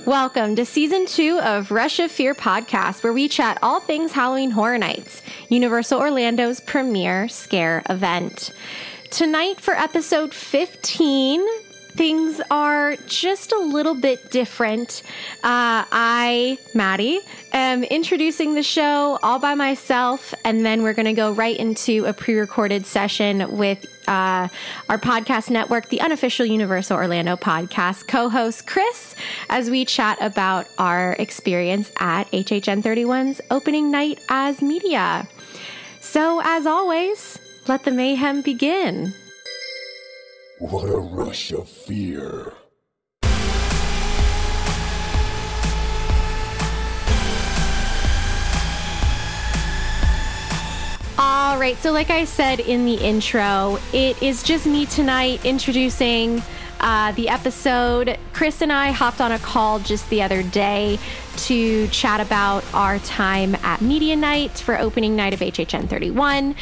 Welcome to Season 2 of Rush of Fear podcast, where we chat all things Halloween Horror Nights, Universal Orlando's premier scare event. Tonight for episode 15, things are just a little bit different. I, Maddy, am introducing the show all by myself, and then we're going to go right into a pre-recorded session with our podcast network, the unofficial Universal Orlando podcast co-host Chris, as we chat about our experience at HHN 31's opening night as media. So, as always, let the mayhem begin. What a rush of fear. All right, so like I said in the intro, it is just me tonight introducing the episode. Chris and I hopped on a call just the other day to chat about our time at Media Night for opening night of HHN 31.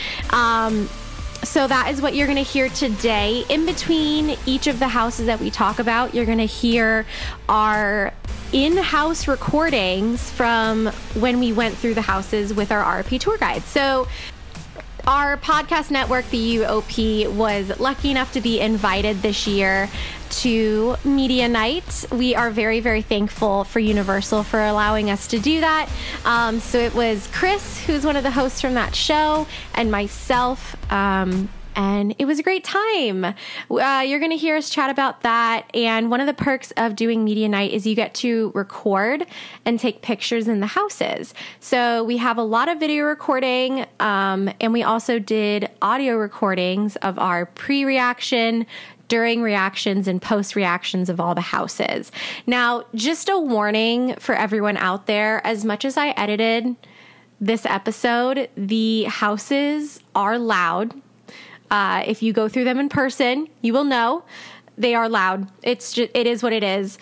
So that is what you're going to hear today. In between each of the houses that we talk about, you're going to hear our in-house recordings from when we went through the houses with our RP tour guide. So our podcast network, the UOP, was lucky enough to be invited this year to Media Night. We are very, very thankful for Universal for allowing us to do that. So it was Chris, who's one of the hosts from that show, and myself, and it was a great time. You're going to hear us chat about that. And one of the perks of doing Media Night is you get to record and take pictures in the houses. So we have a lot of video recording, and we also did audio recordings of our pre-reaction, during reactions, and post reactions of all the houses. Now, just a warning for everyone out there, as much as I edited this episode, the houses are loud. If you go through them in person, you will know they are loud. It is what it is.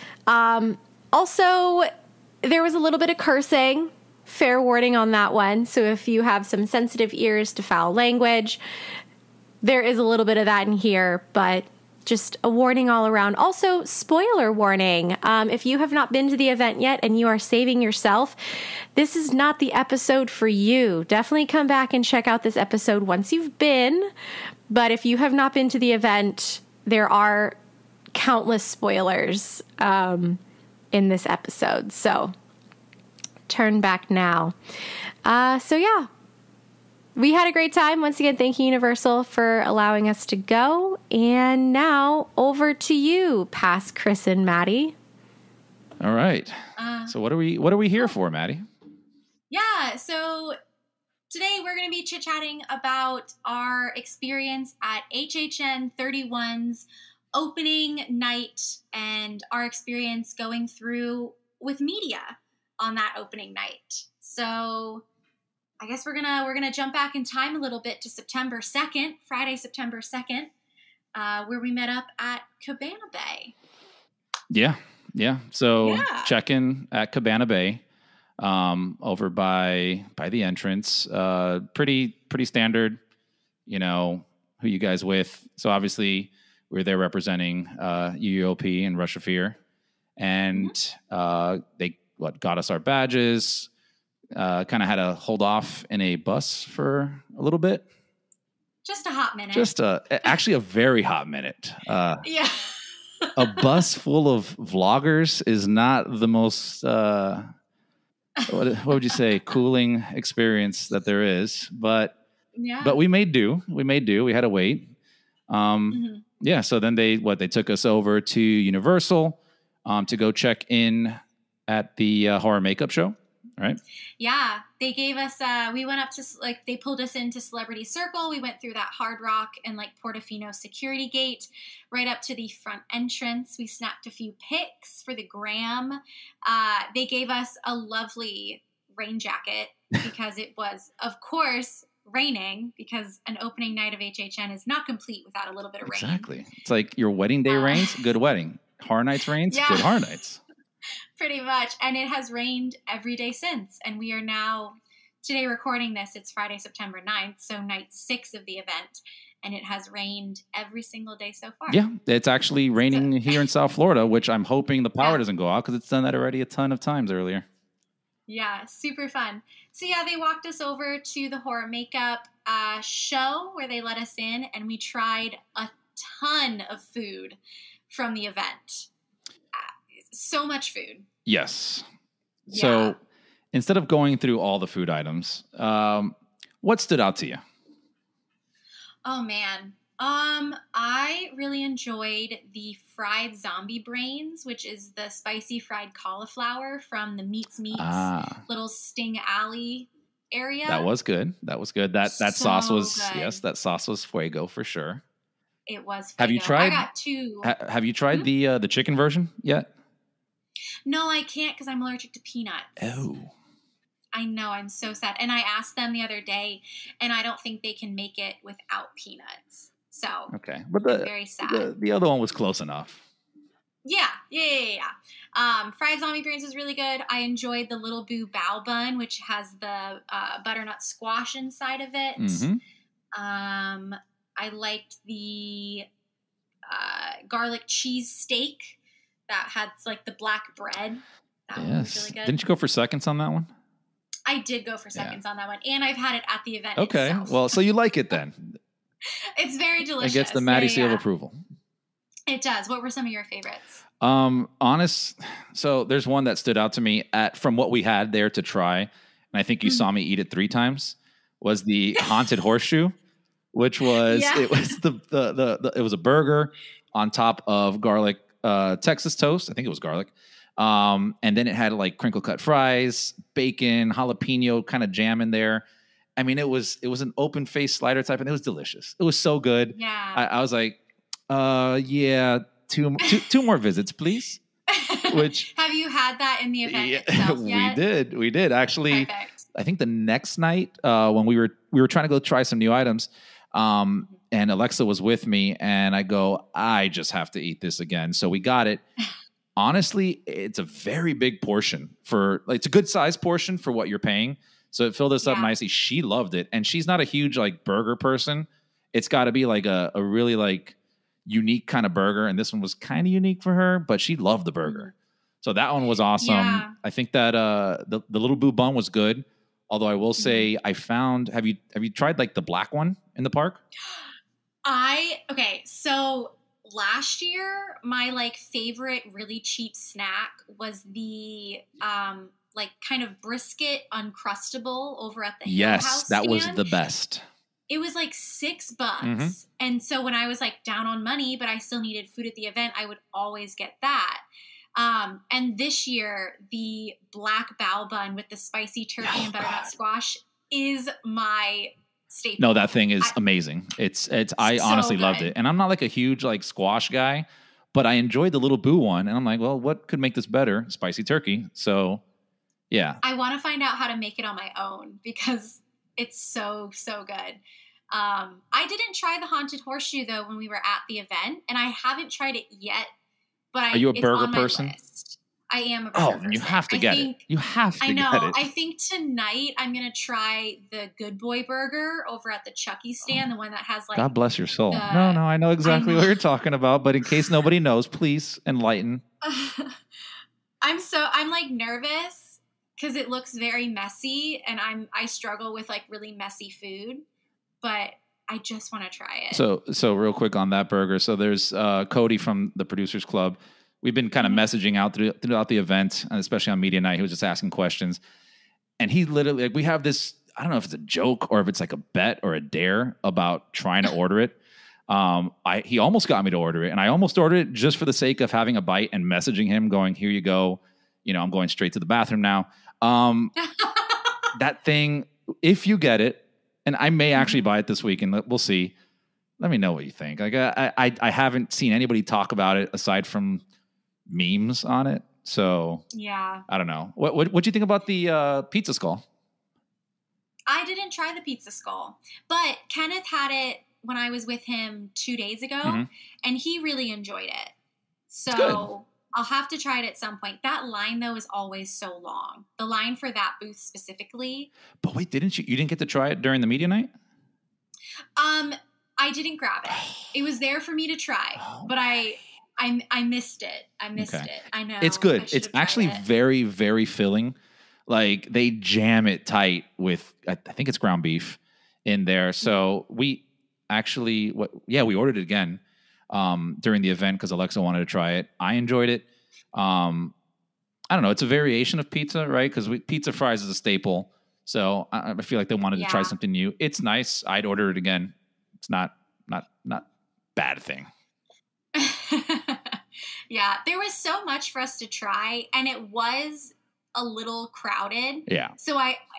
Also, there was a little bit of cursing. Fair warning on that one. So if you have some sensitive ears to foul language, there is a little bit of that in here, but just a warning all around. Also, spoiler warning. If you have not been to the event yet and you are saving yourself, this is not the episode for you. Definitely come back and check out this episode once you've been. But if you have not been to the event, there are countless spoilers in this episode. So turn back now. So yeah. We had a great time. Once again, thank you, Universal, for allowing us to go. And now, over to you, past Chris and Maddy. All right. So what are we here for, Maddy? Yeah, so today we're going to be chit-chatting about our experience at HHN 31's opening night and our experience going through with media on that opening night. So I guess we're gonna jump back in time a little bit to September 2nd, Friday, September 2nd, where we met up at Cabana Bay. Yeah. So check-in at Cabana Bay, over by the entrance. Pretty standard. You know who you guys with. So obviously we're there representing UOP and Rush of Fear, and they got us our badges. Kind of had to hold off in a bus for a little bit. Just a hot minute. Actually a very hot minute. Yeah. A bus full of vloggers is not the most, what would you say, cooling experience that there is. But we made do. We had to wait. Yeah. So then they took us over to Universal to go check in at the horror makeup show. Right. Yeah, they gave us, we went up to, they pulled us into Celebrity Circle. We went through that Hard Rock and, Portofino security gate right up to the front entrance. We snapped a few pics for the gram. They gave us a lovely rain jacket because it was, of course, raining, because an opening night of HHN is not complete without a little bit of rain. Exactly. It's like your wedding day rains, good wedding. Horror Nights rains, good Horror Nights. Pretty much. And it has rained every day since. And we are now, today recording this, it's Friday, September 9th, so night 6 of the event. and it has rained every single day so far. Yeah, it's actually raining here in South Florida, which I'm hoping the power doesn't go out because it's done that already a ton of times earlier. Yeah, super fun. So yeah, they walked us over to the horror makeup show where they let us in, and we tried a ton of food from the event. So much food. Yes. Yeah. So instead of going through all the food items, what stood out to you? Oh man. I really enjoyed the fried zombie brains, which is the spicy fried cauliflower from the Meats little Sting Alley area. That was good. That So sauce was good. yes, that sauce was fuego for sure. It was. Have you tried? I got two. Have you tried the chicken version yet? No, I can't because I'm allergic to peanuts. Oh. I know. I'm so sad. And I asked them the other day, and I don't think they can make it without peanuts. So okay, but I'm very sad. The other one was close enough. Yeah. Fried zombie brains was really good. I enjoyed the Little Boo Bao Bun, which has the butternut squash inside of it. Mm-hmm. I liked the garlic cheese steak that had like the black bread. That one was really good. Didn't you go for seconds on that one? I did go for seconds on that one, and I've had it at the event. Okay, itself. well, so you like it then? It's very delicious. It gets the Maddy seal of approval. It does. What were some of your favorites? So there's one that stood out to me from what we had there to try, and I think you saw me eat it 3 times. Was the haunted horseshoe, which was it was it was a burger on top of garlic Texas toast. I think it was garlic. And then it had like crinkle cut fries, bacon, jalapeno kind of jam in there. I mean, it was an open face slider type, and it was delicious. It was so good. Yeah. I was like, two more visits, please. Which have you had that in the event itself yet? We did actually. Perfect. I think the next night when we were trying to go try some new items, and Alexa was with me, and I go, I just have to eat this again. So we got it. Honestly, it's a very big portion it's a good size portion for what you're paying. So it filled us up nicely. She loved it. And she's not a huge like burger person. It's got to be like a really like unique kind of burger. And this one was kind of unique for her, but she loved the burger. So that one was awesome. Yeah. I think that the Little Boo bun was good. Although I will say I found, have you tried like the black one in the park? So last year, my like favorite really cheap snack was the like kind of brisket Uncrustable over at the Hill House that was stand. the best. It was like $6. And so when I was like down on money, but I still needed food at the event, I would always get that. And this year, the black bao bun with the spicy turkey and butternut squash is my staple. No, that thing is amazing. I honestly loved it. And I'm not like a huge like squash guy, but I enjoyed the Little Boo one. And I'm like, well, what could make this better? Spicy turkey. So yeah. I want to find out how to make it on my own because it's so, so good. I didn't try the haunted horseshoe though when we were at the event, and I haven't tried it yet. But are you a burger person? List. I am a burger person. You have to get it. You have to get it. I know. I think tonight I'm going to try the Good Boy Burger over at the Chucky stand, the one that has like... God bless your soul. No, I know exactly what you're talking about, but in case nobody knows, please enlighten. I'm like nervous because it looks very messy, and I struggle with like really messy food, but I just want to try it. So real quick on that burger. So there's Cody from the Producers Club. We've been kind of messaging out throughout the event, and especially on media night. He was just asking questions, and he literally we have this. I don't know if it's a joke or if it's like a bet or a dare about trying to order it. He almost got me to order it, and I almost ordered it just for the sake of having a bite and messaging him, going, "Here you go. I'm going straight to the bathroom now." That thing, if you get it. And I may actually buy it this week, and we'll see. Let me know what you think. Like I haven't seen anybody talk about it aside from memes on it. So yeah, I don't know. What do you think about the pizza skull? I didn't try the pizza skull, but Kenneth had it when I was with him 2 days ago, and he really enjoyed it. So I'll have to try it at some point. That line though is always so long. The line for that booth specifically. But wait, didn't you didn't get to try it during the media night? I didn't grab it. It was there for me to try, but I missed it. I missed it. I know. It's good. It's actually very, very filling. Like they jam it tight with, I think it's ground beef in there. So we actually, we ordered it again during the event because Alexa wanted to try it. I enjoyed it. I don't know. It's a variation of pizza, right? Because pizza fries is a staple. So I feel like they wanted to try something new. It's nice. I'd order it again. It's not bad thing. Yeah, there was so much for us to try, and it was a little crowded. Yeah. So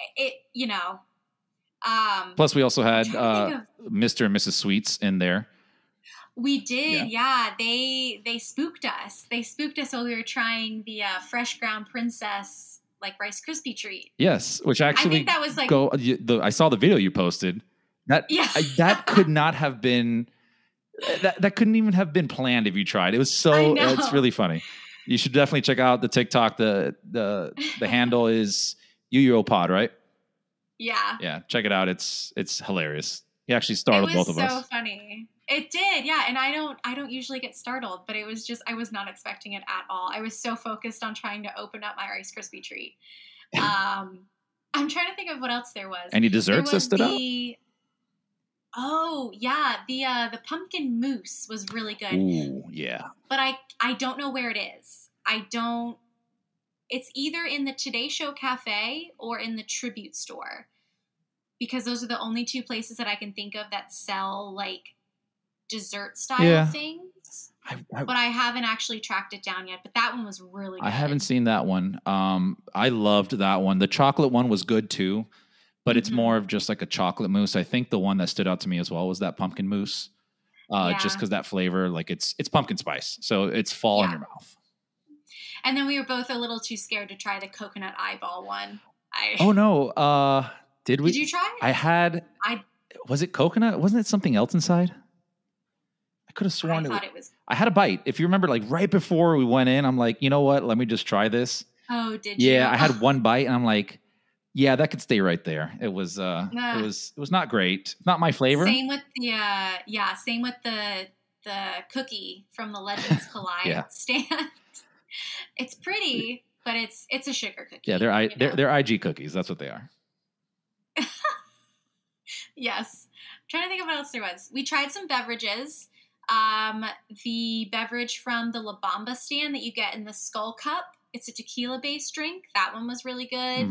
Plus, we also had Mr. and Mrs. Sweets in there. We did, yeah. They spooked us. They spooked us while we were trying the fresh ground princess like Rice Krispie treat. Yes, which actually I think that was like I saw the video you posted. That could not have been. That couldn't even have been planned if you tried. It was so. It's really funny. You should definitely check out the TikTok. The handle is UUOPod, right? Yeah. Yeah, check it out. It's hilarious. He actually startled both of us. It was so funny. It did, yeah. And I don't usually get startled, but it was just I was not expecting it at all. I was so focused on trying to open up my Rice Krispie treat. I'm trying to think of what else there was. Any desserts that stood out? Oh yeah, the pumpkin mousse was really good. Ooh, yeah. But I don't know where it is. It's either in the Today Show Cafe or in the Tribute Store. Because those are the only two places that I can think of that sell like dessert style things. But I haven't actually tracked it down yet. But that one was really good. I haven't seen that one. I loved that one. The chocolate one was good too, but it's more of just like a chocolate mousse. I think the one that stood out to me as well was that pumpkin mousse. Just because that flavor, like it's pumpkin spice. So it's fall in your mouth. And then we were both a little too scared to try the coconut eyeball one. Oh no. Did we? Did you try it? Was it coconut? Wasn't it something else inside? I could have sworn it was. I had a bite. If you remember, like right before we went in, I'm like, you know what? Let me just try this. Oh, did you? Yeah, I had one bite, and I'm like, yeah, that could stay right there. It was it was not great. Not my flavor. Same with the cookie from the Legends Collide stand. It's pretty, but it's a sugar cookie. Yeah, they're IG cookies. That's what they are. Yes. I'm trying to think of what else there was. We tried some beverages. The beverage from the La Bamba stand that you get in the Skull Cup. It's a tequila-based drink. That one was really good.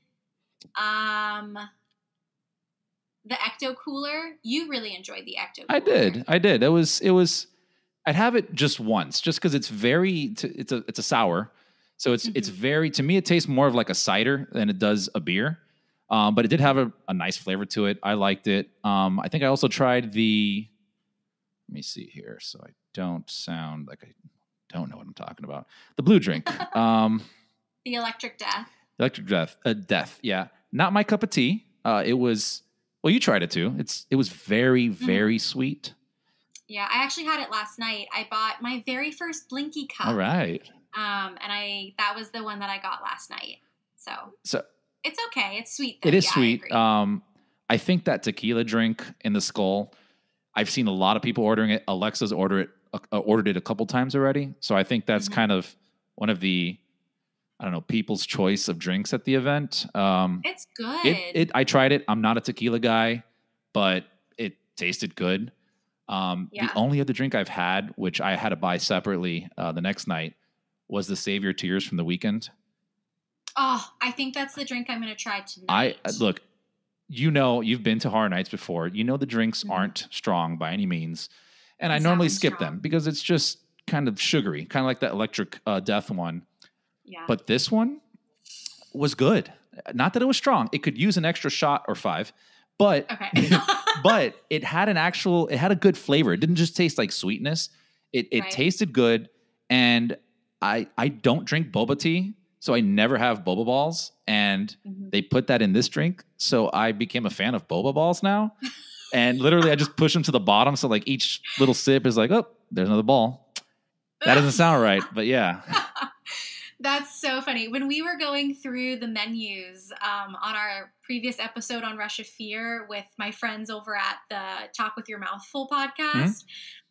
The Ecto Cooler. You really enjoyed the Ecto Cooler. I did. It was. I'd have it just once, just because it's it's a sour, so it's very, to me it tastes more of like a cider than it does a beer. But it did have a nice flavor to it. I liked it. I think I also tried let me see here, so I don't sound like I don't know what I'm talking about. The blue drink. The Electric Death. Electric Death. Yeah. Not my cup of tea. It was, well, you tried it too. It was very, very sweet. Yeah. I actually had it last night. I bought my very first Blinky cup. All right. And that was the one that I got last night. So it's okay. It's sweet though. It is sweet. I think that tequila drink in the Skull, I've seen a lot of people ordering it. Alexa's ordered it a couple times already. So I think that's kind of one of the, I don't know, people's choice of drinks at the event. It's good. I tried it. I'm not a tequila guy, but it tasted good. The only other drink I've had, which I had to buy separately the next night, was the Save Your Tears from the Weekend. Oh, I think that's the drink I'm going to try tonight. Look, you've been to Horror Nights before. You know the drinks aren't strong by any means. And I normally skip them because it's just kind of sugary, kind of like that Electric Death one. Yeah. But this one was good. Not that it was strong. It could use an extra shot or 5. But but it had a good flavor. It didn't just taste like sweetness. It tasted good. And I don't drink boba tea, so I never have boba balls. And they put that in this drink. So I became a fan of boba balls now. And literally I just push them to the bottom. So like each little sip is like, oh, there's another ball. That doesn't sound right, but yeah. That's so funny. When we were going through the menus on our previous episode on Rush of Fear with my friends over at the Talk With Your Mouth Full podcast,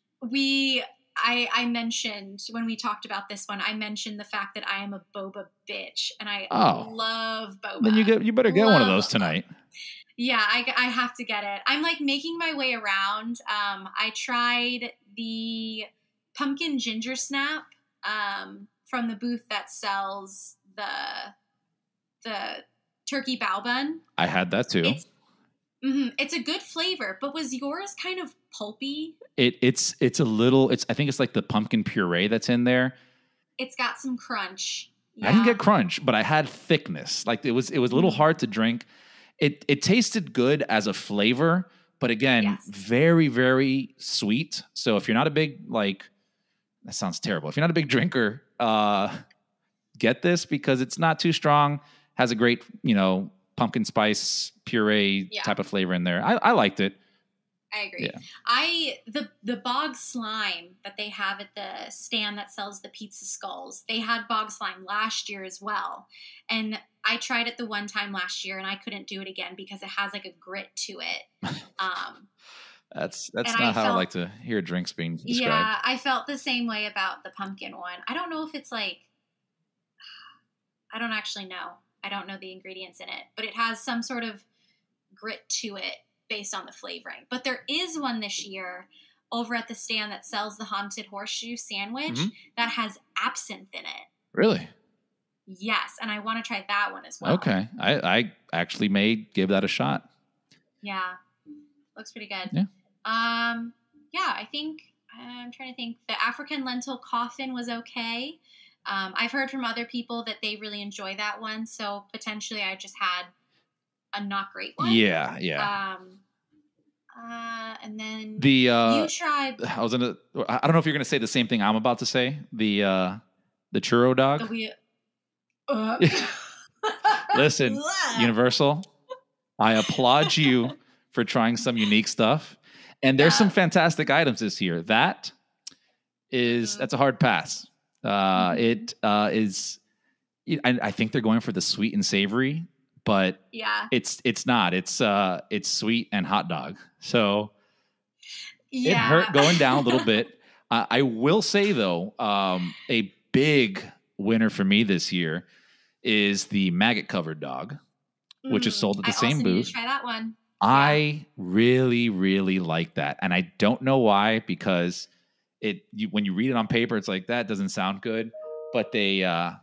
I mentioned, when we talked about this one, I mentioned the fact that I am a boba bitch, and I love boba. Then you better get one of those tonight. Yeah, I have to get it. I'm like making my way around. I tried the pumpkin ginger snap from the booth that sells the turkey bao bun. I had that too. It's a good flavor, but was yours kind of pulpy? It's a little. I think it's like the pumpkin puree that's in there. It's got some crunch. Yeah. I didn't get crunch, but I had thickness. Like it was a little hard to drink. It tasted good as a flavor, but again, very, very sweet. So if you're not a big, like, that sounds terrible. If you're not a big drinker, get this because it's not too strong. Has a great, pumpkin spice puree type of flavor in there. I liked it. I agree. Yeah. The bog slime that they have at the stand that sells the pizza skulls, they had bog slime last year as well. And I tried it the one time last year and I couldn't do it again because it has like a grit to it. That's not how I like to hear drinks being described. Yeah, I felt the same way about the pumpkin one. I don't know if it's like, I don't actually know. I don't know the ingredients in it, but it has some sort of grit to it based on the flavoring. But there is one this year over at the stand that sells the haunted horseshoe sandwich that has absinthe in it. Really? Yes, and I want to try that one as well. Okay. I actually may give that a shot. Yeah. Looks pretty good. Yeah. I think I'm trying to think. The African lentil coffin was okay. I've heard from other people that they really enjoy that one, so potentially I just had a not great one. Yeah. And then you tried. I don't know if you're gonna say the same thing I'm about to say. The churro dog. Listen, Universal, I applaud you for trying some unique stuff. And there's some fantastic items this year. That's a hard pass. It is. I think they're going for the sweet and savory, but it's not. It's sweet and hot dog. So it hurt going down a little bit. I will say though, a big winner for me this year is the maggot covered dog, which is sold at the same booth. Need to try that one. I really, really like that. And I don't know why, because when you read it on paper, it's like, that doesn't sound good. But they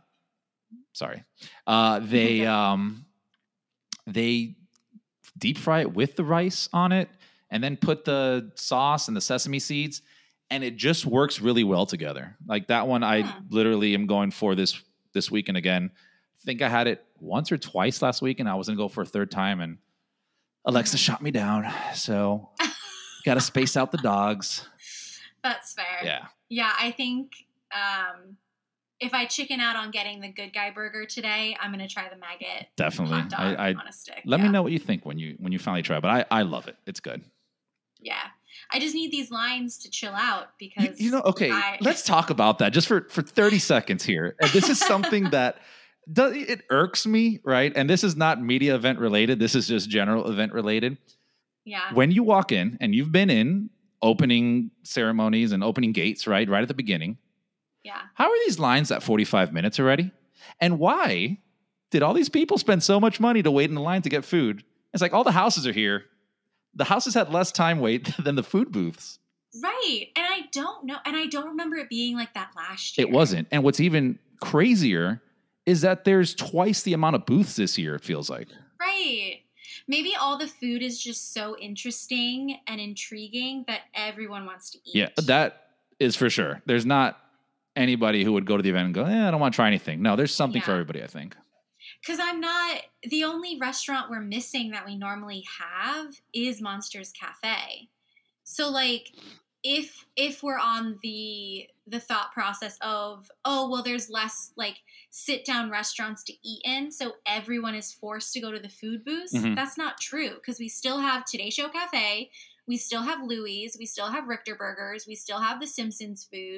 deep fry it with the rice on it and then put the sauce and the sesame seeds. And it just works really well together. Like that one, I literally am going for this weekend again. I think I had it once or twice last week, and I was going to go for a third time, and Alexa shot me down. So got to space out the dogs. That's fair. Yeah. Yeah, I think if I chicken out on getting the Good Guy burger today, I'm going to try the maggot. Definitely. Hot dog on a stick. Let me know what you think when you finally try it. But I love it. It's good. Yeah. I just need these lines to chill out because let's talk about that just for 30 seconds here. And this is something that it irks me, right? And this is not media event related. This is just general event related. Yeah. When you walk in and you've been in opening ceremonies and opening gates, right at the beginning. Yeah. How are these lines at 45 minutes already? And why did all these people spend so much money to wait in the line to get food? It's like all the houses are here. The houses had less time wait than the food booths. Right. And I don't know. And I don't remember it being like that last year. It wasn't. And what's even crazier is that there's twice the amount of booths this year, it feels like. Right. Maybe all the food is just so interesting and intriguing that everyone wants to eat. Yeah, that is for sure. There's not anybody who would go to the event and go, I don't want to try anything. No, there's something for everybody, I think. Because the only restaurant we're missing that we normally have is Monsters Cafe. So like if we're on the thought process of, there's less like sit down restaurants to eat in, so everyone is forced to go to the food booths, that's not true. Because we still have Today Show Cafe, we still have Louie's, we still have Richter Burgers, we still have the Simpsons food.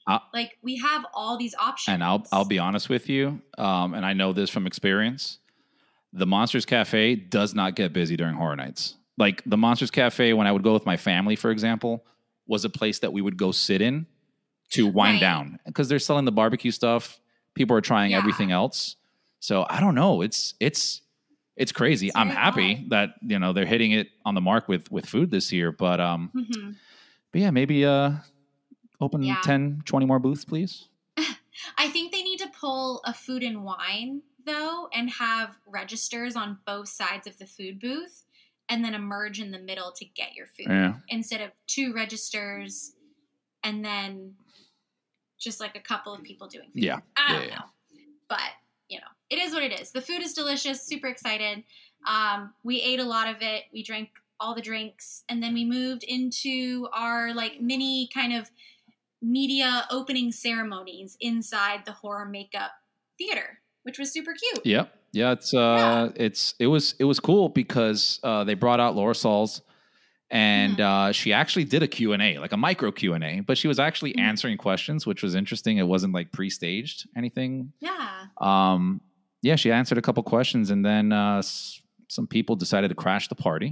Like we have all these options. And I'll be honest with you, and I know this from experience. The Monsters Cafe does not get busy during horror nights. Like the Monsters Cafe, when I would go with my family, for example, was a place that we would go sit in to wind down because they're selling the barbecue stuff. People are trying everything else. So I don't know. It's crazy. I'm happy that, you know, they're hitting it on the mark with food this year, but yeah, maybe open 10, 20 more booths, please. I think they need to pull a food and wine though, and have registers on both sides of the food booth and then emerge in the middle to get your food instead of 2 registers and then just like a couple of people doing food. I don't know. But, you know, it is what it is. The food is delicious. Super excited. We ate a lot of it. We drank all the drinks. And then we moved into our like mini kind of media opening ceremonies inside the horror makeup theater, which was super cute. Yep. Yeah, it was cool because they brought out Laura Sauls, and she actually did a Q&A, like a micro Q&A, but she was actually answering questions, which was interesting. It wasn't like pre-staged anything. Yeah, she answered a couple questions, and then some people decided to crash the party.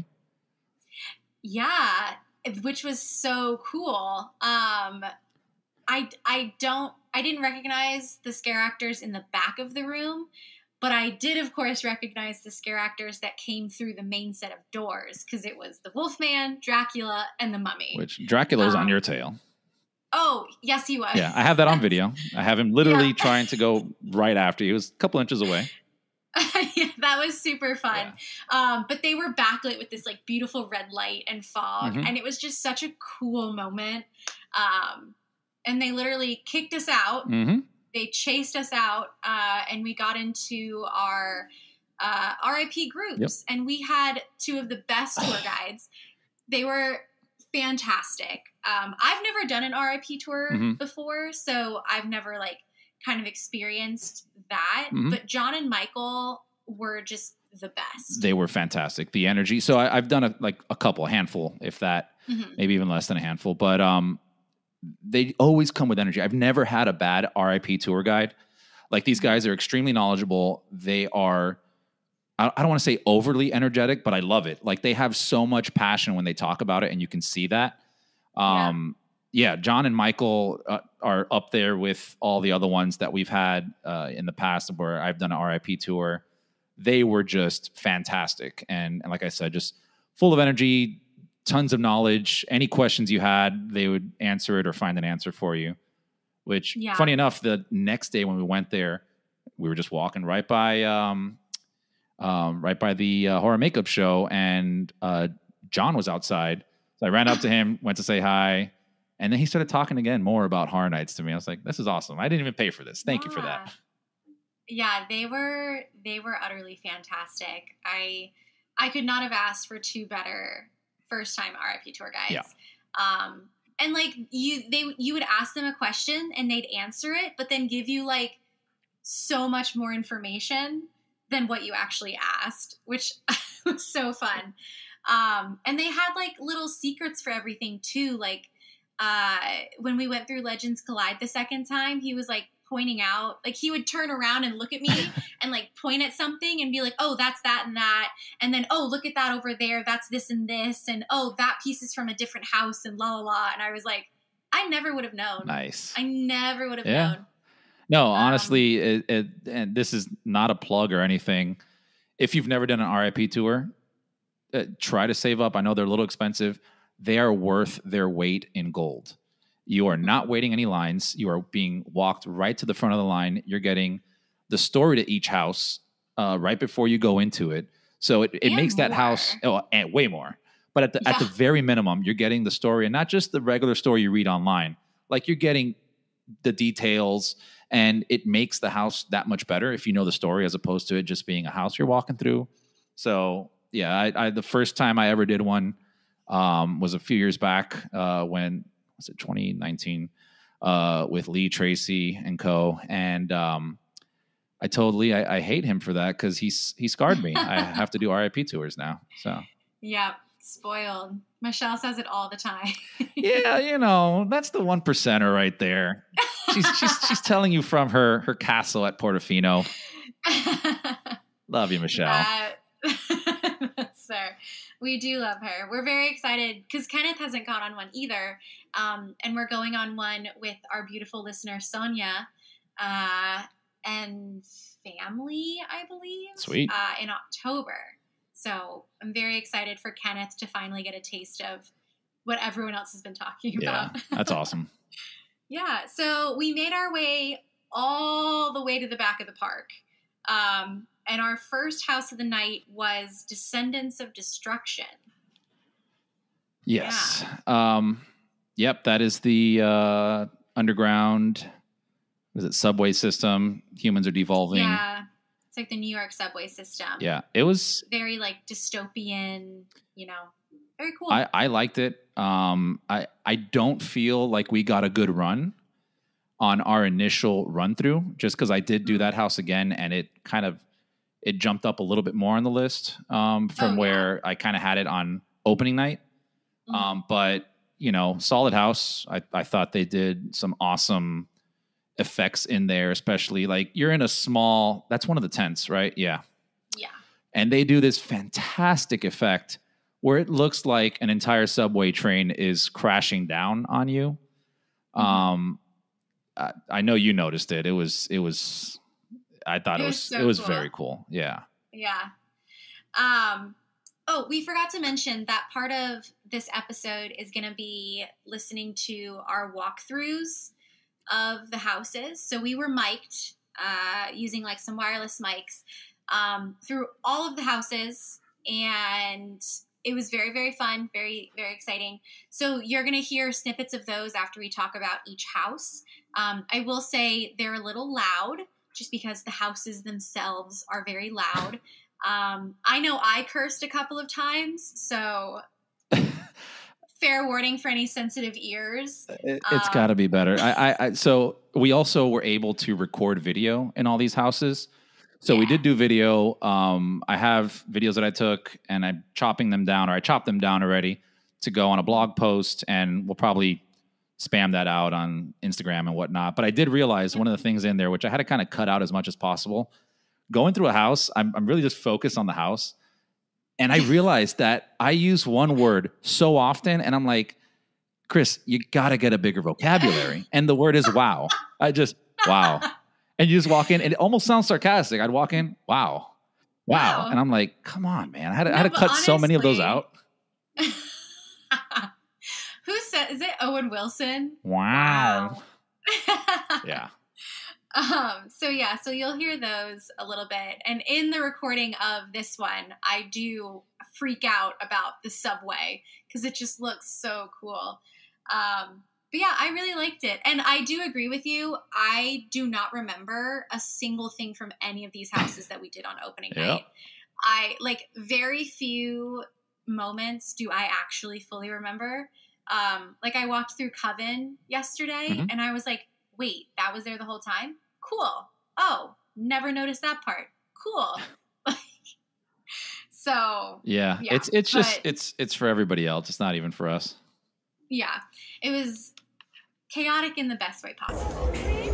Yeah, which was so cool. I didn't recognize the scare actors in the back of the room, but I did, of course, recognize the scare actors that came through the main set of doors because it was the Wolfman, Dracula, and the Mummy. Which Dracula was on your tail. Oh, yes, he was. Yeah, I have that on video. I have him literally trying to go right after you. He was a couple inches away. Yeah, that was super fun. But they were backlit with this like beautiful red light and fog, and it was just such a cool moment. And they literally kicked us out. They chased us out, and we got into our RIP groups. And we had 2 of the best tour guides. They were fantastic. I've never done an RIP tour before, so I've never like kind of experienced that. But John and Michael were just the best. They were fantastic. The energy. So I've done a handful, if that, maybe even less than a handful. But they always come with energy. I've never had a bad RIP tour guide. Like these guys are extremely knowledgeable. They are, I don't want to say overly energetic, but I love it. Like they have so much passion when they talk about it, and you can see that. John and Michael are up there with all the other ones that we've had in the past where I've done an RIP tour. They were just fantastic. And like I said, just full of energy, tons of knowledge. Any questions you had, they would answer it or find an answer for you, which funny enough, the next day when we went there, we were just walking right by the horror makeup show, and John was outside. So I ran up to him, went to say hi, and then he started talking again more about horror nights to me. I was like, this is awesome. I didn't even pay for this. Thank you for that. Yeah, they were utterly fantastic. I could not have asked for 2 better first-time RIP tour guides. Yeah. And like you would ask them a question and they'd answer it, but then give you like so much more information than what you actually asked, which was so fun. And they had like little secrets for everything too. Like when we went through Legends Collide the second time, he was like pointing out, like he would turn around and look at me and like point at something and be like, oh, that's that and that. And then, oh, look at that over there. That's this and this. And oh, that piece is from a different house and la la la. And I was like, I never would have known. Nice. I never would have known. No, honestly, and this is not a plug or anything. If you've never done an RIP tour, try to save up. I know they're a little expensive. They are worth their weight in gold. You are not waiting any lines. You are being walked right to the front of the line. You're getting the story to each house right before you go into it. So it makes that house and way more. But at the very minimum, you're getting the story, and not just the regular story you read online. Like you're getting the details, and it makes the house that much better if you know the story, as opposed to it just being a house you're walking through. So yeah, I the first time I ever did one was a few years back when was it 2019 with Lee Tracy and co. And I told Lee I hate him for that because he scarred me. I have to do RIP tours now. So yeah, spoiled. Michelle says it all the time. Yeah, you know, that's the 1%er right there. She's telling you from her castle at Portofino. Love you, Michelle. That's fair. We do love her. We're very excited because Kenneth hasn't gone on one either. And we're going on one with our beautiful listener, Sonia, and family, I believe. Sweet. In October. So I'm very excited for Kenneth to finally get a taste of what everyone else has been talking about. Yeah, that's awesome. Yeah. So we made our way all the way to the back of the park. And our first house of the night was Descendants of Destruction. Yes. Yeah. Yep. That is the underground, is it subway system? Humans are devolving. Yeah. It's like the New York subway system. Yeah. It was very like dystopian, you know, very cool. I liked it. I don't feel like we got a good run on our initial run through, just because I did do that house again, and it jumped up a little bit more on the list from where I kind of had it on opening night. But you know, solid house. I thought they did some awesome effects in there, especially like you're in a small, that's one of the tents, right? Yeah. Yeah. And they do this fantastic effect where it looks like an entire subway train is crashing down on you. I know you noticed it. It was I thought it was cool. Very cool. Yeah. Yeah. Oh, we forgot to mention that part of this episode is going to be listening to our walkthroughs of the houses. So we were mic'd using like some wireless mics through all of the houses, and it was very, very fun, very, very exciting. So you're going to hear snippets of those after we talk about each house. I will say they're a little loud just because the houses themselves are very loud. I know I cursed a couple of times, so fair warning for any sensitive ears. It's got to be better. So we also were able to record video in all these houses. So we did do video. I have videos that I took, and I'm chopping them down, or I chopped them down already to go on a blog post, and we'll probably spam that out on Instagram and whatnot. But I did realize one of the things in there, which I had to kind of cut out as much as possible. Going through a house, I'm really just focused on the house. And I realized that I use one word so often, and I'm like, Chris, you got to get a bigger vocabulary. And the word is wow. Wow. And you just walk in, and it almost sounds sarcastic. I'd walk in, wow. And I'm like, come on, man. I had to cut honestly, so many of those out. Who said, is it Owen Wilson? Wow. Yeah. So you'll hear those a little bit. And in the recording of this one, I do freak out about the subway because it just looks so cool. But yeah, I really liked it. And I do agree with you. I do not remember a single thing from any of these houses that we did on opening night. I like very few moments do I actually fully remember. Like I walked through Coven yesterday and I was like, wait, that was there the whole time? Cool. Oh, never noticed that part. Cool. So yeah. It's just it's for everybody else. It's not even for us. Yeah. It was chaotic in the best way possible.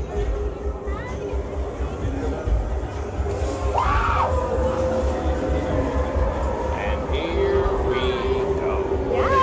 And here we go.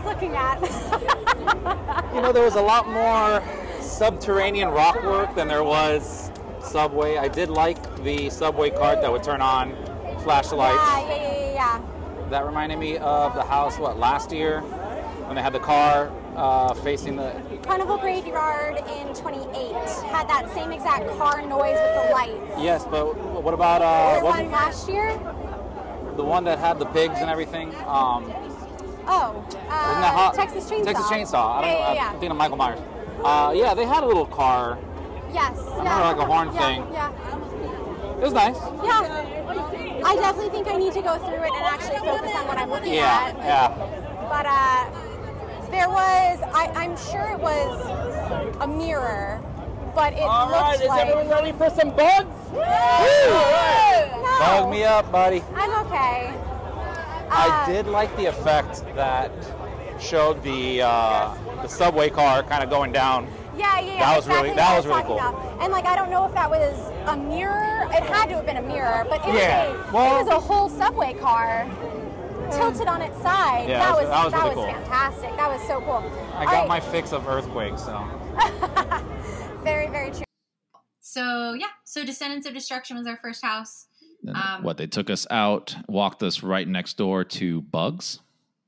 looking at? You know, there was a lot more subterranean rock work than there was subway. I did like the subway cart that would turn on, flash the lights. Yeah. That reminded me of the house, last year when they had the car facing the... Carnival Graveyard in 28 had that same exact car noise with the lights. Yes, but what about... the one last year? The one that had the pigs and everything. Wasn't that hot? Texas Chainsaw. Texas Chainsaw. I don't know. Yeah. I'm thinking of Michael Myers. Yeah, they had a little car. Yes. Like a horn thing. Yeah. It was nice. Yeah. I definitely think I need to go through it and actually focus on what I'm looking at. Yeah. But there was, I'm sure it was a mirror, but it All right, looked is like... everyone ready for some bugs? Woo! No, Bug me up, buddy. I'm okay. I did like the effect that showed the subway car kind of going down. Yeah. That was really cool. About. And like, I don't know if that was a mirror. It had to have been a mirror, but it Yeah. was a whole subway car tilted on its side. Yeah, that that was really cool. Fantastic. That was so cool. I got my fix of earthquakes, so. Very, very true. So yeah, so Descendants of Destruction was our first house. They took us out, walked us right next door to Bugs.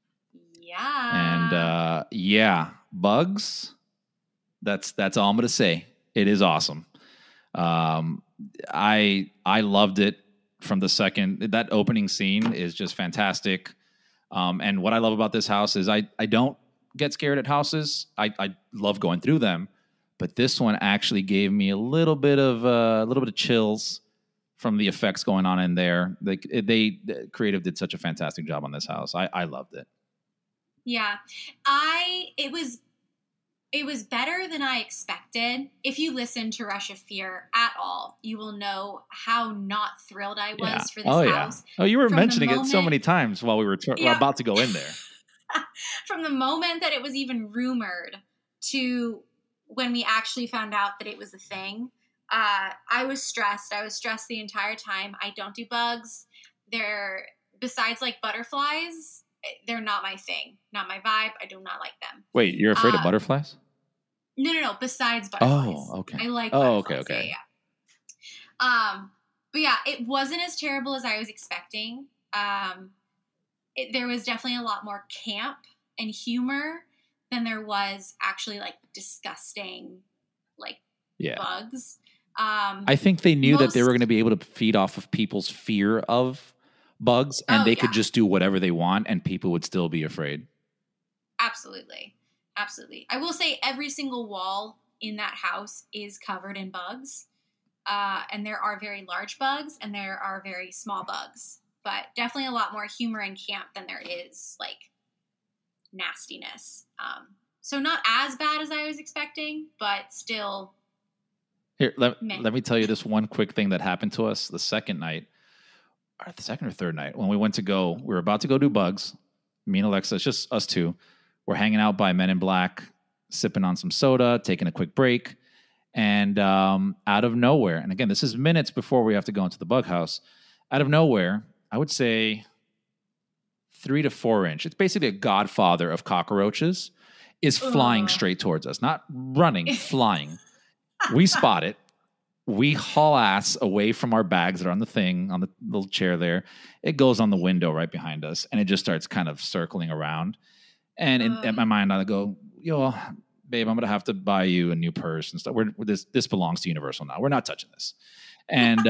Yeah. And Bugs. That's all I'm gonna say. It is awesome. I loved it from the second. That opening scene is just fantastic. And what I love about this house is I don't get scared at houses. I love going through them, but this one actually gave me a little bit of chills from the effects going on in there. The creative did such a fantastic job on this house. I loved it. Yeah, it was better than I expected. If you listen to Rush of Fear at all, you will know how not thrilled I was for this house. Oh, you were mentioning it so many times while we were about to go in there. From the moment that it was even rumored to when we actually found out that it was a thing, I was stressed. I was stressed the entire time. I don't do bugs. They're, besides like butterflies, they're not my thing, not my vibe. I do not like them. Wait, you're afraid of butterflies? No. Besides butterflies. Oh, okay. I like butterflies. Okay. Yeah. But yeah, it wasn't as terrible as I was expecting. There was definitely a lot more camp and humor than there was actually like disgusting, bugs. I think they knew that they were going to be able to feed off of people's fear of bugs, and they could just do whatever they want, and people would still be afraid. Absolutely. I will say every single wall in that house is covered in bugs, and there are very large bugs, and there are very small bugs, but definitely a lot more humor and camp than there is, nastiness. So not as bad as I was expecting, but still... Here, let me tell you this one quick thing that happened to us the second or third night when we were about to go do bugs. Me and Alexa, it's just us two. We're hanging out by Men in Black, sipping on some soda, taking a quick break. And out of nowhere, and again, this is minutes before we have to go into the bug house. Out of nowhere, I would say 3 to 4 inch. It's basically a godfather of cockroaches is flying straight towards us. Not running, flying. We spot it. We haul ass away from our bags that are on the little chair there. It goes on the window right behind us, and it just starts kind of circling around. And in my mind, I go, yo, babe, I'm going to have to buy you a new purse and stuff. This belongs to Universal now. We're not touching this. And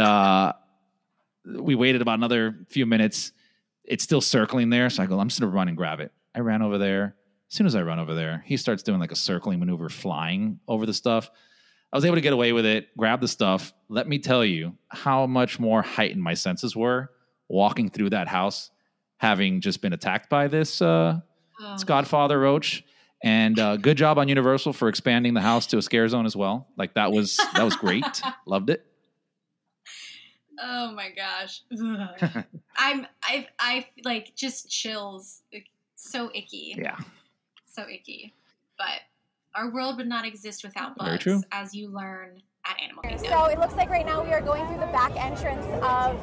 we waited about another few minutes. It's still circling there. So I go, I'm just going to run and grab it. I ran over there. As soon as I run over there, he starts doing like a circling maneuver, flying over the stuff. I was able to get away with it, grab the stuff. Let me tell you how much more heightened my senses were walking through that house, having just been attacked by this Godfather roach. And good job on Universal for expanding the house to a scare zone as well. Like that was great. Loved it. Oh my gosh. I like just chills. So icky. Yeah. So icky. But our world would not exist without bugs, Very true. as you learn at Animal Kingdom. So it looks like right now we are going through the back entrance of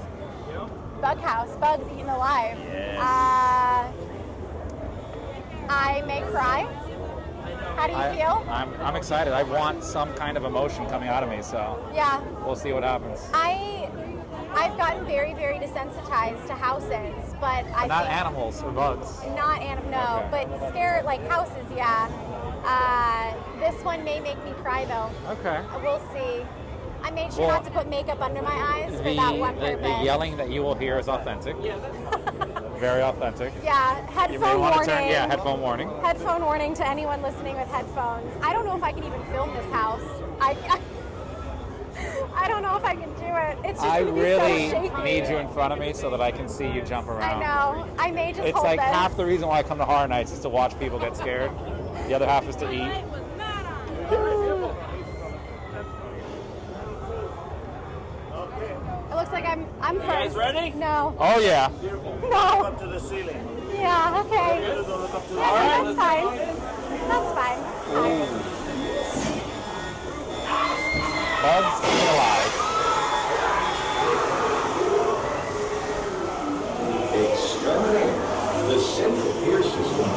Bug House. Bugs eaten alive. I make cry? How do you feel? I'm excited. I want some kind of emotion coming out of me, so Yeah. we'll see what happens. I've gotten very, very desensitized to houses, but Not animals or bugs. Not no, Okay. but scared like houses, yeah. This one may make me cry though. Okay. We'll see. I made sure not to put makeup under my eyes for that one purpose. The yelling that you will hear is authentic. Very authentic. Yeah, You may headphone want warning. to turn, headphone warning. Headphone warning to anyone listening with headphones. I don't know if I can even film this house. I don't know if I can do it. It's just I gonna be really so shaky. need you in front of me so that I can see you jump around. I know. I may just It's hold like this. half the reason why I come to horror nights is to watch people get scared. The other half is to eat. It looks like I'm first. You guys ready? No. Oh yeah. No. Up to the ceiling. Yeah, okay. Don't look up to the Yeah, that's fine. That's fine. Bugs eat alive. Extraordinary. The central ear system.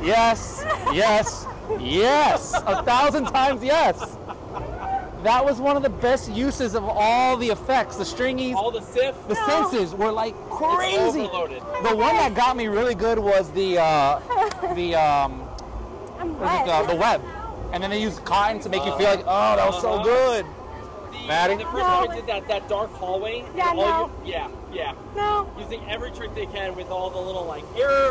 Yes, yes, yes. 1,000 times yes. That was one of the best uses of all the effects, the stringies, all the SIF, the senses were like crazy. It's overloaded. The one that got me really good was the web, and then they used cotton to make you feel like, oh, that was so good. Maddie? The first time I did that dark hallway. Yeah, no. Yeah. No. Using every trick they can with all the little like air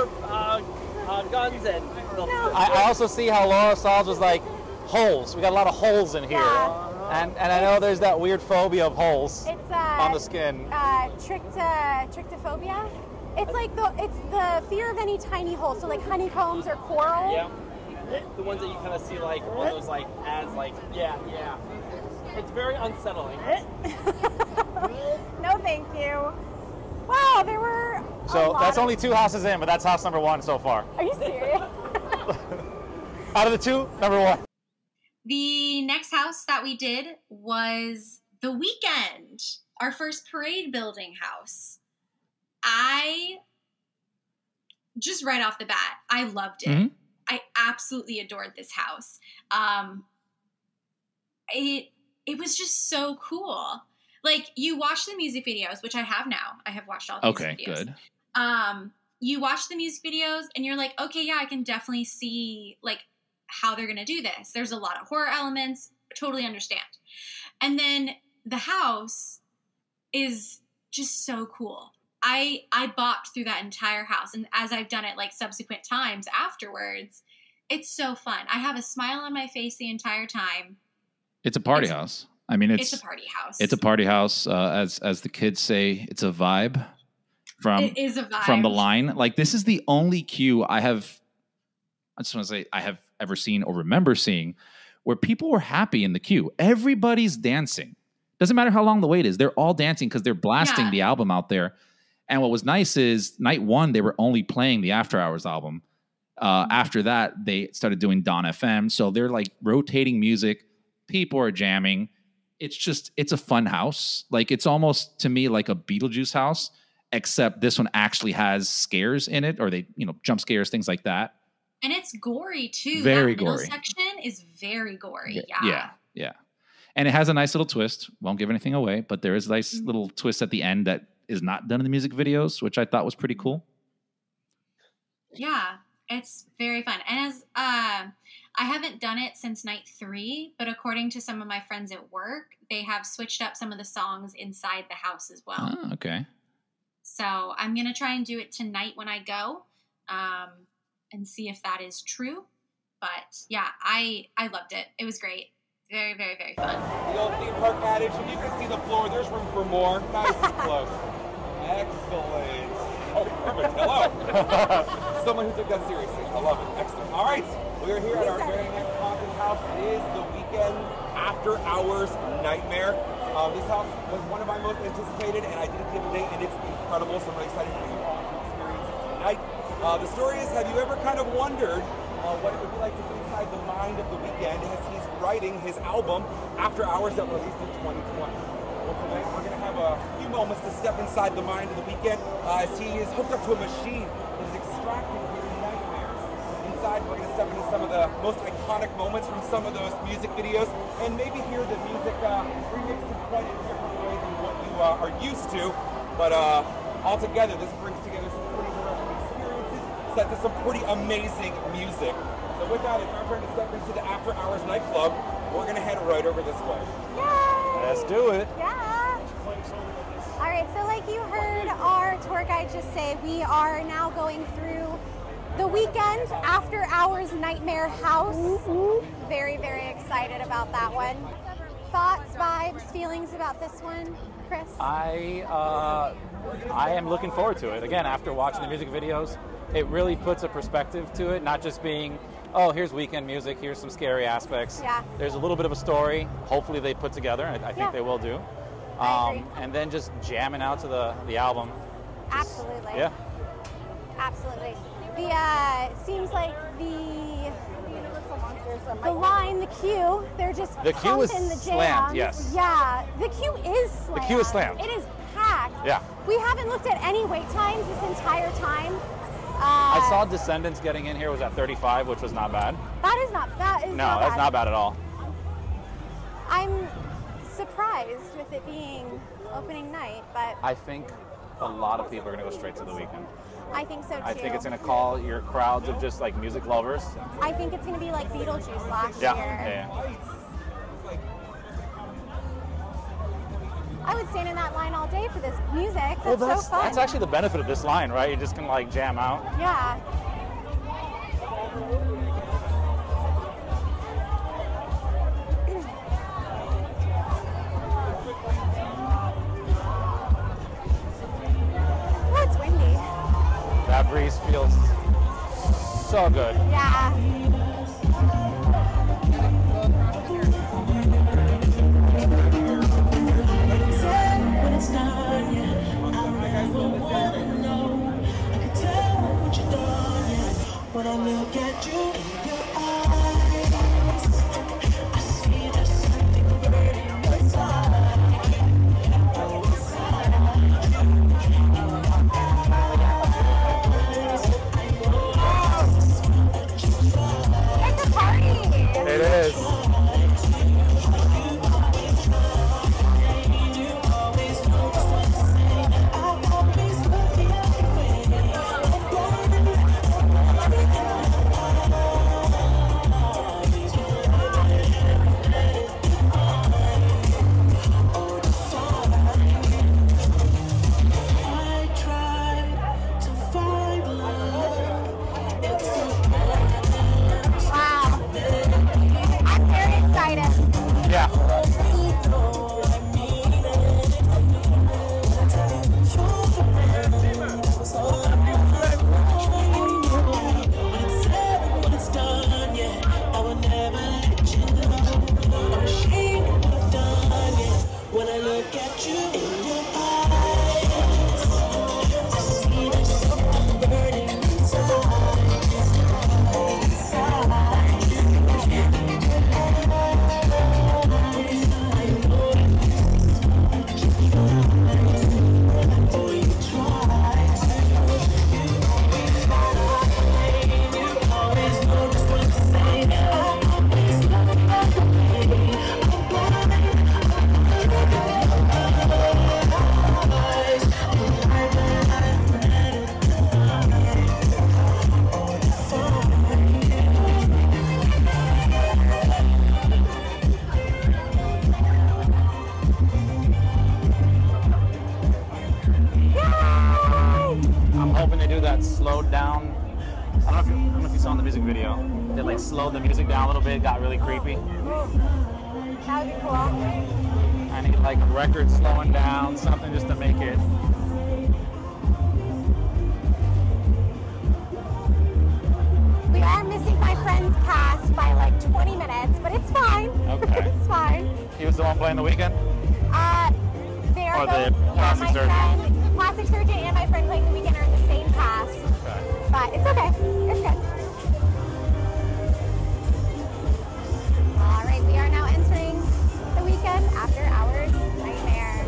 guns and. I also see how Laura Sals was like, holes. We got a lot of holes in here, and I know there's that weird phobia of holes on the skin. Trichtophobia. It's like the fear of any tiny holes. So like honeycombs or coral. Yeah. The ones that you kind of see like on those like ads, like yeah. It's very unsettling. No, thank you. Wow, there were. So that's only 2 houses in, but that's house number 1 so far. Are you serious? Out of the 2, number 1. The next house that we did was The Weeknd, our first parade building house. Just right off the bat, I loved it. Mm-hmm. I absolutely adored this house. It was just so cool. Like, you watch the music videos, which I have now. I have watched all the music videos. Okay, good. You watch the music videos and you're like, okay, yeah, I can definitely see like how they're going to do this. There's a lot of horror elements. Totally understand. And then the house is just so cool. I bopped through that entire house. And as I've done it like subsequent times afterwards, it's so fun. I have a smile on my face the entire time. It's a party house. I mean, it's a party house. It's a party house. As the kids say, it's a vibe. It is a vibe. From the line. Like, this is the only queue I just want to say I have ever seen or remember seeing where people were happy in the queue. Everybody's dancing. Doesn't matter how long the wait is. They're all dancing because they're blasting the album out there. And what was nice is night 1, they were only playing the After Hours album. After that, they started doing Dawn FM. So they're like rotating music. People are jamming. It's a fun house. Like, it's almost to me like a Beetlejuice house, except this one actually has scares in it, or they, jump scares, things like that. And it's gory too. Very that middle gory. Section is very gory. Yeah. And it has a nice little twist. Won't give anything away, but there is a nice little twist at the end that is not done in the music videos, which I thought was pretty cool. Yeah, it's very fun. And as I haven't done it since night 3, but according to some of my friends at work, they have switched up some of the songs inside the house as well. Oh, okay. So I'm going to try and do it tonight when I go and see if that is true. But yeah, I loved it. It was great. Very, very, very fun. The old theme park adage, if you can see the floor, there's room for more. Nice and close. Excellent. Oh, perfect. Hello. Someone who took that seriously. I love it. Excellent. All right. We are here at our very next haunted house. It is The Weeknd After Hours Nightmare. This house was one of my most anticipated, and I did it the other day, and it's incredible. So I'm really excited for you all to experience it tonight. The story is, have you ever kind of wondered what it would be like to be inside the mind of The Weeknd as he's writing his album After Hours that released in 2020? Well, tonight we're going to have a few moments to step inside the mind of The Weeknd as he is hooked up to a machine that is extracting his nightmares. Inside, we're going to step into some of the most iconic moments from some of those music videos and maybe hear the music remixed in quite a different way than what you are used to. But altogether, this brings together some pretty horrific experiences set to some pretty amazing music. So with that, it's our turn to step into the After Hours nightclub. We're going to head right over this way. Yay! Let's do it. Yeah. All right, so like you heard our tour guide just say, we are now going through The Weeknd After Hours Nightmare House. Very, very excited about that one. Thoughts, vibes, feelings about this one, Chris? I am looking forward to it. Again, after watching the music videos, it really puts a perspective to it, not just being, oh, here's Weeknd music, here's some scary aspects. Yeah. There's a little bit of a story, hopefully they put together, and I think they will do. I agree. And then just jamming out to the album. Absolutely. Yeah. Absolutely. Seems like the line, the queue, they're just the queue is pumping the jams. slammed, yes. Yeah, the queue is slammed. The queue is slammed. It is packed. Yeah. We haven't looked at any wait times this entire time. I saw Descendants getting in here was at 35, which was not bad. No, that's not bad at all. I'm surprised with it being opening night, but I think a lot of people are going to go straight to the weekend. I think so too. I think it's going to call your crowds of just like music lovers. I think it's going to be like Beetlejuice last Yeah. year. I would stand in that line all day for this music. That's so fun. That's actually the benefit of this line, right? You just can like jam out. Yeah. Oh, it's windy. That breeze feels so good. Yeah. When I look at you in your eyes, I see there's something burning inside. Oh, inside. It's a party. It is. Slowed down. I don't know if you saw in the music video. They like slowed the music down a little bit. It got really creepy. That would be cool. I need like a record slowing down, something just to make it. We are missing my friend's cast by like 20 minutes, but it's fine. Okay. It's fine. He was the one playing the weekend? They are Or both, the plastic my surgeon? friend, plastic surgeon and my friend playing the weekend are in the same cast. Okay. But it's okay. It's good. All right, we are now entering the weekend after hours nightmare.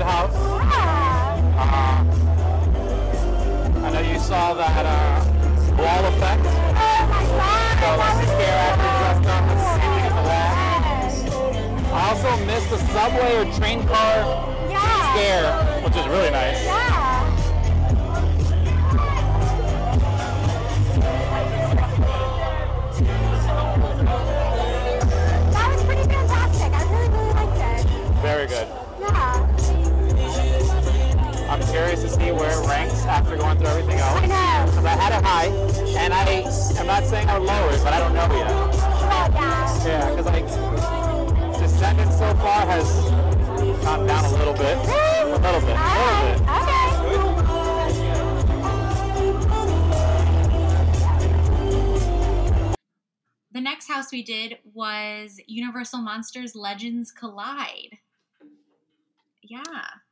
good house. Yeah. I know you saw that wall effect. Oh my God. So like the scare actor dressed up and singing at the wall. Yes. I also missed the subway or train car Yeah. scare, which is really nice. Yeah. That was pretty fantastic. I really, really liked it. Very good. Yeah. I'm curious to see where it ranks after going through everything else. I know. Because I had it high, and I'm not saying I would lower it, but I don't know yet. Oh, yeah. Yeah, because like Descendants so far has gone down a little bit. A little bit. All right. Okay. The next house we did was Universal Monsters Legends Collide. Yeah.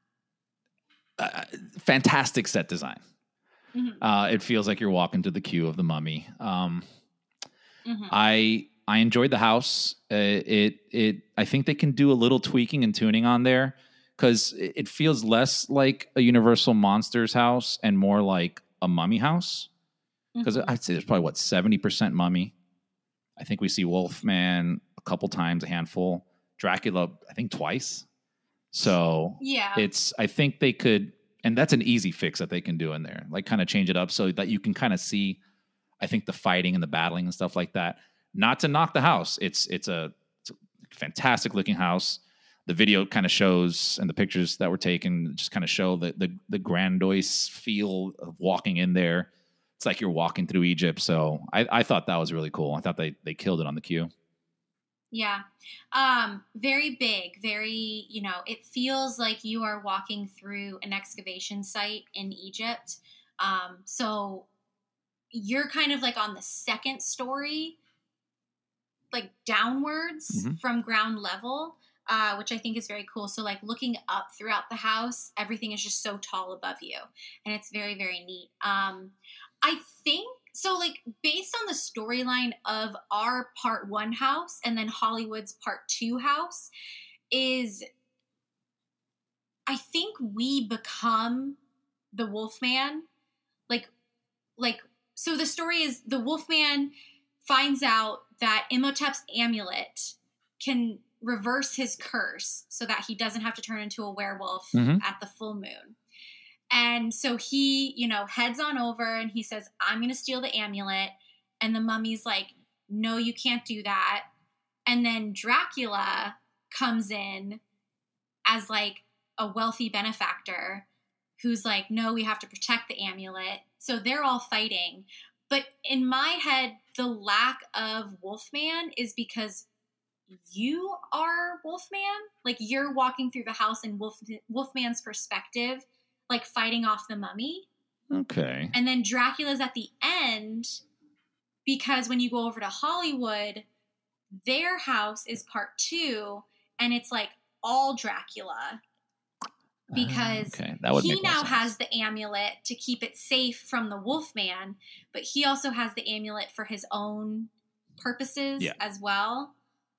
Fantastic set design. Mm-hmm. It feels like you're walking to the queue of the Mummy. Mm-hmm. I enjoyed the house. I think they can do a little tweaking and tuning on there because it feels less like a Universal Monsters house and more like a Mummy house. Because I'd say there's probably 70% Mummy. I think we see Wolfman a couple times, a handful. Dracula, I think twice. So yeah, I think they could, and that's an easy fix that they can do in there. Like kind of change it up so that you can kind of see, I think, the fighting and the battling and stuff like that. Not to knock the house. It's a fantastic looking house. The video kind of shows, and the pictures that were taken just kind of show the grandiose feel of walking in there. It's like you're walking through Egypt. So I thought that was really cool. I thought they killed it on the queue. Yeah. Very big, very, it feels like you are walking through an excavation site in Egypt. So you're kind of like on the second story, like downwards from ground level, which I think is very cool. So like looking up throughout the house, everything is just so tall above you, and it's very, very neat. I think so, like, based on the storyline of our part 1 house and then Hollywood's part 2 house, is I think we become the Wolfman. So the story is the Wolfman finds out that Imhotep's amulet can reverse his curse so that he doesn't have to turn into a werewolf at the full moon. And so he, heads on over and he says, I'm going to steal the amulet. And the mummy's like, no, you can't do that. And then Dracula comes in as like a wealthy benefactor who's like, no, we have to protect the amulet. So they're all fighting. But in my head, the lack of Wolfman is because you are Wolfman. Like you're walking through the house in Wolfman's perspective, like fighting off the mummy. Okay. And then Dracula's at the end because when you go over to Hollywood, their house is part 2 and it's like all Dracula because he now has the amulet to keep it safe from the Wolfman, but he also has the amulet for his own purposes as well.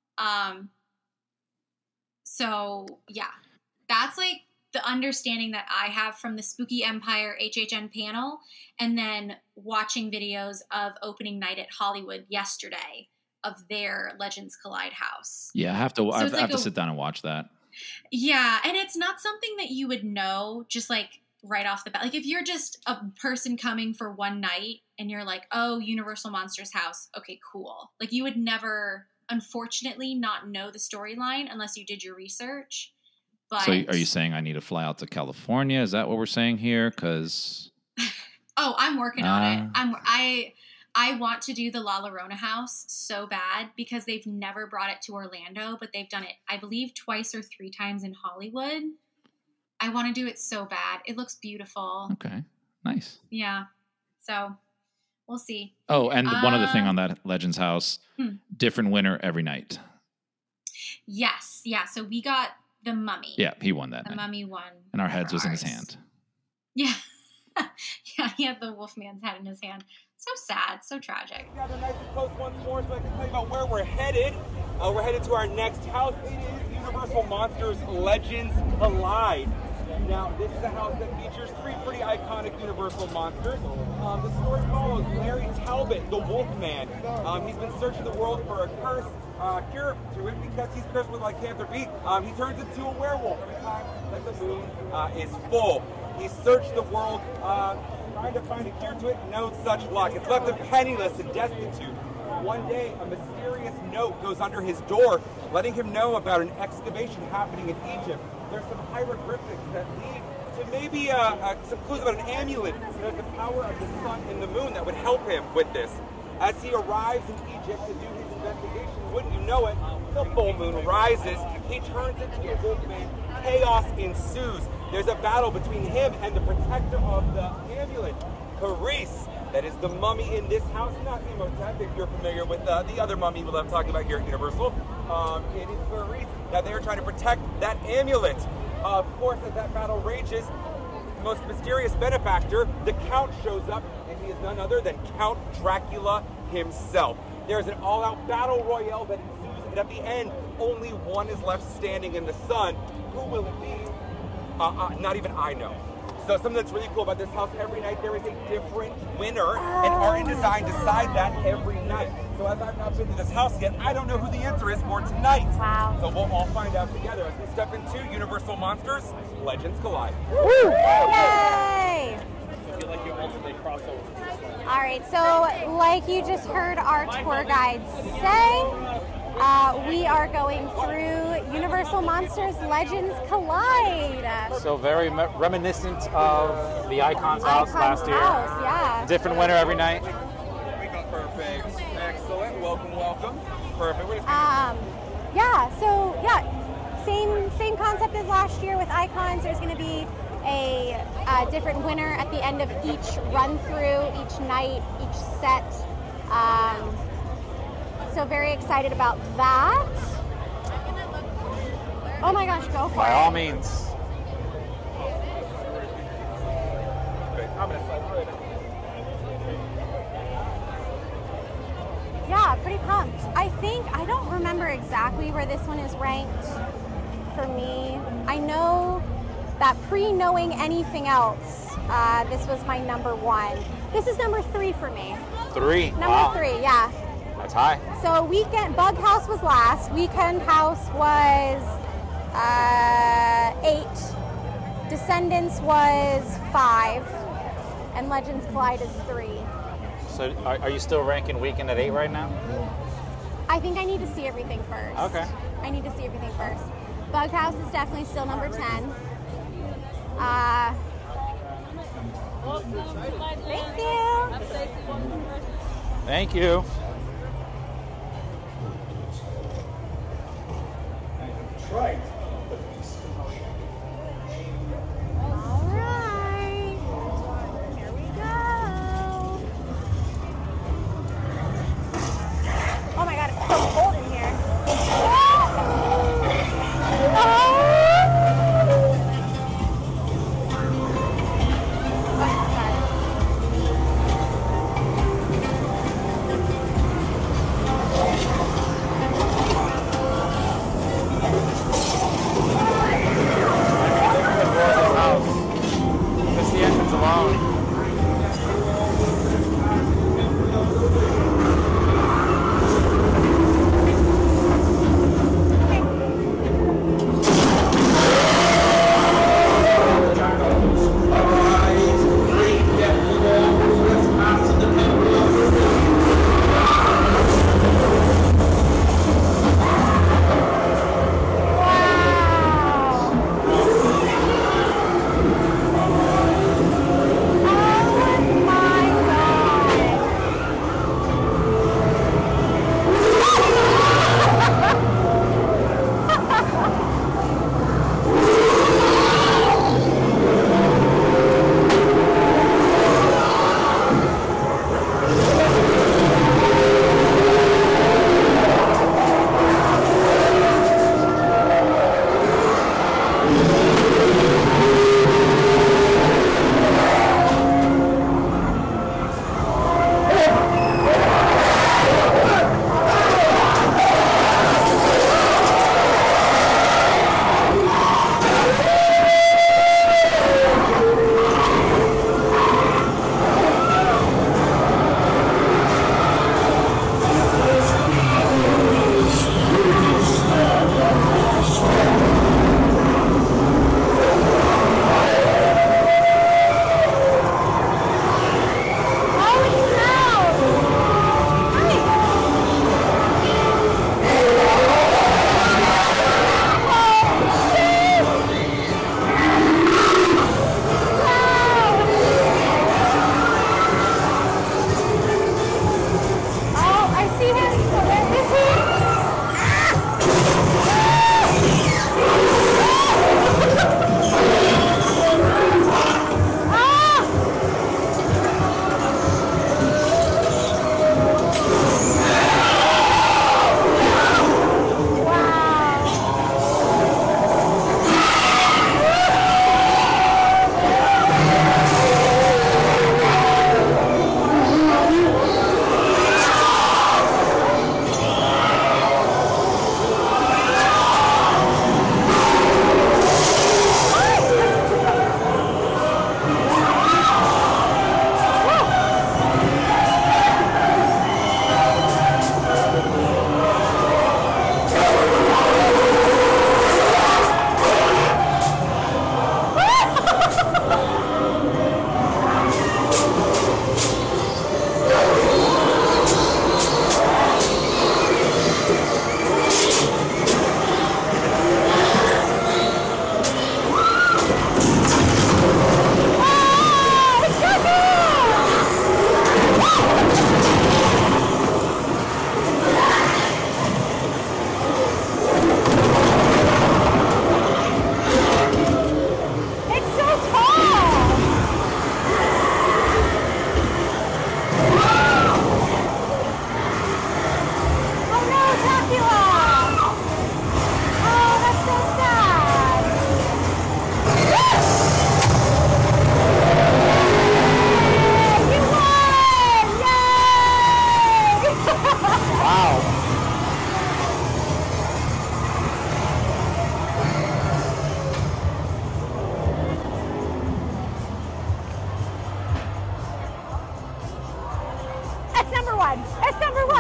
So yeah, that's like the understanding that I have from the Spooky Empire HHN panel, and then watching videos of opening night at Hollywood yesterday of their Legends Collide house. Yeah, I have to sit down and watch that. Yeah, and it's not something that you would know just like right off the bat. Like if you're just a person coming for one night and you're like, oh, Universal Monsters house, okay, cool. Like you would never, unfortunately, not know the storyline unless you did your research. But, so are you saying I need to fly out to California? Is that what we're saying here? Because oh, I'm working on it. I want to do the La Llorona house so bad because they've never brought it to Orlando, but they've done it, I believe, 2 or 3 times in Hollywood. I want to do it so bad. It looks beautiful. Okay, nice. Yeah, so we'll see. Oh, and one other thing on that Legends house, different winner every night. Yes, yeah. So we got the Mummy. Yeah, he won that night. The Mummy won. And our heads was in his hand. Yeah. Yeah, he had the Wolfman's head in his hand. So sad, so tragic. Gather nice and close once more so I can tell you about where we're headed. We're headed to our next house. It is Universal Monsters Legends Collide. Now, this is a house that features 3 pretty iconic Universal monsters. The story follows Larry Talbot, the Wolfman. He's been searching the world for a cure to it because he's cursed with lycanthropy. He turns into a werewolf every time that the moon is full. He's searched the world trying to find a cure to it, no such luck. It's left him penniless and destitute. One day, a mysterious note goes under his door, letting him know about an excavation happening in Egypt. There's some hieroglyphics that lead to maybe some clues about an amulet that has the power of the sun and the moon that would help him with this. As he arrives in Egypt to do his investigation, wouldn't you know it, the full moon rises. He turns into a wolfman. Chaos ensues. There's a battle between him and the protector of the amulet, Paris. That is the mummy in this house, not Imhotep, if you're familiar with the other mummy we'll have talking about here at Universal. It is Paris that they are trying to protect that amulet. Of course, as that battle rages, the most mysterious benefactor, the Count, shows up, and he is none other than Count Dracula himself. There's an all-out battle royale that ensues, and at the end, only one is left standing in the sun. Who will it be? Not even I know. So something that's really cool about this house, every night there is a different winner, and Art and Design decide that every night. So as I've not been to this house yet, I don't know who the answer is for tonight. Wow. So we'll all find out together as we step into Universal Monsters, Legends Collide. Woo! Yay! I feel like you ultimately cross over. All right, so like you just heard our tour guide say, we are going through Universal Monsters Legends Collide. So very reminiscent of the Icons house last year. House, yeah. Different winner every night. Perfect. Excellent. Welcome, welcome. Perfect. Same concept as last year with Icons. There's going to be a different winner at the end of each run through, each night, each set. So very excited about that. Oh my gosh, go for it. By all means. Yeah, pretty pumped. I don't remember exactly where this one is ranked for me. I know that pre-knowing anything else, this was my number 1. This is number 3 for me. 3? Number 3, yeah. That's high. So Bug House was last. Weekend House was 8. Descendants was 5. And Legends Collide is 3. So are you still ranking Weekend at 8 right now? I think I need to see everything first. Okay. I need to see everything first. Bug House is definitely still number 10. Thank you. Thank you. Right. All right. Here we go. Oh my God, it's so cold in here.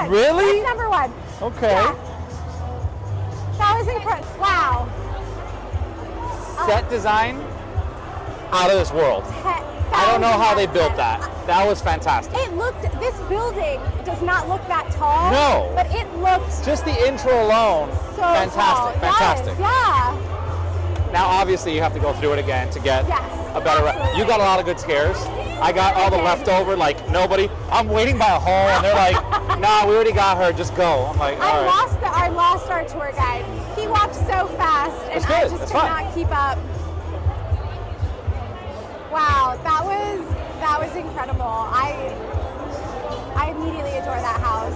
Really? That's #1. Okay. Yeah. That was incredible. Wow. Set design out of this world. I don't know how they built that. That was fantastic. It looked, this building does not look that tall. No. But it looked Just the intro alone, so fantastic, tall. fantastic. Yes, Now, obviously, you have to go through it again to get Yes, a better. absolutely. You got a lot of good scares. I got all the leftover, like nobody. I'm waiting by a hole, and they're like, "Nah, we already got her. Just go." I'm like, "All right." I lost our tour guide. He walked so fast, and It's I good. just It's could fun. not keep up. Wow, that was incredible. I immediately adore that house.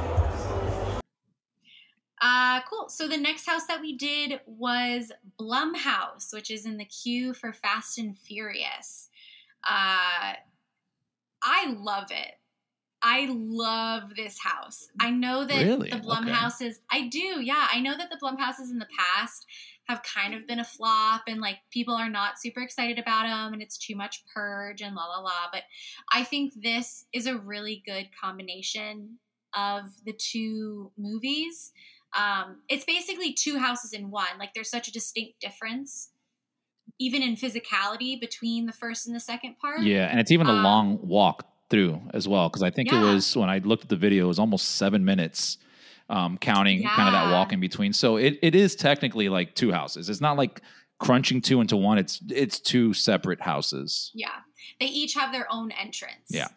Cool. So the next house that we did was Blumhouse, which is in the queue for Fast and Furious. I love it. I love this house. I know that Really? the Blumhouses, I do, yeah. I know that the Blumhouses in the past have kind of been a flop and like people are not super excited about them and it's too much purge and la la la. But I think this is a really good combination of the two movies. It's basically two houses in one. Like there's such a distinct difference, even in physicality, between the first and the second part. Yeah, and it's even a long walk through as well, because I think it was, when I looked at the video, it was almost 7 minutes, counting kind of that walk in between. So it is technically like two houses. It's not like crunching two into one. It's two separate houses. Yeah, they each have their own entrance. Yeah.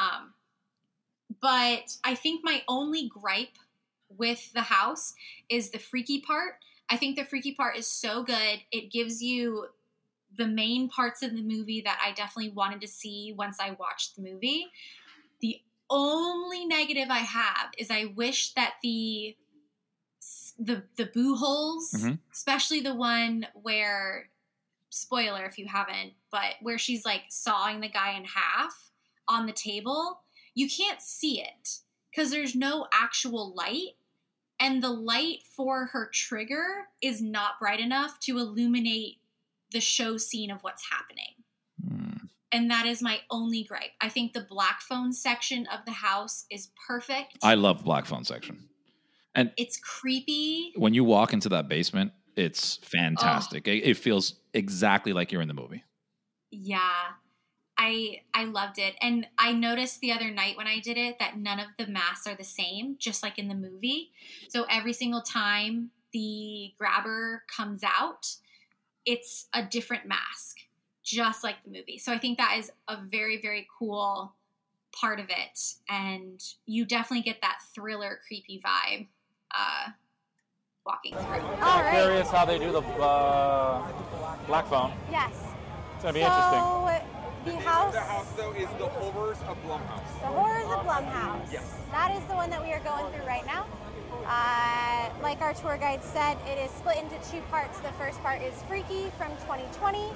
But I think my only gripe with the house is the freaky part. I think the freaky part is so good. It gives you the main parts of the movie that I definitely wanted to see once I watched the movie. The only negative I have is I wish that the boo holes, especially the one where, spoiler if you haven't, but where she's like sawing the guy in half on the table, you can't see it because there's no actual light. And the light for her trigger is not bright enough to illuminate the show scene of what's happening. And that is my only gripe. I think the black phone section of the house is perfect. I love black phone section. And it's creepy. When you walk into that basement, it's fantastic. It feels exactly like you're in the movie. Yeah. I loved it. And I noticed the other night when I did it that none of the masks are the same, just like in the movie. So every single time the grabber comes out, it's a different mask, just like the movie. So I think that is a very, very cool part of it. And you definitely get that thriller, creepy vibe walking through. All right. Curious how they do the black phone. Yes. It's going to be interesting. The house, though, is the Horrors of Blumhouse. The Horrors of Blumhouse. Yes. That is the one that we are going through right now. Like our tour guide said, it is split into two parts. The first part is Freaky from 2020.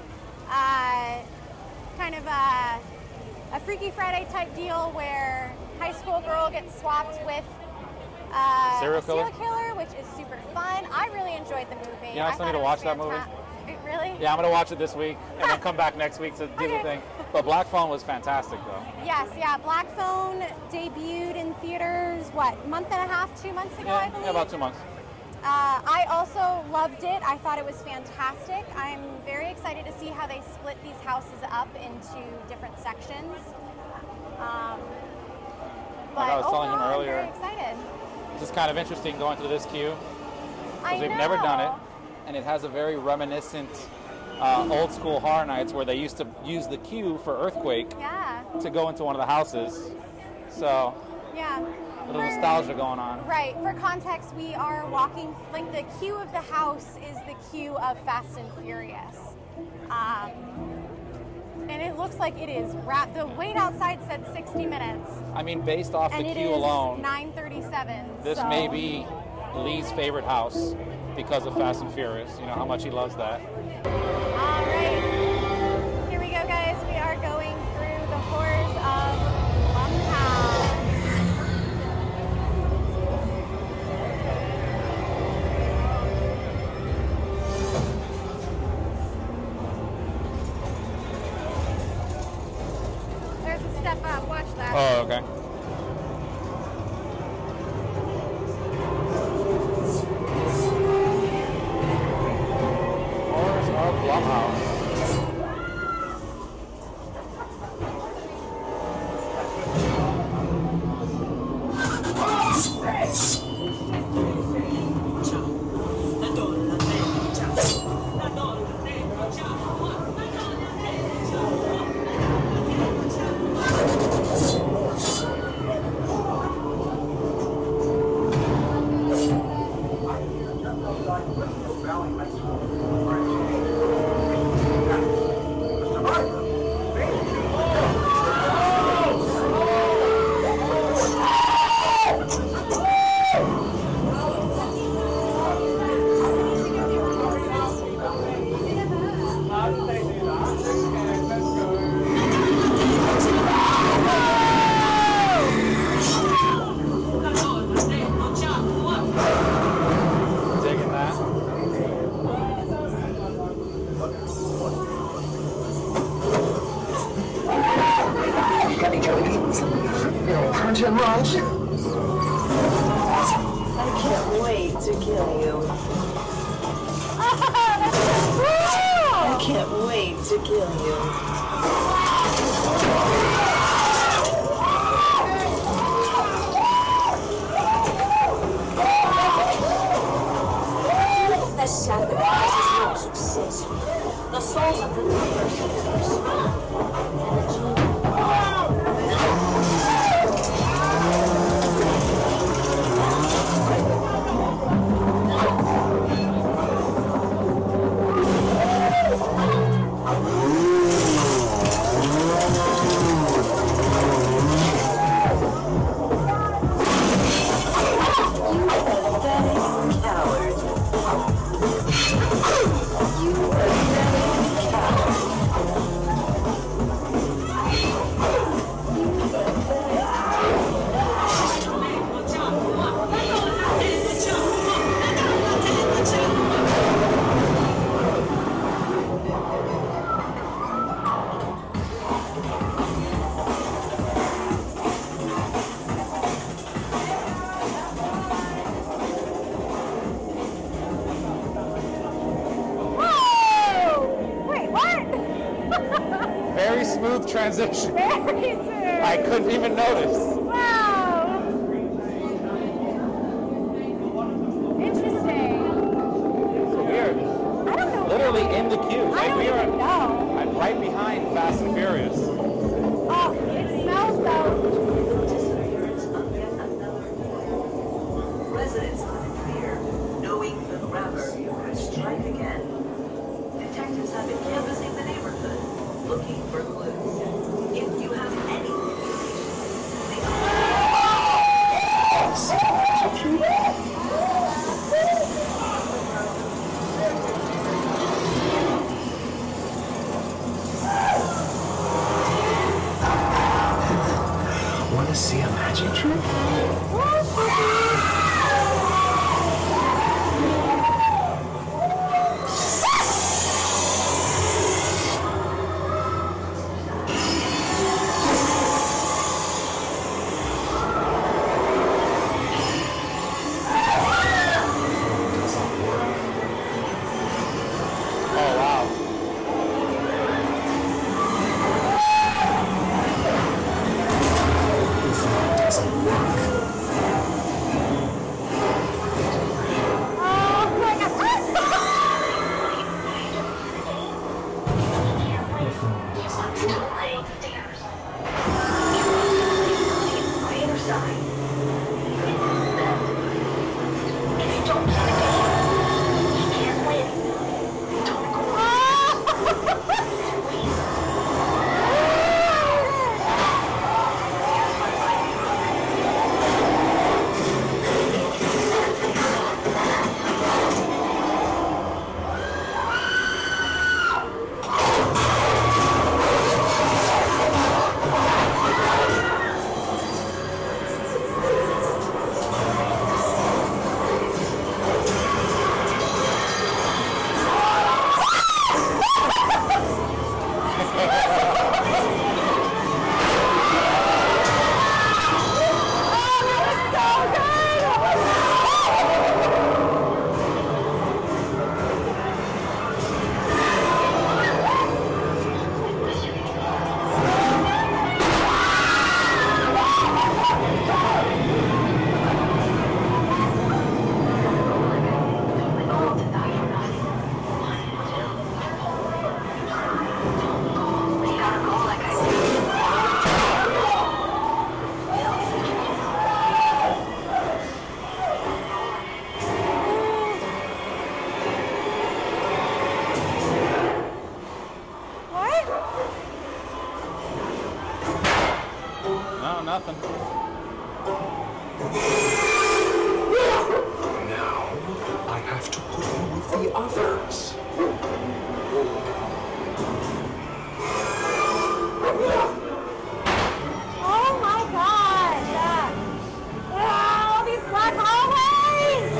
Kind of a Freaky Friday type deal where high school girl gets swapped with serial killer, which is super fun. I really enjoyed the movie. Yeah, I still need to watch that movie. Really? Yeah, I'm going to watch it this week and then come back next week to do the thing. But Black Phone was fantastic, though. Yes, yeah. Black Phone debuted in theaters, what, month and a half, 2 months ago, I believe? Yeah, about 2 months. I also loved it. I thought it was fantastic. I'm very excited to see how they split these houses up into different sections. Like I was telling him earlier, I'm very excited. It's just kind of interesting going through this queue because we've know. never done it. And it has a very reminiscent old school Horror Nights where they used to use the queue for Earthquake to go into one of the houses. So a little nostalgia going on. Right. For context, we are walking, like the queue of the house is the queue of Fast and Furious. And it looks like it is the wait outside said 60 minutes. I mean, based off the queue alone, 9:37. This may be Lee's favorite house because of Fast and Furious. You know how much he loves that. All right. Here we go, guys. We are going through the Horrors of Blumhouse. There's a step up. Watch that. Oh, okay. Blumhouse. I can't wait to kill you. I can't wait to kill you. The sacrifice is not successful. The souls of the persons are small. Very smooth transition. Very smooth. I couldn't even notice. Wow. Interesting. So weird. I don't know. Literally in the queue. I don't even know. I'm right behind Fast and Furious. Oh, it smells though. Residents live in fear, knowing the grabber could strike again. Detectives have been canvassing the neighborhood, looking for clues. If you have any nothing. Now, I have to put you with the others. Oh my god! Wow, these black hallways!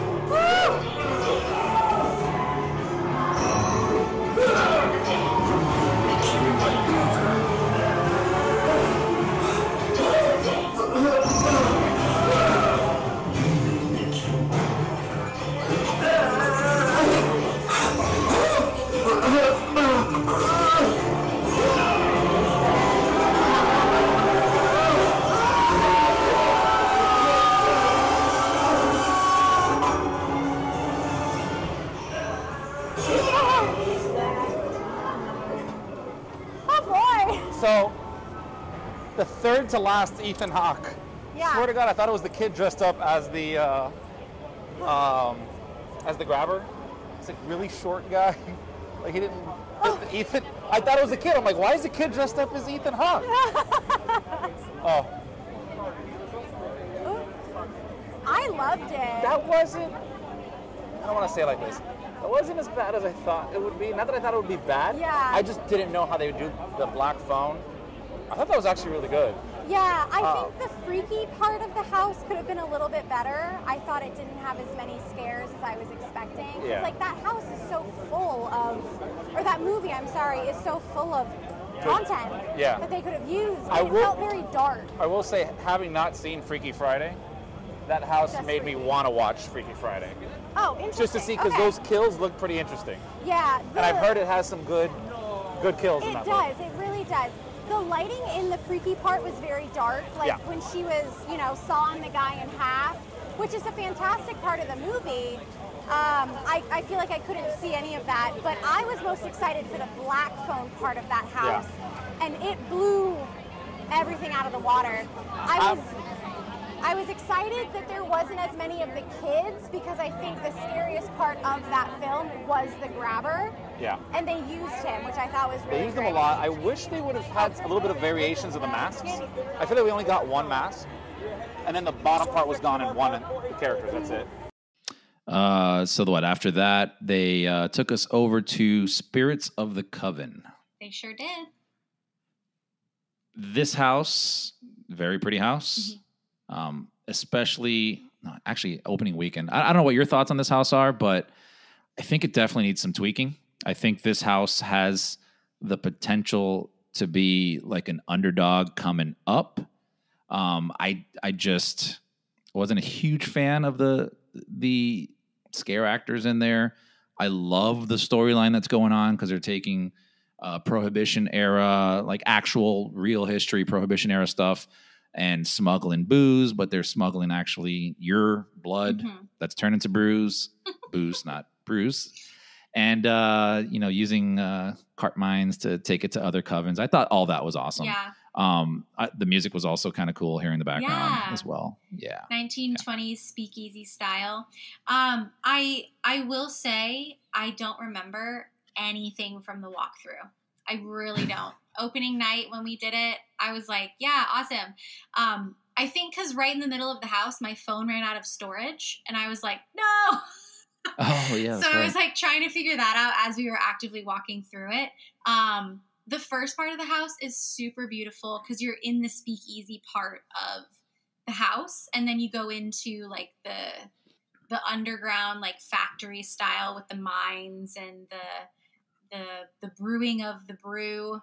So, the third to last Ethan Hawke. Yeah. Swear to God, I thought it was the kid dressed up as the grabber. It's like really short guy. Like he didn't. Ethan. I thought it was a kid. I'm like, why is the kid dressed up as Ethan Hawke? Oh. I loved it. That wasn't. I don't want to say it like this. It wasn't as bad as I thought it would be. Not that I thought it would be bad. Yeah. I just didn't know how they would do the black phone. I thought that was actually really good. Yeah, I think the freaky part of the house could have been a little bit better. I thought it didn't have as many scares as I was expecting. Yeah. Like that house is so full of, or that movie, I'm sorry, is so full of content that they could have used. It felt very dark. I will say, having not seen Freaky Friday, that house Just made me freaky. want to watch Freaky Friday. Oh, interesting. Just to see, because those kills look pretty interesting. Yeah. And I've heard it has some good kills in It that does. It really does. The lighting in the freaky part was very dark. Like when she was, sawing the guy in half, which is a fantastic part of the movie. I feel like I couldn't see any of that, but I was most excited for the black phone part of that house, and it blew everything out of the water. I was excited that there wasn't as many of the kids because I think the scariest part of that film was the grabber. Yeah. And they used him, which I thought was really They used them great. a lot. I wish they would have had a little bit of variations of the masks. I feel like we only got one mask, and then the bottom part was gone in one of the characters. That's it. So what? After that, they took us over to Spirits of the Coven. They sure did. This house, very pretty house, especially actually opening weekend. I don't know what your thoughts on this house are, but I think it definitely needs some tweaking. I think this house has the potential to be like an underdog coming up. I just wasn't a huge fan of the scare actors in there. I love the storyline that's going on because they're taking Prohibition era, like actual real history Prohibition era stuff, and smuggling booze, but they're smuggling actually your blood that's turned into booze, not brews. And, using cart mines to take it to other covens. I thought all that was awesome. Yeah. The music was also kind of cool here in the background as well. Yeah. 1920s speakeasy style. I will say I don't remember anything from the walkthrough. I really don't. Opening night when we did it, I was like, yeah, awesome. I think because right in the middle of the house, my phone ran out of storage, and I was like, no. Oh, yeah. So I was like trying to figure that out as we were actively walking through it. The first part of the house is super beautiful because you're in the speakeasy part of the house, and then you go into like the underground like factory style with the mines and the brewing of the brew.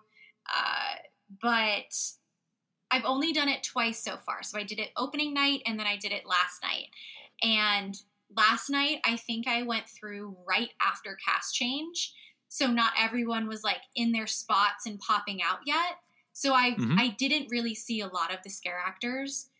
But I've only done it twice so far. So I did it opening night and then I did it last night. And last night, I think I went through right after cast change. So not everyone was like in their spots and popping out yet. So I didn't really see a lot of the scare actors.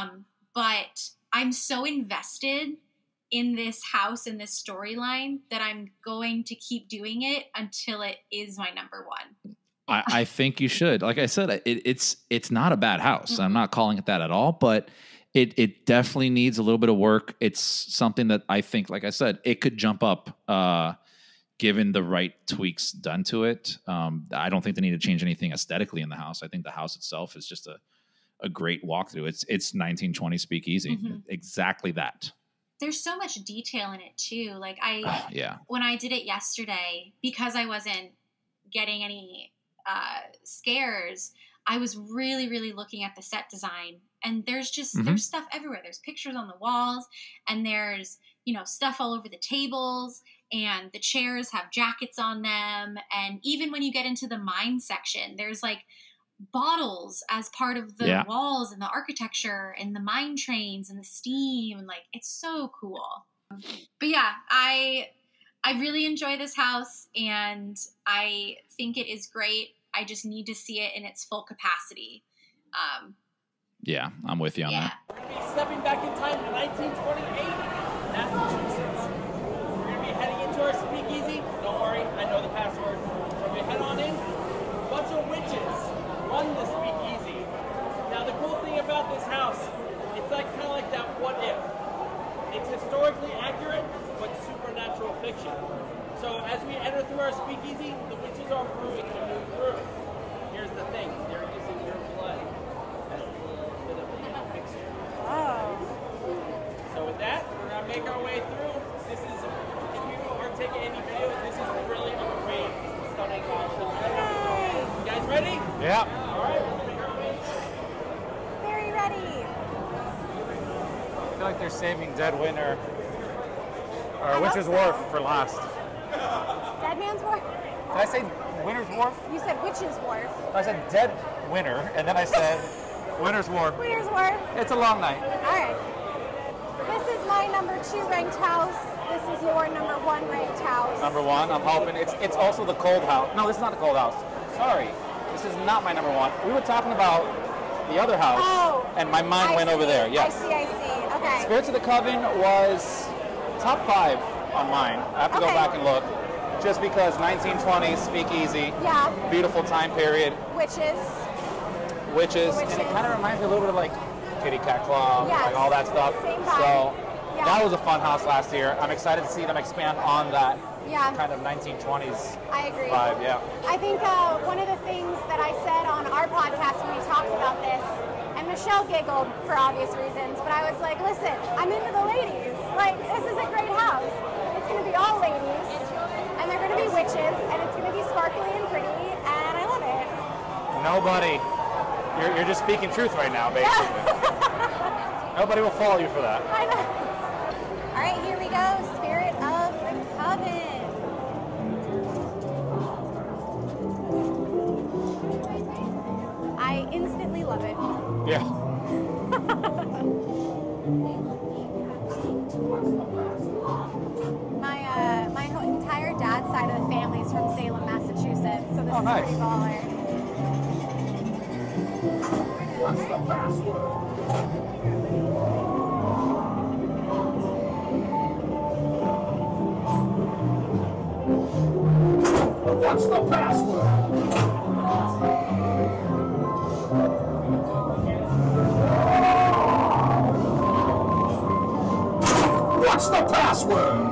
But I'm so invested in this house and this storyline that I'm going to keep doing it until it is my number one. I think you should. Like I said, it's not a bad house. I'm not calling it that at all, but it definitely needs a little bit of work. It's something that I think, like I said, it could jump up given the right tweaks done to it. I don't think they need to change anything aesthetically in the house. I think the house itself is just a great walkthrough. It's 1920 speakeasy. Exactly that. There's so much detail in it too. Like yeah. When I did it yesterday, because I wasn't getting any scares, I was really, really looking at the set design. And there's just, there's stuff everywhere. There's pictures on the walls, and there's, you know, stuff all over the tables, and the chairs have jackets on them. And even when you get into the mine section, there's like bottles as part of the walls and the architecture and the mine trains and the steam. And like, it's so cool. But yeah, I really enjoy this house, and I think it is great. I just need to see it in its full capacity. Yeah, I'm with you on that. We're going to be stepping back in time to 1928, Massachusetts. We're going to be heading into our speakeasy. Don't worry, I know the password. So we head on in. A bunch of witches run the speakeasy. Now, the cool thing about this house, it's like kind of like that what if. It's historically accurate, but supernatural fiction. So as we enter through our speakeasy, the witches are brewing to move through. Here's the thing, they're using your blood as a little bit of a mixture. Oh. So with that, we're gonna make our way through. This is, if you are taking any video, this is really a great, stunning house. You guys ready? Yeah. All right, we'll make our way. Very ready. I feel like they're saving Dead Winter or Witch's Wharf for last. Dead Man's Wharf? Did I say Winter's Wharf? You said Witch's Wharf. I said Dead Winter, and then I said Winter's Wharf. Winter's Wharf. It's a long night. All right. This is my number 2 ranked house. This is your number 1 ranked house. Number 1, I'm hoping. It's also the cold house. No, this is not the cold house. Sorry. This is not my number 1. We were talking about the other house, and my mind went over there. Yes. I see. Okay. Spirits of the Coven was top 5 on mine. I have to go back and look. Just because 1920s, speakeasy, beautiful time period. Witches. And it kind of reminds me a little bit of like Kitty Cat Club, like all that stuff. Same vibe. So that was a fun house last year. I'm excited to see them expand on that kind of 1920s I agree. vibe. Yeah. I think one of the things that I said on our podcast when we talked about this, and Michelle giggled for obvious reasons, but I was like, listen, I'm into the ladies. Like, this is a great house. It's going to be all ladies, and they're going to be witches, and it's going to be sparkly and pretty, and I love it. Nobody. You're just speaking truth right now, basically. Nobody will follow you for that. I know. All right, here we go. Spirit of the Coven. I instantly love it. Yeah. My whole entire dad's side of the family is from Salem, Massachusetts, so this is pretty baller. What's the password? What's the password? What's the password?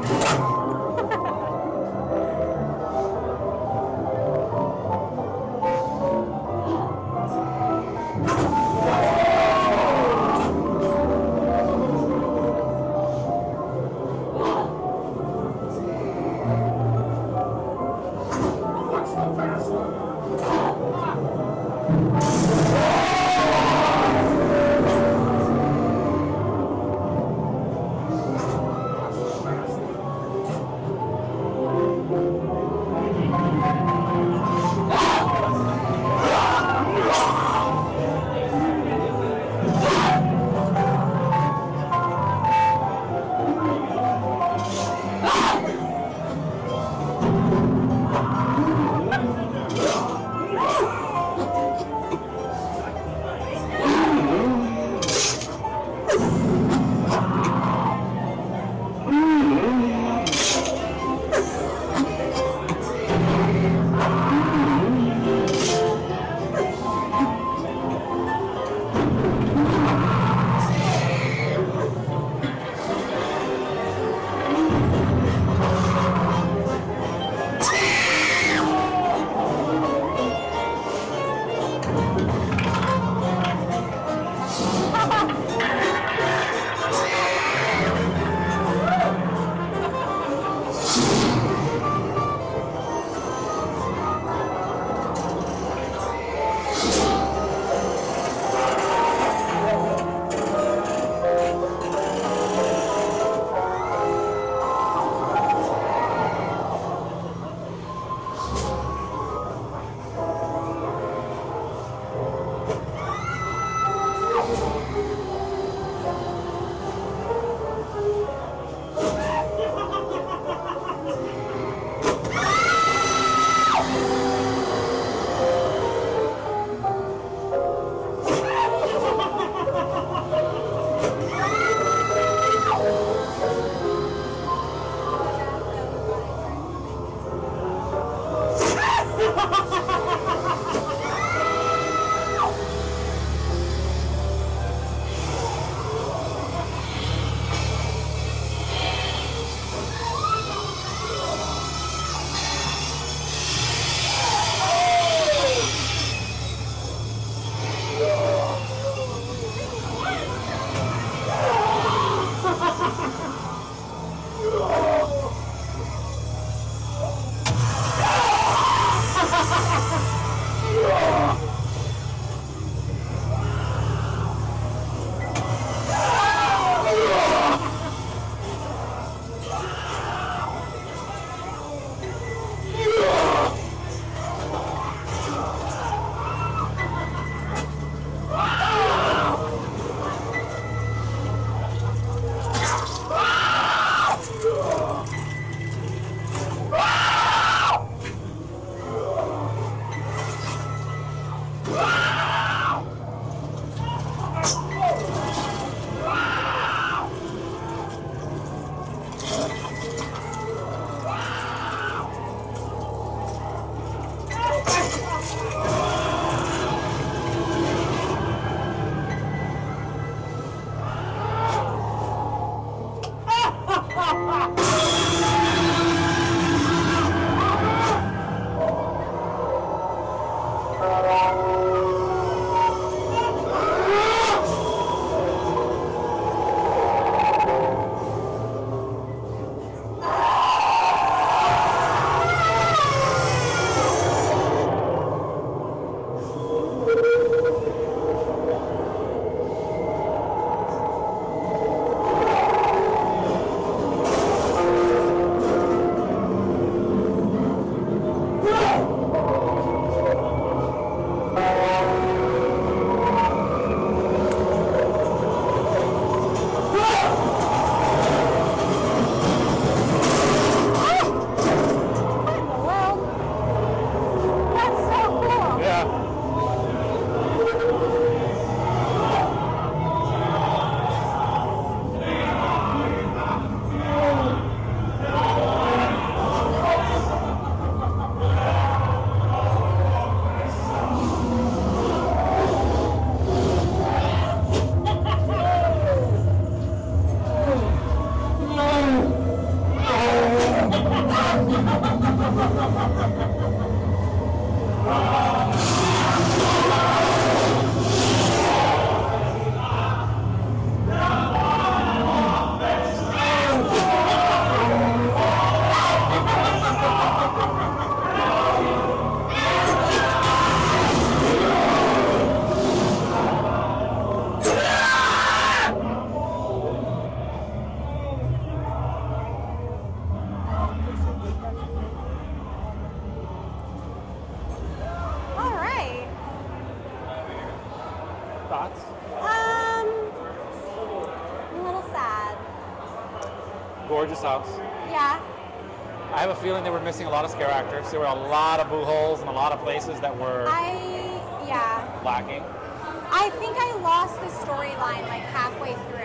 Gorgeous house. Yeah. I have a feeling they were missing a lot of scare actors. There were a lot of boo holes and a lot of places that were lacking. I think I lost the storyline like halfway through.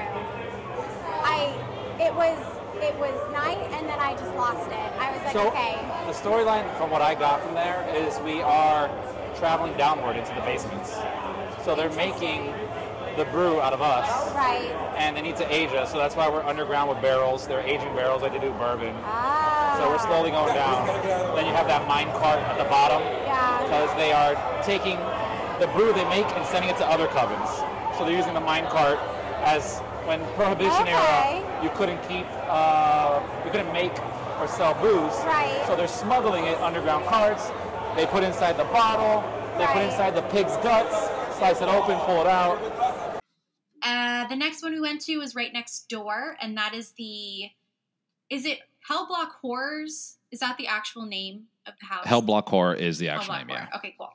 It was night and then I just lost it. I was like, okay. The storyline from what I got from there is we are traveling downward into the basements. So they're making the brew out of us. Right. And they need to age us, so that's why we're underground with barrels. They're aging barrels like they do bourbon. Ah. So we're slowly going down. Then you have that mine cart at the bottom. Yeah. Because they are taking the brew they make and sending it to other covens. So they're using the mine cart as when Prohibition era, you couldn't keep, you couldn't make or sell booze. Right. So they're smuggling it underground carts. They put inside the bottle. They put inside the pig's guts, slice it open, pull it out. The next one we went to was right next door, and that is is it Hell Block Horrors? Is that the actual name of the house? Hell Block Horror is the actual name, yeah. Okay, cool.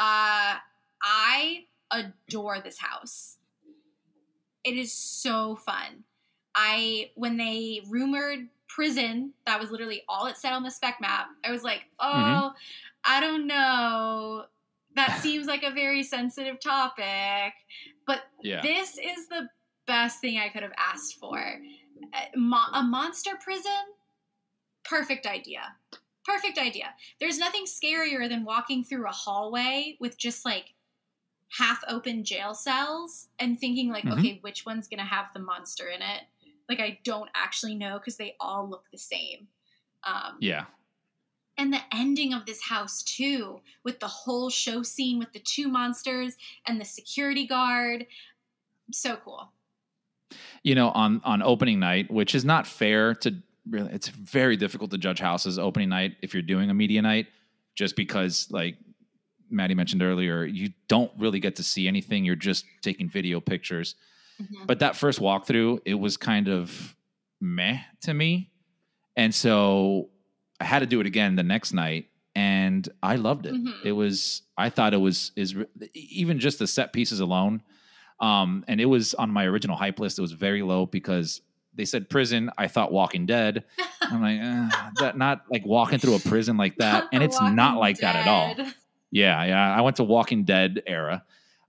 I adore this house. It is so fun. When they rumored prison, that was literally all it said on the spec map. I was like, I don't know. That seems like a very sensitive topic. But this is the best thing I could have asked for. A monster prison? Perfect idea. Perfect idea. There's nothing scarier than walking through a hallway with just like half open jail cells and thinking like, okay, which one's going to have the monster in it? Like, I don't actually know because they all look the same. Yeah. And the ending of this house too, with the whole show scene with the 2 monsters and the security guard. So cool. You know, on opening night, which is not fair to really, it's very difficult to judge houses opening night if you're doing a media night, just because, like Maddie mentioned earlier, you don't really get to see anything. You're just taking video pictures. But that first walkthrough, it was kind of meh to me. And so I had to do it again the next night, and I loved it. I thought it was even just the set pieces alone. And it was on my original hype list. It was very low because they said prison. I thought Walking Dead. I'm like, that not like walking through a prison like that. And it's not like that at all. Yeah. I went to Walking Dead era.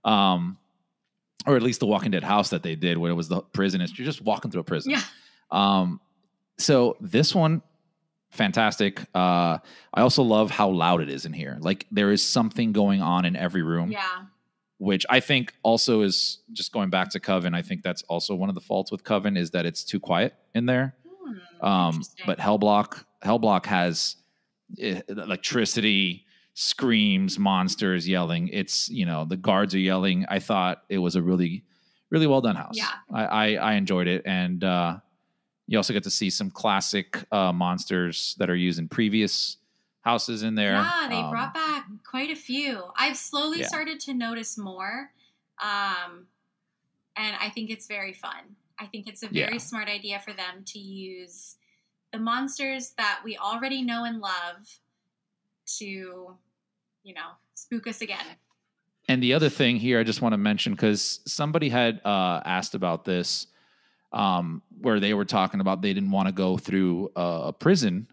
Or at least the Walking Dead house that they did where it was the prison. You're just walking through a prison. Yeah. So this one, fantastic. I also love how loud it is in here. Like, there is something going on in every room. Yeah. Which I think also is, just going back to Coven, I think that's also one of the faults with Coven is that it's too quiet in there. But Hellblock has electricity, screams, monsters yelling. It's, you know, the guards are yelling. I thought it was a really, really well done house. Yeah. I enjoyed it. And you also get to see some classic monsters that are used in previous houses in there. Yeah, they brought back quite a few. I've slowly started to notice more. And I think it's very fun. I think it's a very smart idea for them to use the monsters that we already know and love to, you know, spook us again. And the other thing here I just want to mention, because somebody had asked about this, where they were talking about they didn't want to go through a prison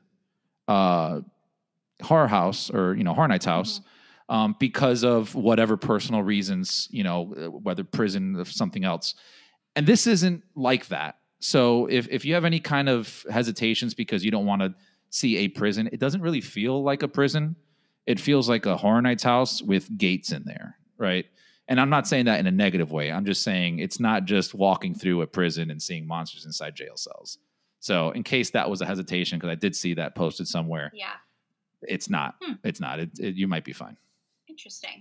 horror house or, you know, Horror Nights house because of whatever personal reasons, you know, whether prison or something else. And this isn't like that. So if you have any kind of hesitations because you don't want to see a prison, it doesn't really feel like a prison. It feels like a Horror Nights house with gates in there, right? And I'm not saying that in a negative way. I'm just saying it's not just walking through a prison and seeing monsters inside jail cells. So in case that was a hesitation, because I did see that posted somewhere. Yeah. It's not. It's not. You might be fine. Interesting.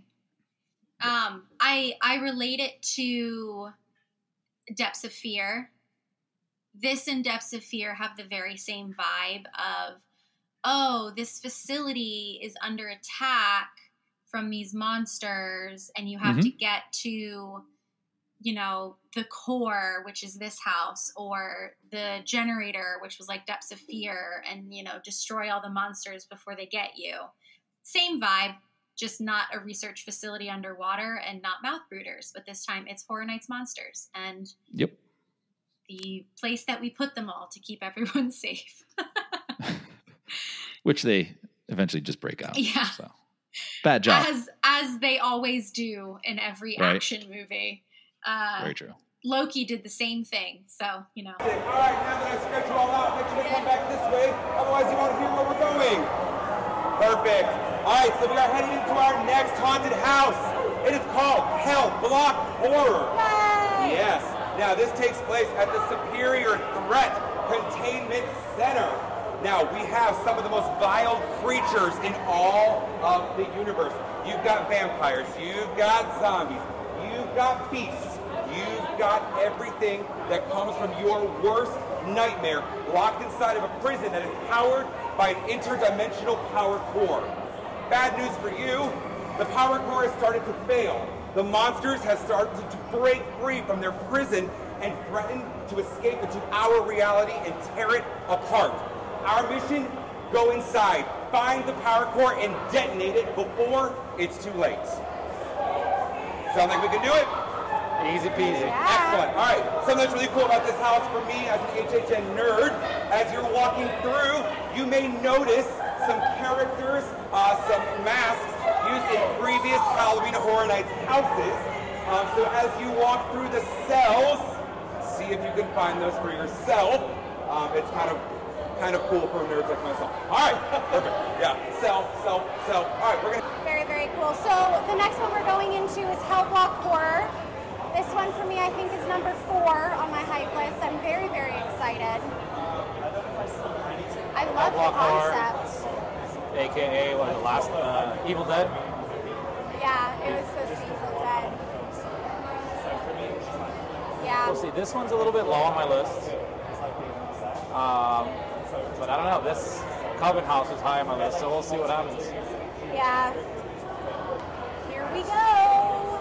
I relate it to Depths of Fear. This and Depths of Fear have the very same vibe of, oh, this facility is under attack from these monsters, and you have to get to, you know, the core, which is this house, or the generator, which was like Depths of Fear, and, you know, destroy all the monsters before they get you. Same vibe, just not a research facility underwater and not mouth brooders, but this time it's Horror Nights monsters, and the place that we put them all to keep everyone safe. Which they eventually just break out. Yeah. So. Bad job. As they always do in every action movie. Very true. Loki did the same thing, so, you know. All right, now that I stretch you all out, make sure to come back this way, otherwise you won't hear where we're going. Perfect. All right, so we are heading into our next haunted house. It is called Hellblock Horror. Yay! Yes. Now, this takes place at the Superior Threat Containment Center. Now, we have some of the most vile creatures in all of the universe. You've got vampires, you've got zombies, you've got beasts, you've got everything that comes from your worst nightmare locked inside of a prison that is powered by an interdimensional power core. Bad news for you, the power core has started to fail. The monsters have started to break free from their prison and threaten to escape into our reality and tear it apart. Our mission, go inside, find the power core, and detonate it before it's too late. Sound like we can do it? Easy peasy. Yeah. Excellent. All right. Something that's really cool about this house for me as an HHN nerd, as you're walking through, you may notice some characters, some masks used in previous Halloween Horror Nights houses. So as you walk through the cells, see if you can find those for yourself. It's kind of kind of cool for nerds like myself. All right, perfect. Yeah, sell. All right, we're gonna. Very, very cool. So the next one we're going into is Hell Block Horror. This one for me, I think, is number 4 on my hype list. I'm very, very excited. I love the concept. AKA what, the last Evil Dead? Yeah, it was supposed to be Evil Dead. Yeah. We'll see. This one's a little bit low on my list. But I don't know. This Coven House is high on my list, so we'll see what happens. Yeah. Here we go.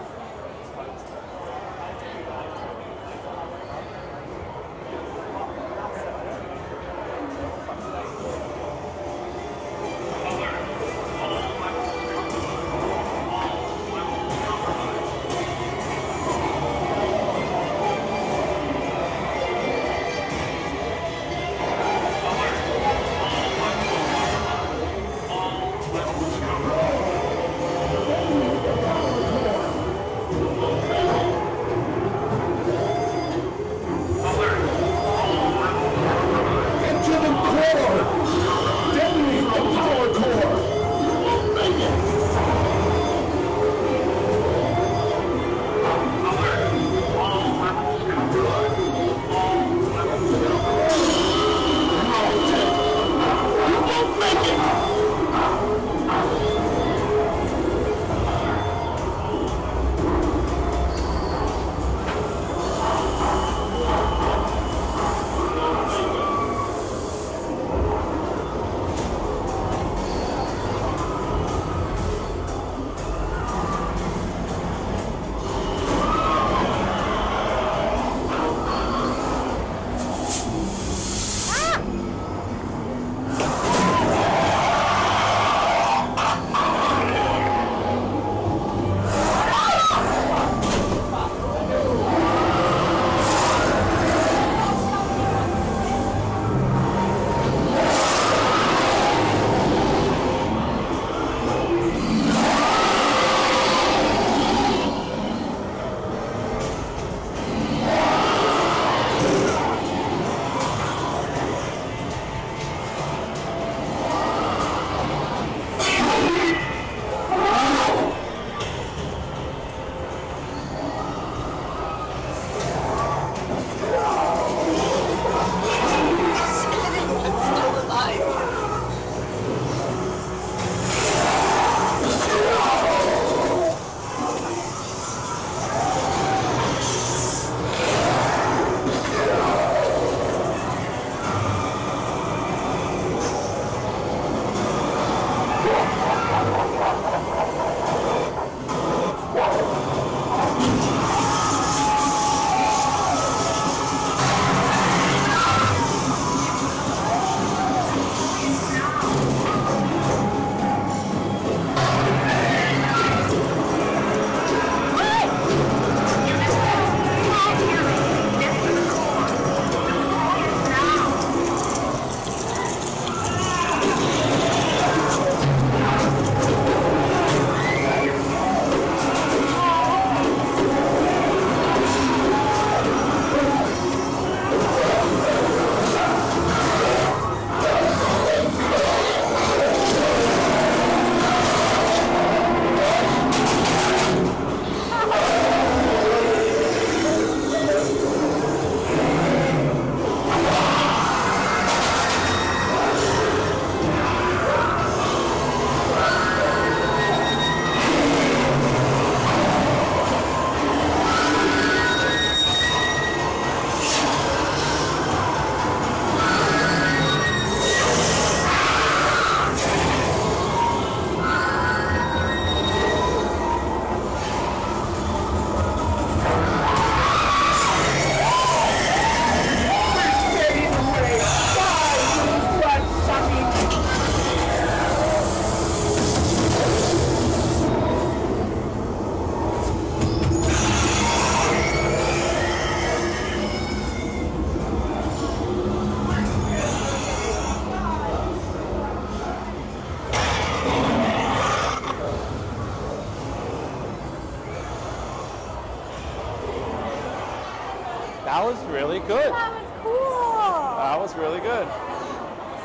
That was really good. That was cool. That was really good.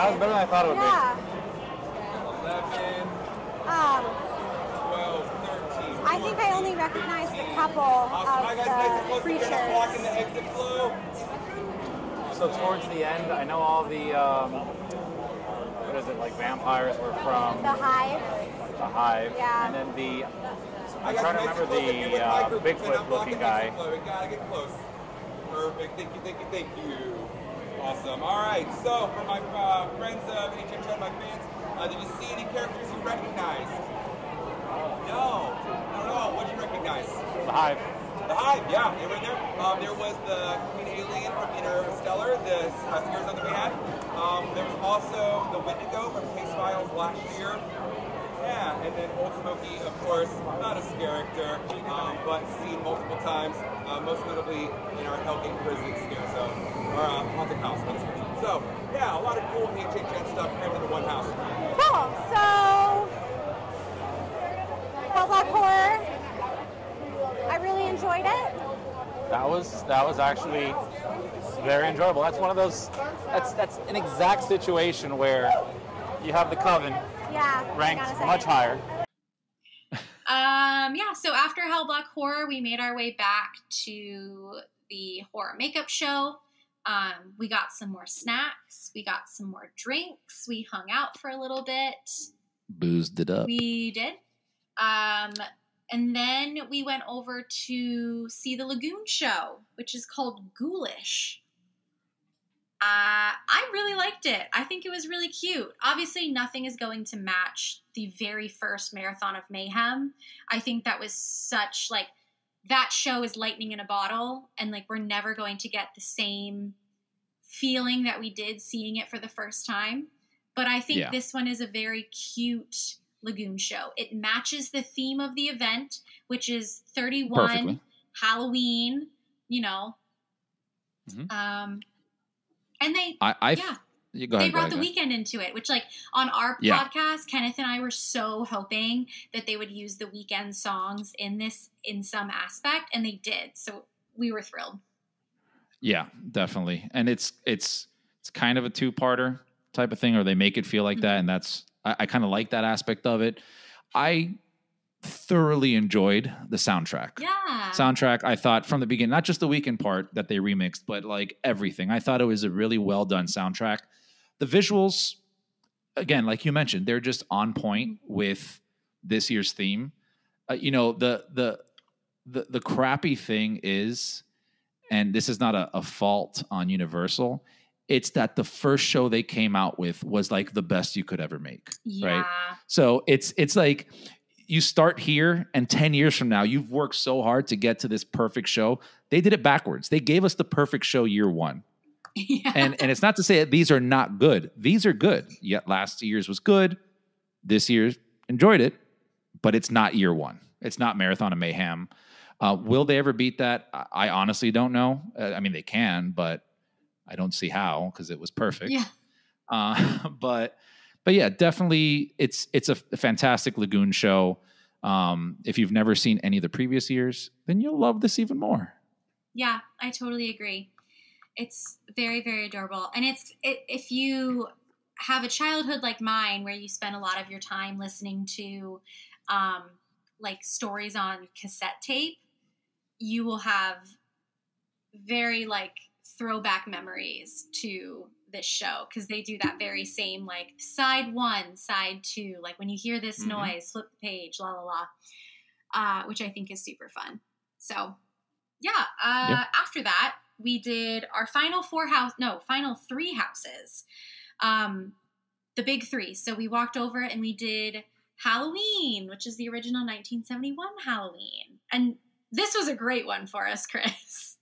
was better than I thought it would Yeah. 11, 12, 13. I think I only recognized a couple Awesome. Hi guys, nice and of close. the We're gonna walk in creatures. the exit flow. be. So towards the end, I know all the, what is it, like vampires were from The Hive. the Hive. Yeah. And then the, Hi I'm guys, trying to nice and remember close. If you're with my group, the you cannot block Bigfoot-looking the exit guy. flow. We gotta get close. Perfect. Thank you, thank you, thank you. Awesome. All right. So for my friends of HHN, my fans, did you see any characters you recognized? No. No. What did you recognize? The Hive. The Hive, yeah, they were in there. There was the Queen Alien from Interstellar, the series that we had. There was also the Wendigo from Case Files last year. Yeah, and then Old Smoky, of course, not a character, but seen multiple times, most notably in our Hellgate Prison scare zone, or haunted house. So, yeah, a lot of cool HHN stuff crammed into one house. Cool. So, Black Horror. I really enjoyed it. That was actually very enjoyable. That's one of those, that's an exact situation where you have the Coven ranked much higher. Yeah, so after Hell Black Horror, we made our way back to the horror makeup show. We got some more snacks. We got some more drinks. We hung out for a little bit. Boozed it up. We did. And then we went over to see the Lagoon show, which is called Ghoulish. I really liked it. I think it was really cute. Obviously, nothing is going to match the very first Marathon of Mayhem. I think that was such, like, that show is lightning in a bottle, and, like, we're never going to get the same feeling that we did seeing it for the first time. But I think this one is a very cute Lagoon show. It matches the theme of the event, which is 31, perfectly. Halloween, you know. Mm-hmm. And they, they brought the weekend into it, which, like, on our podcast, Kenneth and I were so hoping that they would use the weekend songs in this in some aspect, and they did. So we were thrilled. Yeah, definitely. And it's kind of a two-parter type of thing, or they make it feel like that, and that's I kind of like that aspect of it. I thoroughly enjoyed the soundtrack. Yeah. Soundtrack, I thought from the beginning, not just the weekend part that they remixed, but like everything. I thought it was a really well done soundtrack. The visuals, again, like you mentioned, they're just on point with this year's theme. You know, the crappy thing is, and this is not a fault on Universal, it's that the first show they came out with was like the best you could ever make. Yeah. Right. So it's like you start here and 10 years from now, you've worked so hard to get to this perfect show. They did it backwards. They gave us the perfect show year one. Yeah. And it's not to say that these are not good. These are good. Yet last year's was good. This year's enjoyed it, but it's not year one. It's not Marathon of Mayhem. Will they ever beat that? I honestly don't know. I mean, they can, but I don't see how, because it was perfect. Yeah. But yeah, definitely it's a fantastic Lagoon show. If you've never seen any of the previous years, then you'll love this even more. Yeah, I totally agree. It's very, very adorable. And if you have a childhood like mine, where you spend a lot of your time listening to like stories on cassette tape, you will have very like throwback memories to this show, because they do that very same like side one, side two, like when you hear this noise, flip the page, la la la, which I think is super fun. So after that we did our final final three houses, the big three. So we walked over and we did Halloween, which is the original 1971 Halloween, and this was a great one for us, Chris.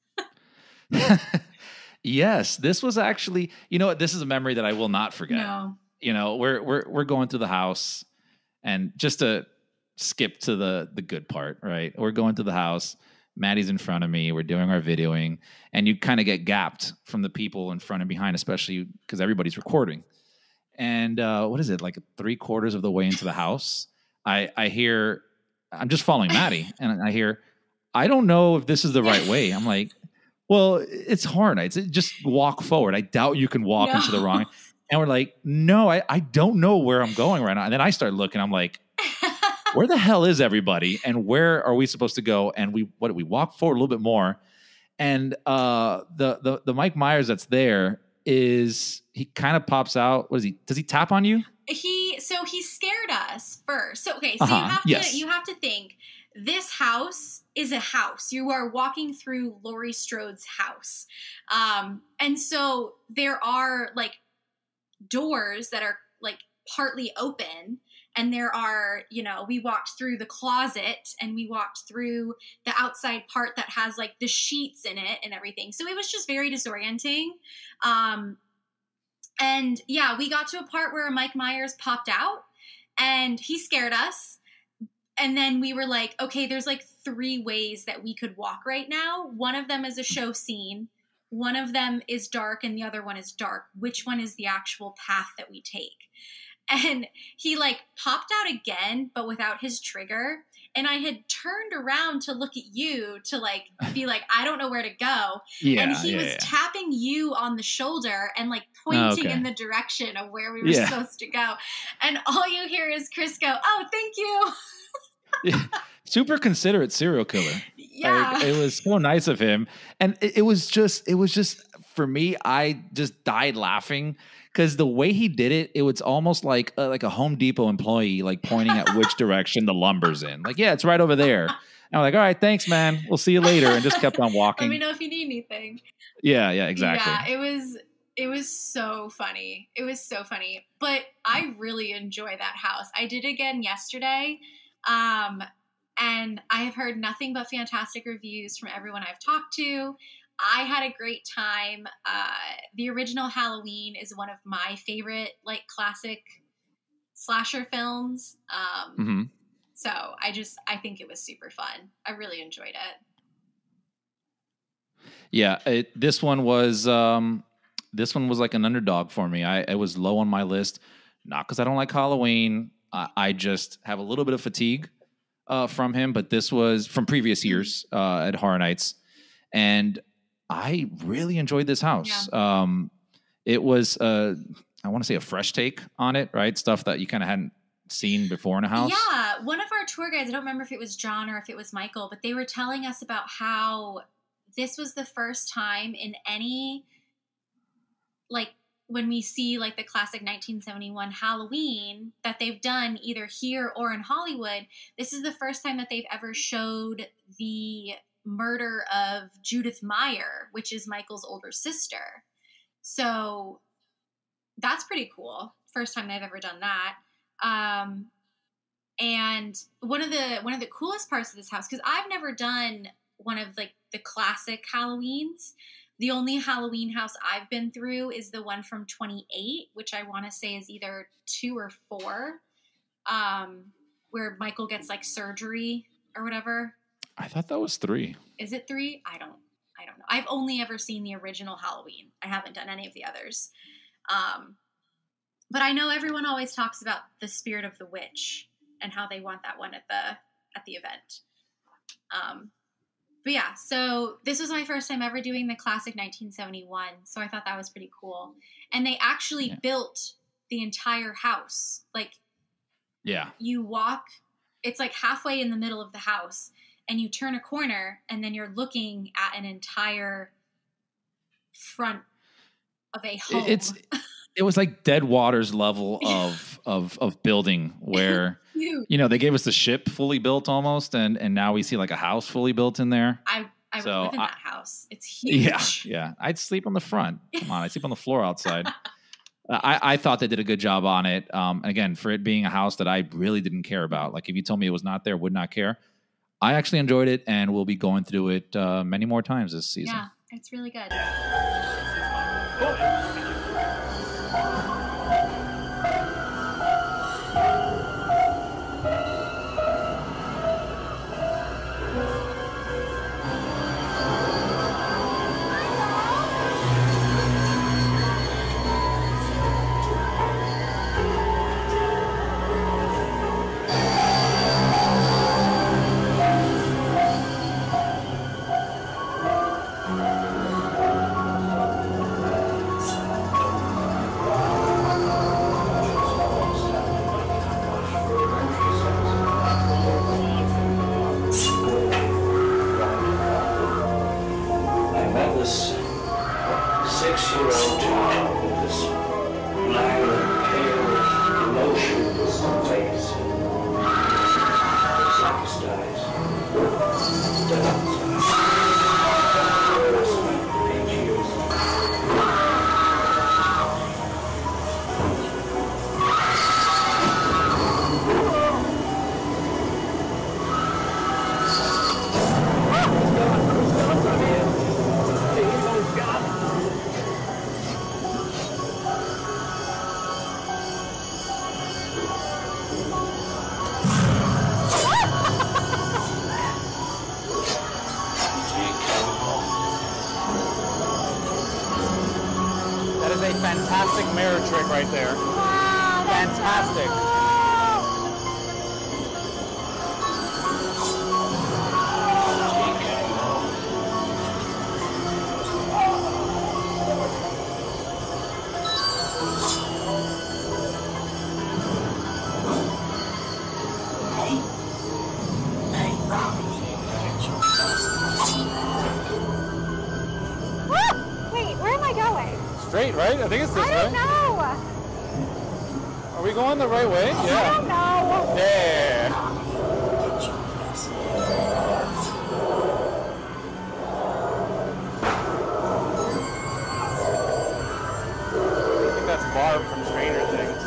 Yes, this was actually, you know what, this is a memory that I will not forget. No. You know, we're going through the house, and just to skip to the good part, right? We're going to the house. Maddy's in front of me. We're doing our videoing, and you kind of get gapped from the people in front and behind, especially because everybody's recording. And what is it, like 3/4 of the way into the house, I hear, I'm just following Maddy, and I hear, I don't know if this is the right way. I'm like, well, it's Horror Nights. Just walk forward. I doubt you can walk into the wrong. And we're like, no, I don't know where I'm going right now. And then I start looking, I'm like, where the hell is everybody? And where are we supposed to go? And we walk forward a little bit more. And the Mike Myers that's there he kind of pops out. Does he tap on you? He scared us first. So okay, you have to think this house is a house. You are walking through Laurie Strode's house. And so there are like doors that are like partly open, and there are, we walked through the closet and we walked through the outside part that has like the sheets in it and everything. So it was just very disorienting. And yeah, we got to a part where Mike Myers popped out and he scared us. And then we were like, okay, there's like 3 ways that we could walk right now. One of them is a show scene. One of them is dark and the other one is dark. Which one is the actual path that we take? And he like popped out again, but without his trigger. And I had turned around to look at you to like be like, I don't know where to go. And he was tapping you on the shoulder and like pointing in the direction of where we were supposed to go. And all you hear is Chris go, oh, thank you. Super considerate serial killer. Yeah. Like, it was so nice of him. And it was just for me, I just died laughing. Because the way he did it, it was almost like a Home Depot employee, like pointing at which direction the lumber's in. Like, yeah, it's right over there. And I'm like, all right, thanks, man. We'll see you later. And just kept on walking. Let me know if you need anything. Yeah, exactly. Yeah, it was so funny. It was so funny. But I really enjoy that house. I did again yesterday. And I have heard nothing but fantastic reviews from everyone I've talked to. I had a great time. The original Halloween is one of my favorite, like, classic slasher films. So I think it was super fun. I really enjoyed it. Yeah, this one was like an underdog for me. It was low on my list, not because I don't like Halloween. I just have a little bit of fatigue from him, but this was from previous years at Horror Nights, and I really enjoyed this house. Yeah. It was, I want to say, a fresh take on it, right? Stuff that you kind of hadn't seen before in a house. Yeah. One of our tour guides, I don't remember if it was John or if it was Michael, but they were telling us about how this was the first time in any, like, when we see, like, the classic 1971 Halloween that they've done either here or in Hollywood, this is the first time that they've ever showed the murder of Judith Meyer, which is Michael's older sister. So that's pretty cool. First time they've ever done that. And one of the coolest parts of this house, because I've never done one of like the classic Halloweens. The only Halloween house I've been through is the one from 28, which I want to say is either 2 or 4, where Michael gets like surgery or whatever. I thought that was 3. Is it 3? I don't know. I've only ever seen the original Halloween. I haven't done any of the others. But I know everyone always talks about the Spirit of the Witch and how they want that one at the event. But yeah, so this was my first time ever doing the classic 1971. So I thought that was pretty cool. And they actually built the entire house. Like, you walk, it's like halfway in the middle of the house, and you turn a corner, and then you're looking at an entire front of a home. It was like Dead Waters level of building where, they gave us the ship fully built almost, and now we see like a house fully built in there. I would live in that house. It's huge. Yeah. I'd sleep on the front. Come on, I'd sleep on the floor outside. I thought they did a good job on it. Again, for it being a house that I really didn't care about. Like if you told me it was not there, would not care. I actually enjoyed it, and we'll be going through it many more times this season. Yeah, it's really good. That is a fantastic mirror trick right there. Wow, that's fantastic. So cool. Wait, where am I going? Straight, right? I think it's this way. I don't know. Are we going the right way? Yeah. I don't know. Yeah. I think that's Barb from Stranger Things.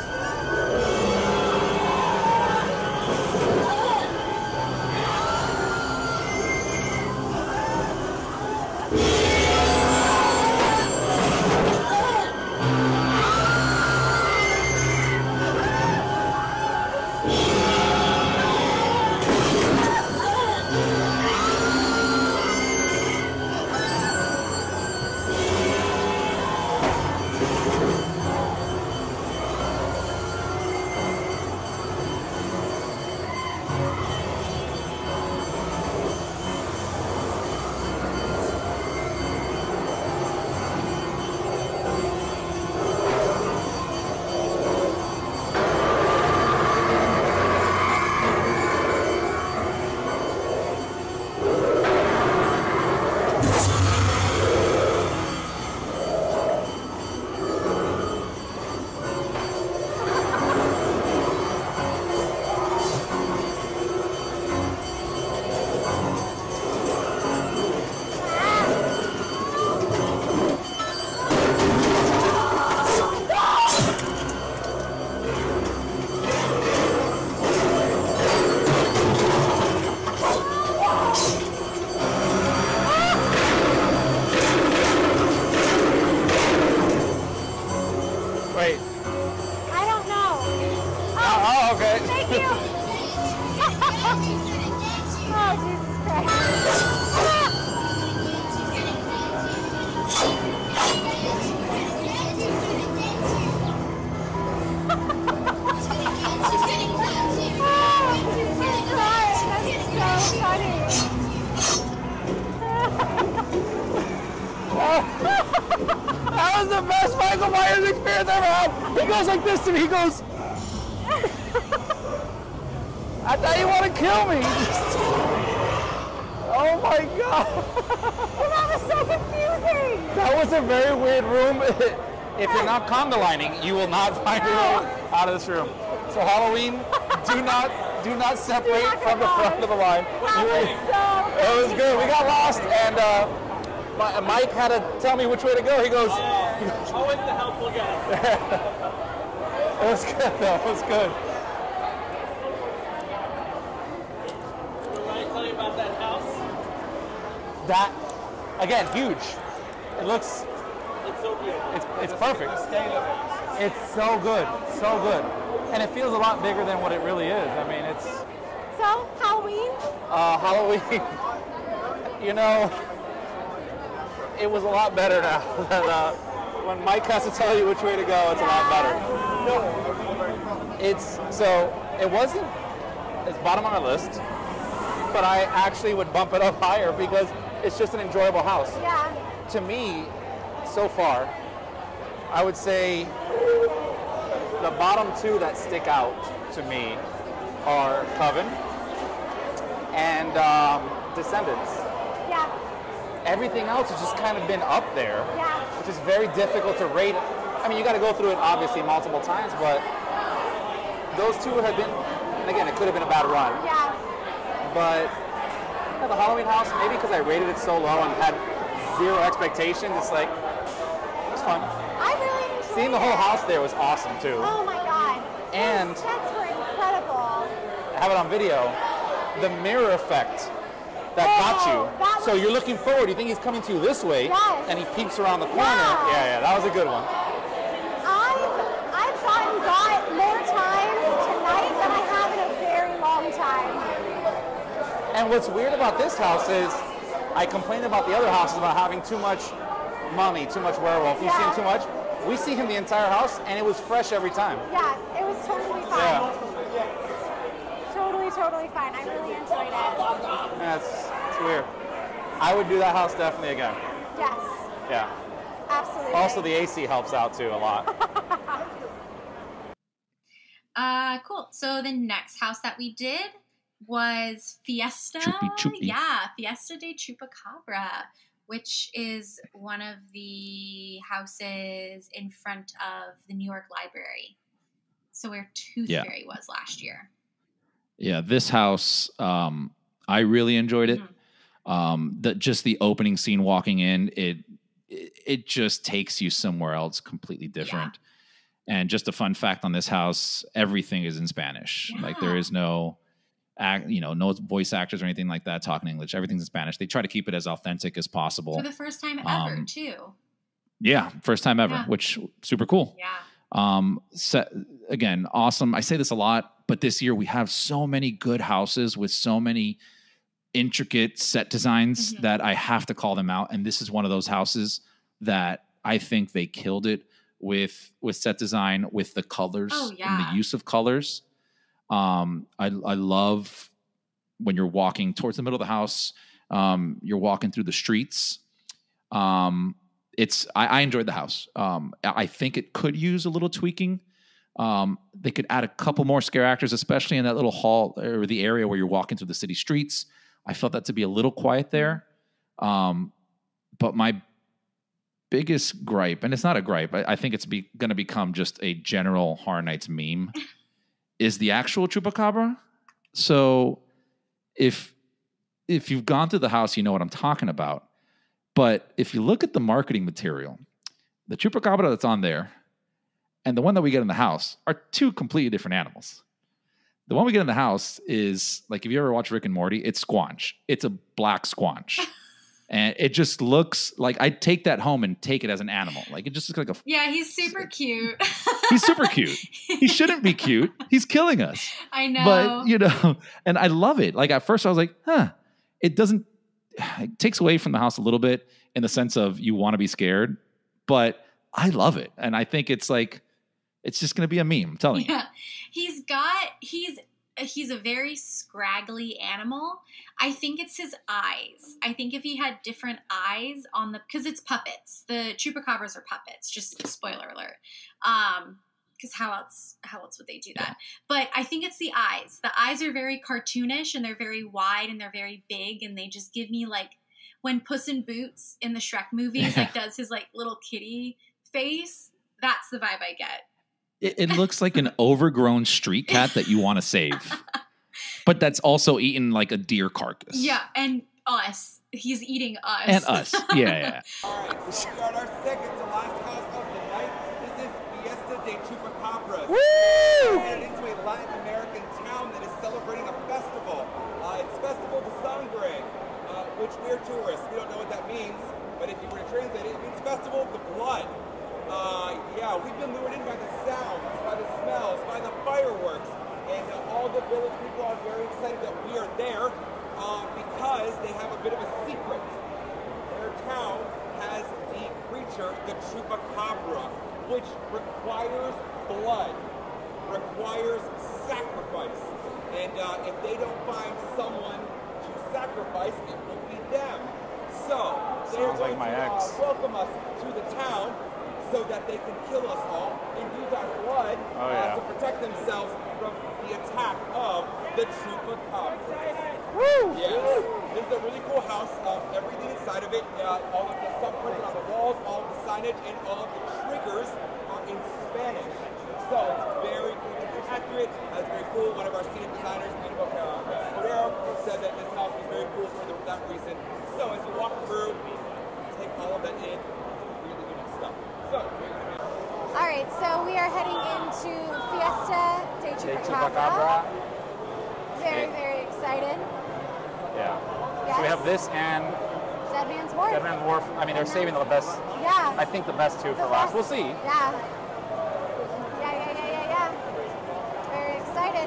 Wait. I don't know. Oh, okay. Thank you. Oh, Jesus Christ. That was the best Michael Myers experience I ever had. He goes like this to me. He goes, I thought you want to kill me. Oh my God. That was so confusing. That was a very weird room. If you're not conga lining, you will not find your way out of this room. So Halloween, do not separate from the front of the line. It was good. We got lost, and Mike had to tell me which way to go. He goes, always the helpful guy. It was good though. It was good. What did I tell you about that house? That, again, huge. It looks. It's so beautiful. It's perfect. It's so good, so good, and it feels a lot bigger than what it really is. I mean, it's. So Halloween. Halloween. You know, it was a lot better now. Than, when Mike has to tell you which way to go, it's a lot better. It wasn't. It's bottom on our list, but I actually would bump it up higher because it's just an enjoyable house. Yeah. To me, so far, I would say the bottom two that stick out to me are Coven and Descendants. Yeah. Everything else has just kind of been up there, Yeah. which is very difficult to rate. I mean, you got to go through it obviously multiple times, but those two have been, and again, it could have been a bad run. Yeah. But yeah, the Halloween house, maybe because I rated it so low and had zero expectations, it's like, it was fun. I really enjoyed Seeing the whole house there was awesome too. Oh my God. And Those sets were incredible. I have it on video, the mirror effect that got you. So you're looking forward, you think he's coming to you this way, Yes. and he peeps around the corner. Yeah, that was a good one. I've gotten got more times tonight than I have in a very long time. And what's weird about this house is, I complained about the other houses about having too much mummy, too much werewolf. You've seen too much. we see him the entire house, and it was fresh every time. Yeah, it was totally fine. Yeah. Totally fine. I really enjoyed it. Yeah, it's weird. I would do that house definitely again. Yes. Yeah. Absolutely. Also, the AC helps out too a lot. Cool. So the next house that we did was Fiesta. Chupi. Yeah, Fiesta de Chupacabra, which is one of the houses in front of the New York Library. So where Tooth Fairy was last year. Yeah, this house, I really enjoyed it. Just the opening scene walking in, it just takes you somewhere else completely different. Yeah. And just a fun fact on this house, everything is in Spanish. Yeah. Like there is no voice actors or anything like that talking English. Everything's in Spanish. They try to keep it as authentic as possible. For the first time ever, too. Yeah, first time ever, which super cool. Yeah. Again, awesome. I say this a lot, but this year we have so many good houses with so many intricate set designs that I have to call them out. And this is one of those houses that I think they killed it with set design, with the colors and the use of colors. I love when you're walking towards the middle of the house, you're walking through the streets. I enjoyed the house. I think it could use a little tweaking. They could add a couple more scare actors, especially in that little hall or the area where you're walking through the city streets. I felt that to be a little quiet there. But my biggest gripe, and it's not a gripe, I think it's going to become just a general Horror Nights meme, is the actual Chupacabra. So if you've gone through the house, you know what I'm talking about. But if you look at the marketing material, the Chupacabra that's on there and the one that we get in the house are two completely different animals. The one we get in the house is, like, if you ever watch Rick and Morty, it's Squanch. It's a black Squanch. And it just looks like I'd take that home and take it as an animal. Like, it just looks like a... Yeah, he's super cute. He's super cute. He shouldn't be cute. He's killing us. I know. But, and I love it. Like, at first I was like, it takes away from the house a little bit in the sense of you want to be scared, but I love it. And I think it's just going to be a meme, I'm telling you. He's a very scraggly animal. I think it's his eyes. I think if he had different eyes because it's puppets. The Chupacabras are puppets, just spoiler alert. Because how else would they do that? Yeah. But I think it's the eyes. The eyes are very cartoonish and they're very wide and they're very big and they just give me like when Puss in Boots in the Shrek movies does his like little kitty face. That's the vibe I get. It looks like an overgrown street cat that you want to save, but that's also eating like a deer carcass. Yeah, and us. He's eating us. And us. Yeah. All right, we got our second to last house of the night. This is Fiesta de Chupacabras. Woo! We're headed into a Latin American town that is celebrating a festival. It's Festival de Sangre, which we're tourists. We don't know what that means, but if you were to translate it, it means Festival of the Blood. We've been lured in by the sounds, by the smells, by the fireworks, and all the village people are very excited that we are there because they have a bit of a secret. Their town has the creature, the Chupacabra, which requires blood, requires sacrifice, and if they don't find someone to sacrifice, it will be them. So they're going to welcome us to the town so that they can kill us all and use our blood to protect themselves from the attack of the Chupacabra. Woo! Yes. This is a really cool house. Everything inside of it, all of the stuff printed on the walls, all of the signage, and all of the triggers are in Spanish. So it's very accurate. It's very cool. One of our scenic designers, Cordero, said that this house was very cool for that reason. So as you walk through, take all of that in. Really unique stuff. All right, so we are heading into Fiesta de Chupacabra. Very, very excited. Yeah. Yes. So we have this and Dead Man's Wharf. Dead Man's Wharf. I mean, they're saving the best. Yeah. I think the best two for last. We'll see. Yeah. Yeah. Very excited.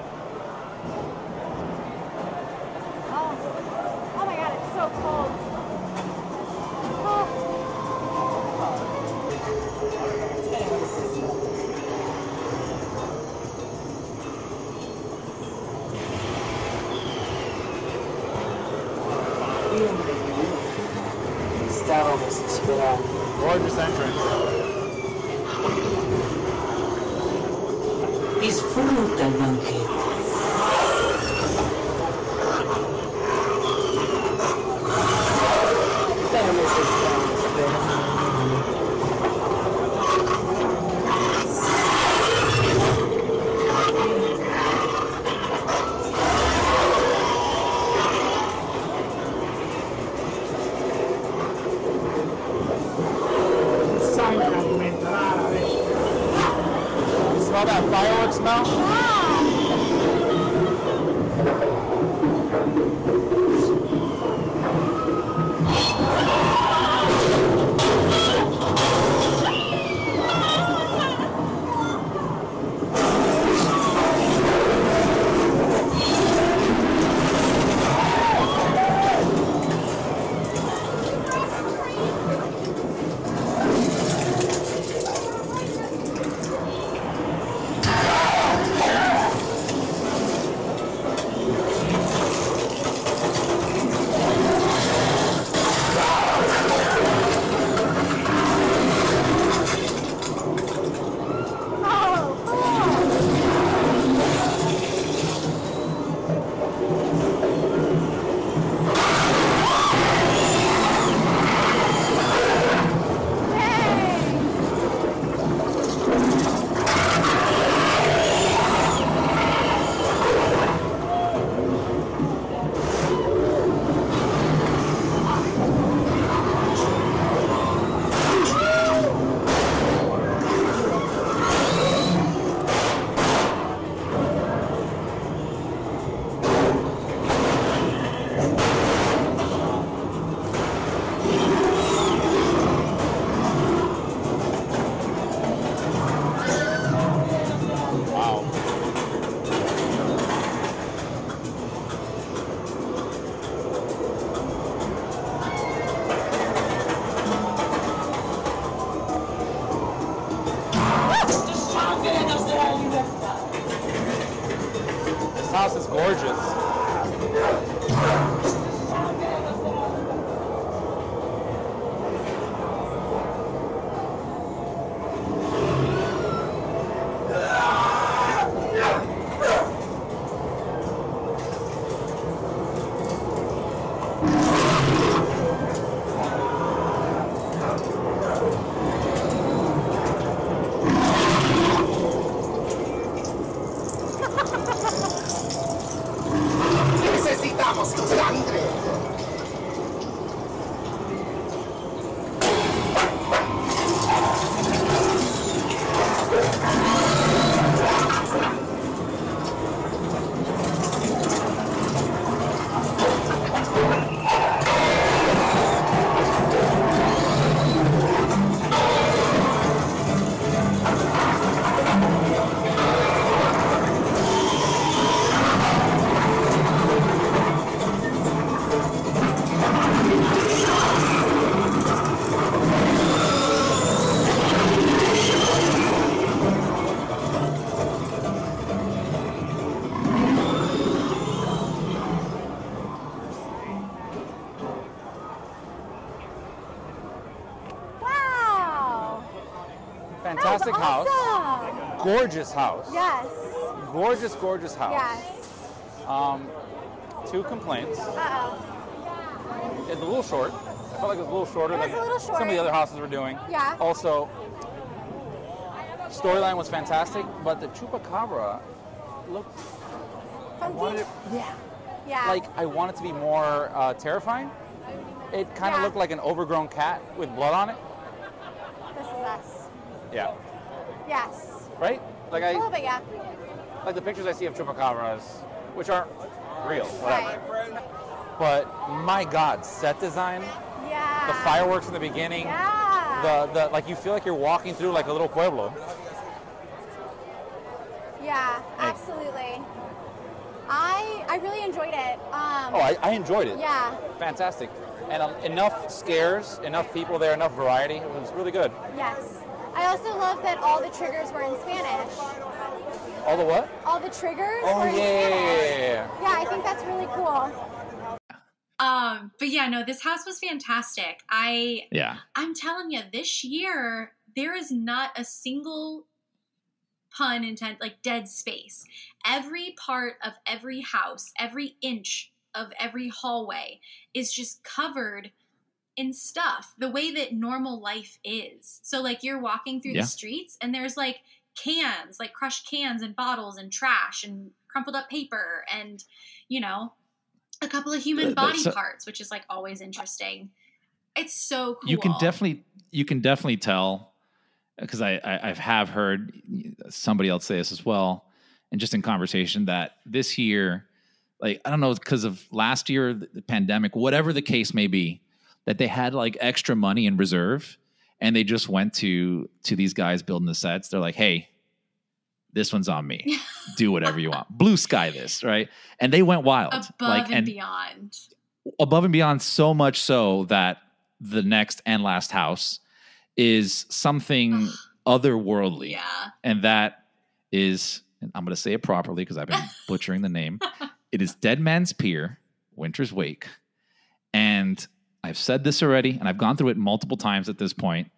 Oh my God, it's so cold. Oh. largest entrance. Disfruta, monkey. Smell that fireworks smell? This house is gorgeous. Necesitamos sangre. Fantastic house. Awesome. Gorgeous house. Yes. Gorgeous, gorgeous house. Yes. 2 complaints. Uh-oh. It's a little short. I felt like it was a little shorter It was than a little short. some of the other houses were doing. Yeah. Also, storyline was fantastic, but the chupacabra looked. I wanted it, Yeah. like I wanted it to be more terrifying. It kind of looked like an overgrown cat with blood on it. This is us. Yeah. Yes. Right? Like A little bit, yeah. like the pictures I see of chupacabras, which aren't real, whatever. Right. But my God, set design, Yeah. the fireworks in the beginning, Yeah. the like you feel like you're walking through like a little pueblo. Yeah, absolutely. I really enjoyed it. I enjoyed it. Yeah. Fantastic. And enough scares, enough people there, enough variety. It was really good. Yes. I also love that all the triggers were in Spanish. All the what? All the triggers Oh, were in yeah. Spanish. Yeah, I think that's really cool. But yeah, no, this house was fantastic. I'm telling you, this year there is not a single pun intent like dead space. Every part of every house, every inch of every hallway is just covered in stuff the way that normal life is. So like you're walking through the streets and there's like cans, like crushed cans and bottles and trash and crumpled up paper and, you know, a couple of human body parts, which is like always interesting. It's so cool. You can definitely tell, because I have heard somebody else say this as well, and just in conversation, that this year, like, I don't know, because of last year, the pandemic, whatever the case may be, that they had like extra money in reserve, and they just went to these guys building the sets. They're like, hey, this one's on me. Do whatever you want. Blue sky this, right? And they went wild. Above and beyond. Above and beyond, so much so that the next and last house is something otherworldly. Yeah. And that is, and I'm going to say it properly because I've been butchering the name. It is Dead Man's Pier, Winter's Wake. And I've said this already, and I've gone through it multiple times at this point.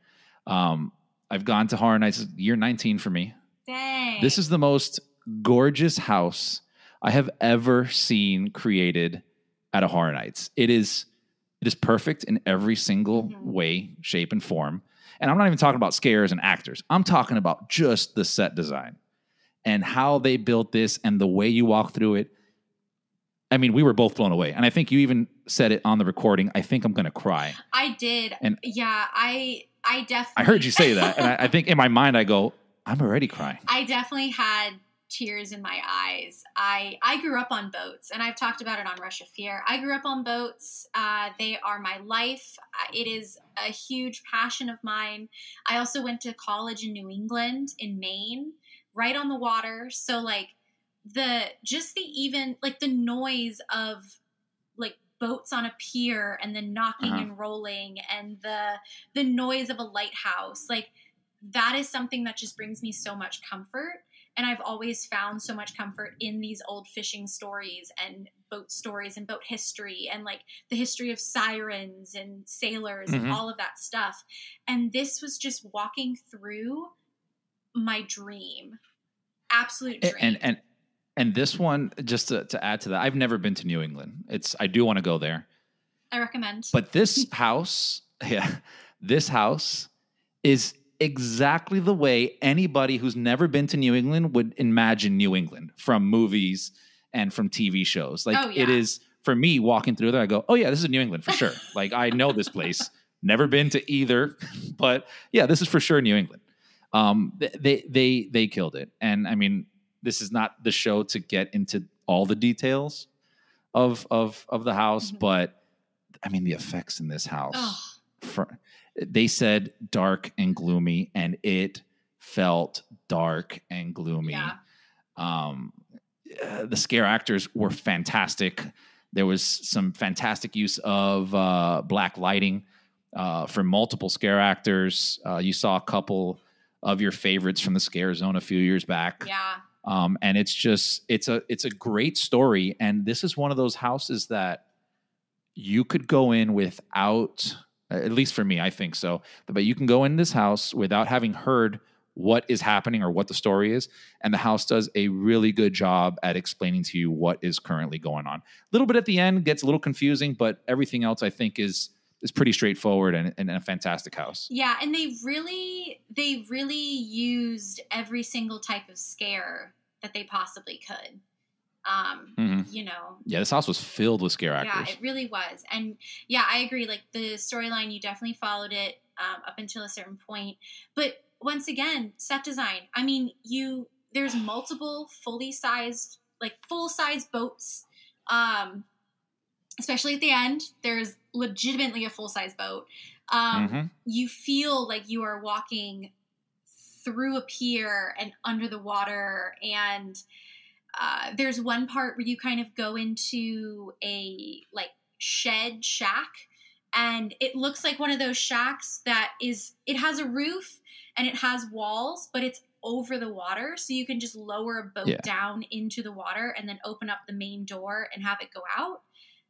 I've gone to Horror Nights, year 19 for me. Dang. This is the most gorgeous house I have ever seen created at a Horror Nights. It is perfect in every single way, shape, and form. And I'm not even talking about scares and actors. I'm talking about just the set design and how they built this and the way you walk through it. I mean, we were both blown away. And I think you even said it on the recording. I think I'm going to cry. I did. And yeah, I definitely. I heard you say that. And I think in my mind, I go, I'm already crying. I definitely had tears in my eyes. I grew up on boats, and I've talked about it on Rush of Fear. I grew up on boats. They are my life. It is a huge passion of mine. I also went to college in New England, in Maine, right on the water. So like the noise of like boats on a pier and then knocking and rolling and the noise of a lighthouse, like that is something that just brings me so much comfort. And I've always found so much comfort in these old fishing stories and boat stories and boat history and like the history of sirens and sailors and all of that stuff. And this was just walking through my dream, absolute dream. And this one, just to add to that, I've never been to New England. I do want to go there. I recommend. But this house, this house is exactly the way anybody who's never been to New England would imagine New England from movies and from TV shows. Like it is, for me, walking through there, I go, oh yeah, this is New England for sure. Like I know this place, never been to either, but yeah, this is for sure New England. They killed it. And I mean, this is not the show to get into all the details of the house, but I mean, the effects in this house, they said dark and gloomy, and it felt dark and gloomy. Yeah. The scare actors were fantastic. There was some fantastic use of black lighting from multiple scare actors. You saw a couple of your favorites from the Scare Zone a few years back. Yeah. And it's a great story. And this is one of those houses that you could go in without, at least for me, I think so. But you can go in this house without having heard what is happening or what the story is. And the house does a really good job at explaining to you what is currently going on. A little bit at the end gets a little confusing, but everything else I think is pretty straightforward and a fantastic house. Yeah. And they really used every single type of scare that they possibly could. You know. Yeah, this house was filled with scare actors. Yeah, it really was. And yeah, I agree. Like the storyline, you definitely followed it up until a certain point. But once again, set design. I mean, there's multiple full-size boats. Especially at the end, there's legitimately a full-size boat. You feel like you are walking through a pier and under the water, and there's one part where you kind of go into a like shed shack, and it looks like one of those shacks that it has a roof and it has walls, but it's over the water, so you can just lower a boat down into the water and then open up the main door and have it go out.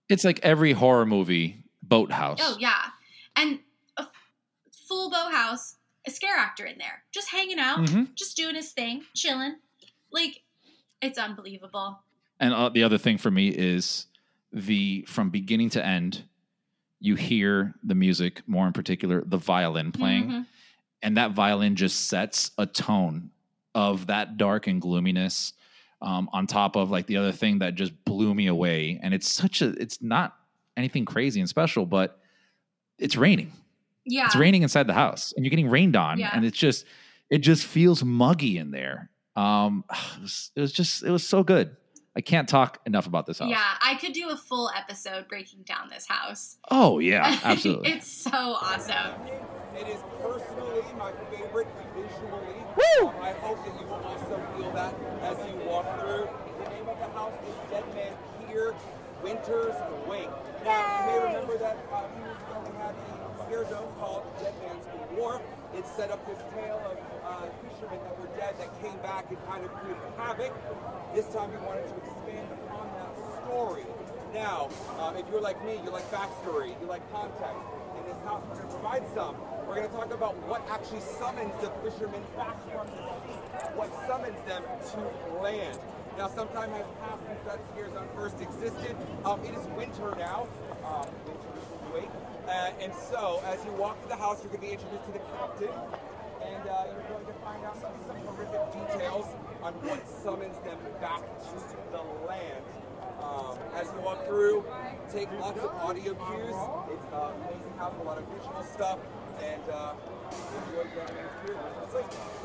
It's like every horror movie boathouse. Oh, yeah. And a full boathouse, a scare actor in there. Just hanging out, just doing his thing, chilling. Like, it's unbelievable. And the other thing for me is from beginning to end, you hear the music, more in particular, the violin playing. And that violin just sets a tone of that dark and gloominess on top of like the other thing that just blew me away. And it's not anything crazy and special, but it's raining. Yeah. It's raining inside the house and you're getting rained on. Yeah. And it just feels muggy in there. It was so good. I can't talk enough about this house. Yeah, I could do a full episode breaking down this house. Oh, yeah, absolutely. It's so awesome. It is personally my favorite visually. Woo! I hope that you will also feel that as you walk through. The name of the house is Dead Man Pier, Winter's Wake. Now, you may remember that a few years ago we had a scare zone called Dead Man's Wharf. It set up this tale of fishermen that were dead that came back and kind of created havoc. This time we wanted to expand upon that story. Now, if you're like me, you like backstory, you like context. In this house, we're going to provide some. We're going to talk about what actually summons the fishermen back from the sea, what summons them to land. Now, some time has passed since that scare zone first existed. It is winter now. Winter is awake. And so, as you walk through the house, you're going to be introduced to the captain. And you're going to find out maybe some horrific details on what summons them back to the land. As you walk through, take lots of audio cues. It's an amazing house, a lot of visual stuff, and enjoy Dead Man's Pier.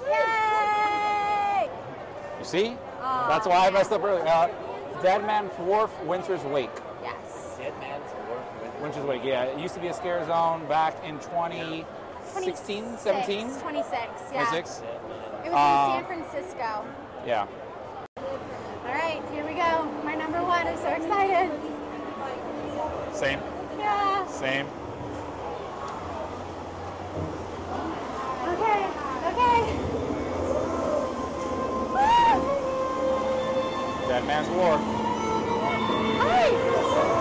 Yay! You see? That's why I messed up earlier. Dead Man's Wharf, Winter's Wake. Yes. Dead Man's Wharf. Winter's Wake, yeah. It used to be a scare zone back in 2016, 17? 26, yeah. 26? It was in San Francisco. Yeah. All right, here we go. My number one. I'm so excited. Same. Yeah. Same. Okay. Dead Man's Wharf. Hi.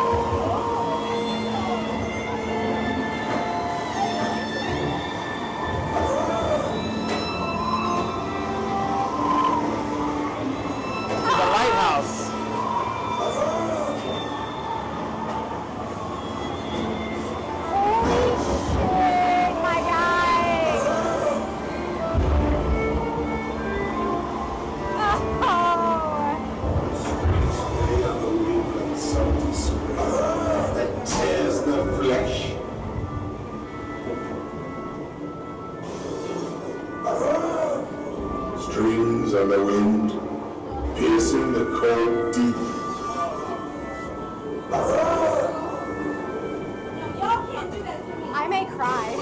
Strings on the wind, piercing the cold deep. I may cry.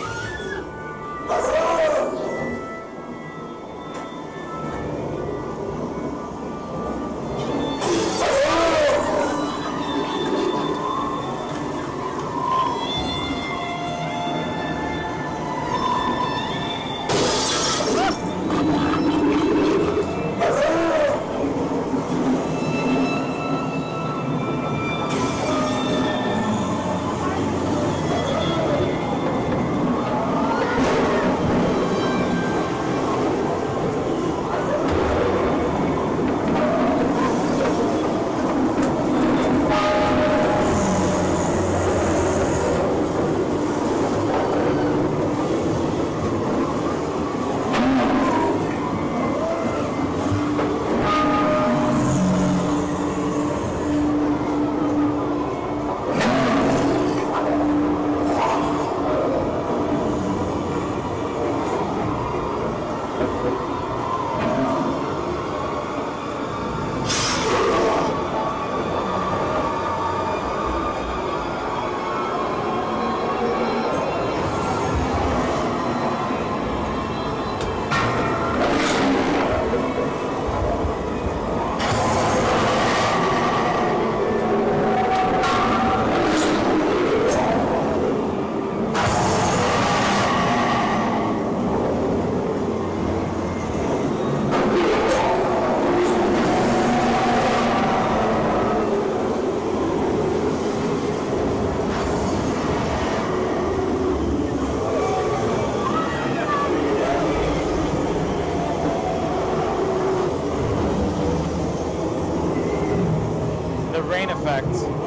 rain effect.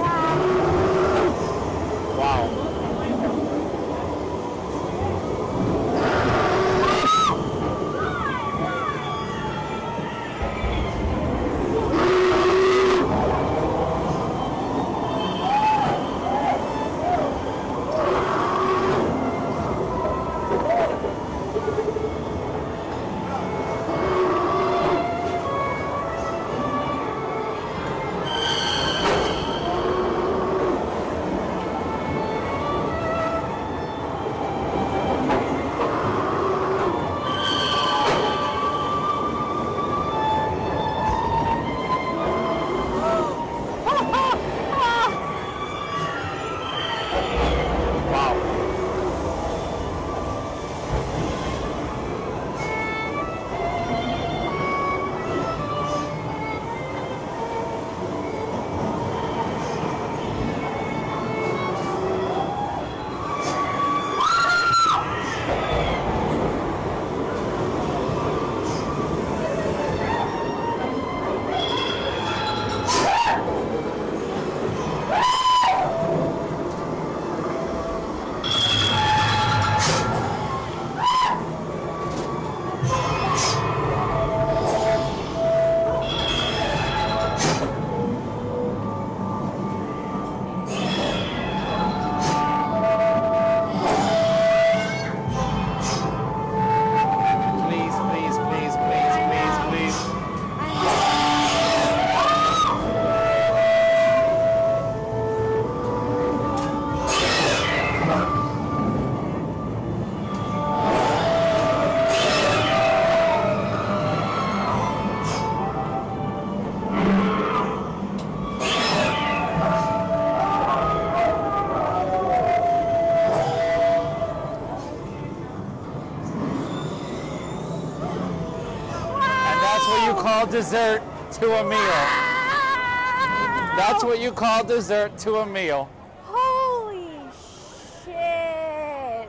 Wow. Dessert to a meal. That's what you call dessert to a meal. Holy shit.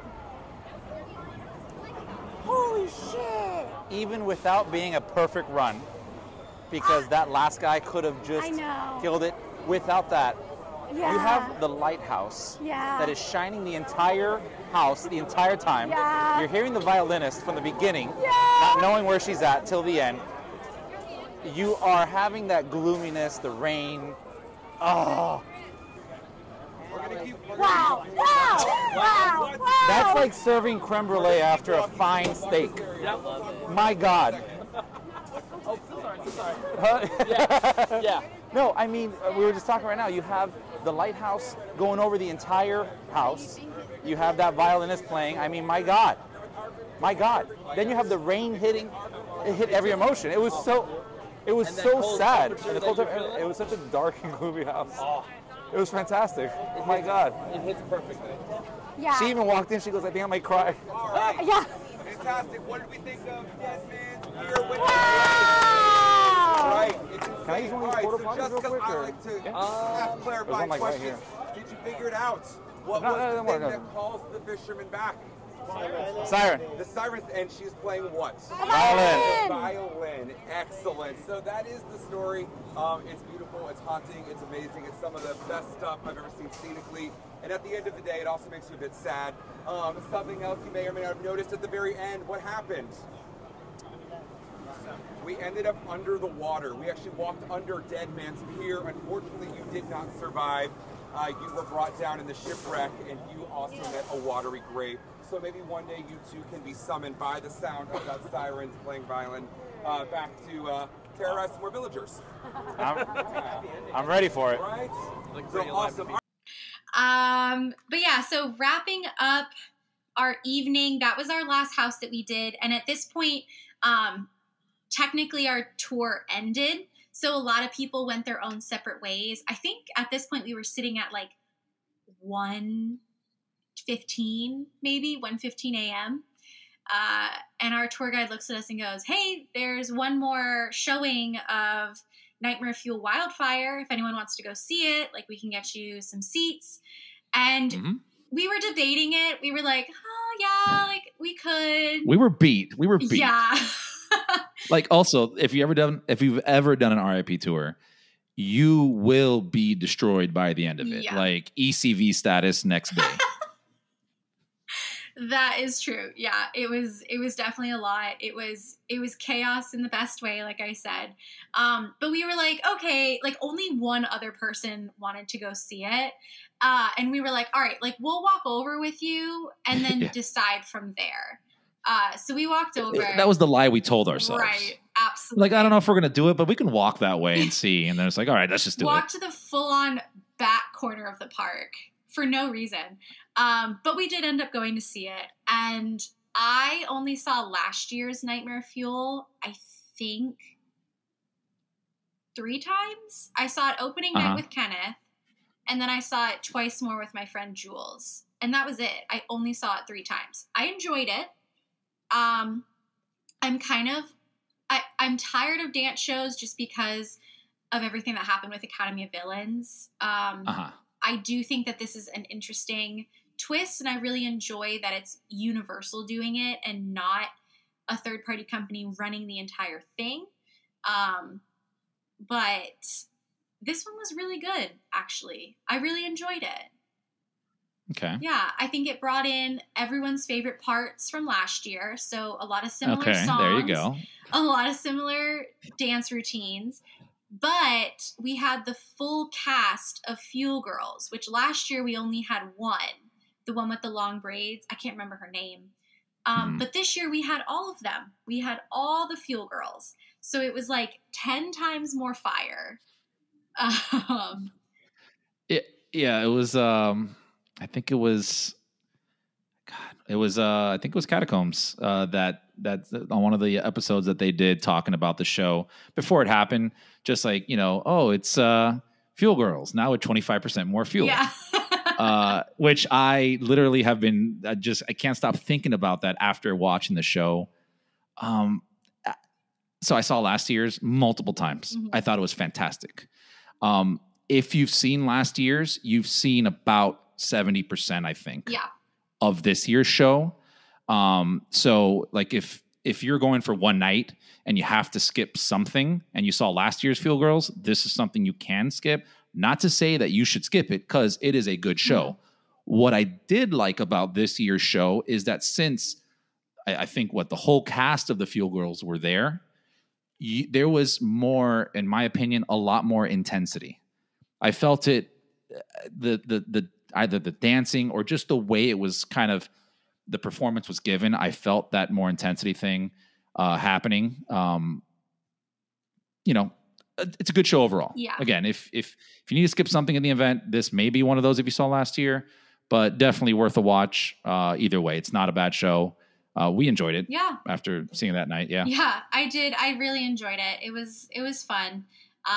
Holy shit. Even without being a perfect run, because that last guy could have just killed it. Without that, you have the lighthouse that is shining the entire house the entire time. You're hearing the violinist from the beginning, not knowing where she's at till the end. You are having that gloominess, the rain. Oh. Wow. That's like serving creme brulee after a fine steak. My God. Oh, so sorry. Yeah. No, I mean, we were just talking right now. You have the lighthouse going over the entire house. You have that violinist playing. I mean, my God. Then you have the rain hitting. It hit every emotion. It was so sad. And the cold it was such a dark and gloomy house. It was fantastic. Oh my God. It hits perfectly. Yeah. She even walked in. She goes, I think I might cry. All right. Yeah. Fantastic. What did we think of Dead Man's Beer with Wow. Right. It's Can I use one of these porta potties real quick? I like to ask clarifying like right questions. Did you figure it out? What was the thing that calls the fisherman back? Siren. The siren, and she's playing what? Violin. Violin. Excellent. So that is the story. It's beautiful. It's haunting. It's amazing. It's some of the best stuff I've ever seen scenically. And at the end of the day, it also makes you a bit sad. Something else you may or may not have noticed at the very end. What happened? We ended up under the water. We actually walked under Dead Man's Pier. Unfortunately, you did not survive. You were brought down in the shipwreck, and you also met a watery grave. So maybe one day you too can be summoned by the sound of that sirens playing violin back to terrorize some more villagers. I'm ready for it. Right? So awesome. But yeah, so wrapping up our evening, that was our last house that we did. And at this point, technically our tour ended. So a lot of people went their own separate ways. I think at this point we were sitting at like 1:15, maybe 1:15 a.m. And our tour guide looks at us and goes, hey, there's one more showing of Nightmare Fuel Wildfire. If anyone wants to go see it, like we can get you some seats. And we were debating it. We were like, oh yeah, like we could. We were beat. Yeah. Like also, if you've ever done an RIP tour, you will be destroyed by the end of it. Yeah. Like ECV status next day. That is true. Yeah, it was definitely a lot. It was chaos in the best way, like I said. But we were like, okay, like only one other person wanted to go see it. And we were like, all right, like we'll walk over with you and then decide from there. So we walked over. That was the lie we told ourselves. Right, absolutely. Like, I don't know if we're going to do it, but we can walk that way and see. And then it's like, all right, let's just do Walk it. to the full-on back corner of the park for no reason. But we did end up going to see it. And I only saw last year's Nightmare Fuel, I think, 3 times. I saw it opening night with Kenneth. And then I saw it twice more with my friend Jules. And that was it. I only saw it 3 times. I enjoyed it. I'm tired of dance shows just because of everything that happened with Academy of Villains. I do think that this is an interesting twist, and I really enjoy that it's Universal doing it and not a third-party company running the entire thing. But this one was really good, actually. I really enjoyed it. Okay. Yeah, I think it brought in everyone's favorite parts from last year. So a lot of similar songs. There you go. A lot of similar dance routines. But we had the full cast of Fuel Girls, which last year we only had one. The one with the long braids. I can't remember her name. But this year we had all of them. We had all the Fuel Girls. So it was like 10 times more fire. It was... I think it was Catacombs that on one of the episodes that they did talking about the show before it happened, just like, it's Fuel Girls now with 25% more fuel. Yeah. Which I literally have been I can't stop thinking about that after watching the show. So I saw last year's multiple times. I thought it was fantastic. If you've seen last year's, you've seen about 70%, I think, of this year's show. So like if you're going for one night and you have to skip something and you saw last year's Fuel Girls, this is something you can skip. Not to say that you should skip it, because it is a good show. What I did like about this year's show is that since I think the whole cast of the Fuel Girls were there, there was more, in my opinion, a lot more intensity. I felt it, the either the dancing or just the way it was kind of the performance was given. I felt that more intensity thing happening. It's a good show overall. Yeah. Again, if you need to skip something in the event, this may be one of those if you saw last year, but definitely worth a watch. Either way, it's not a bad show. We enjoyed it. Yeah. After seeing that night. Yeah. Yeah, I did. I really enjoyed it. It was fun.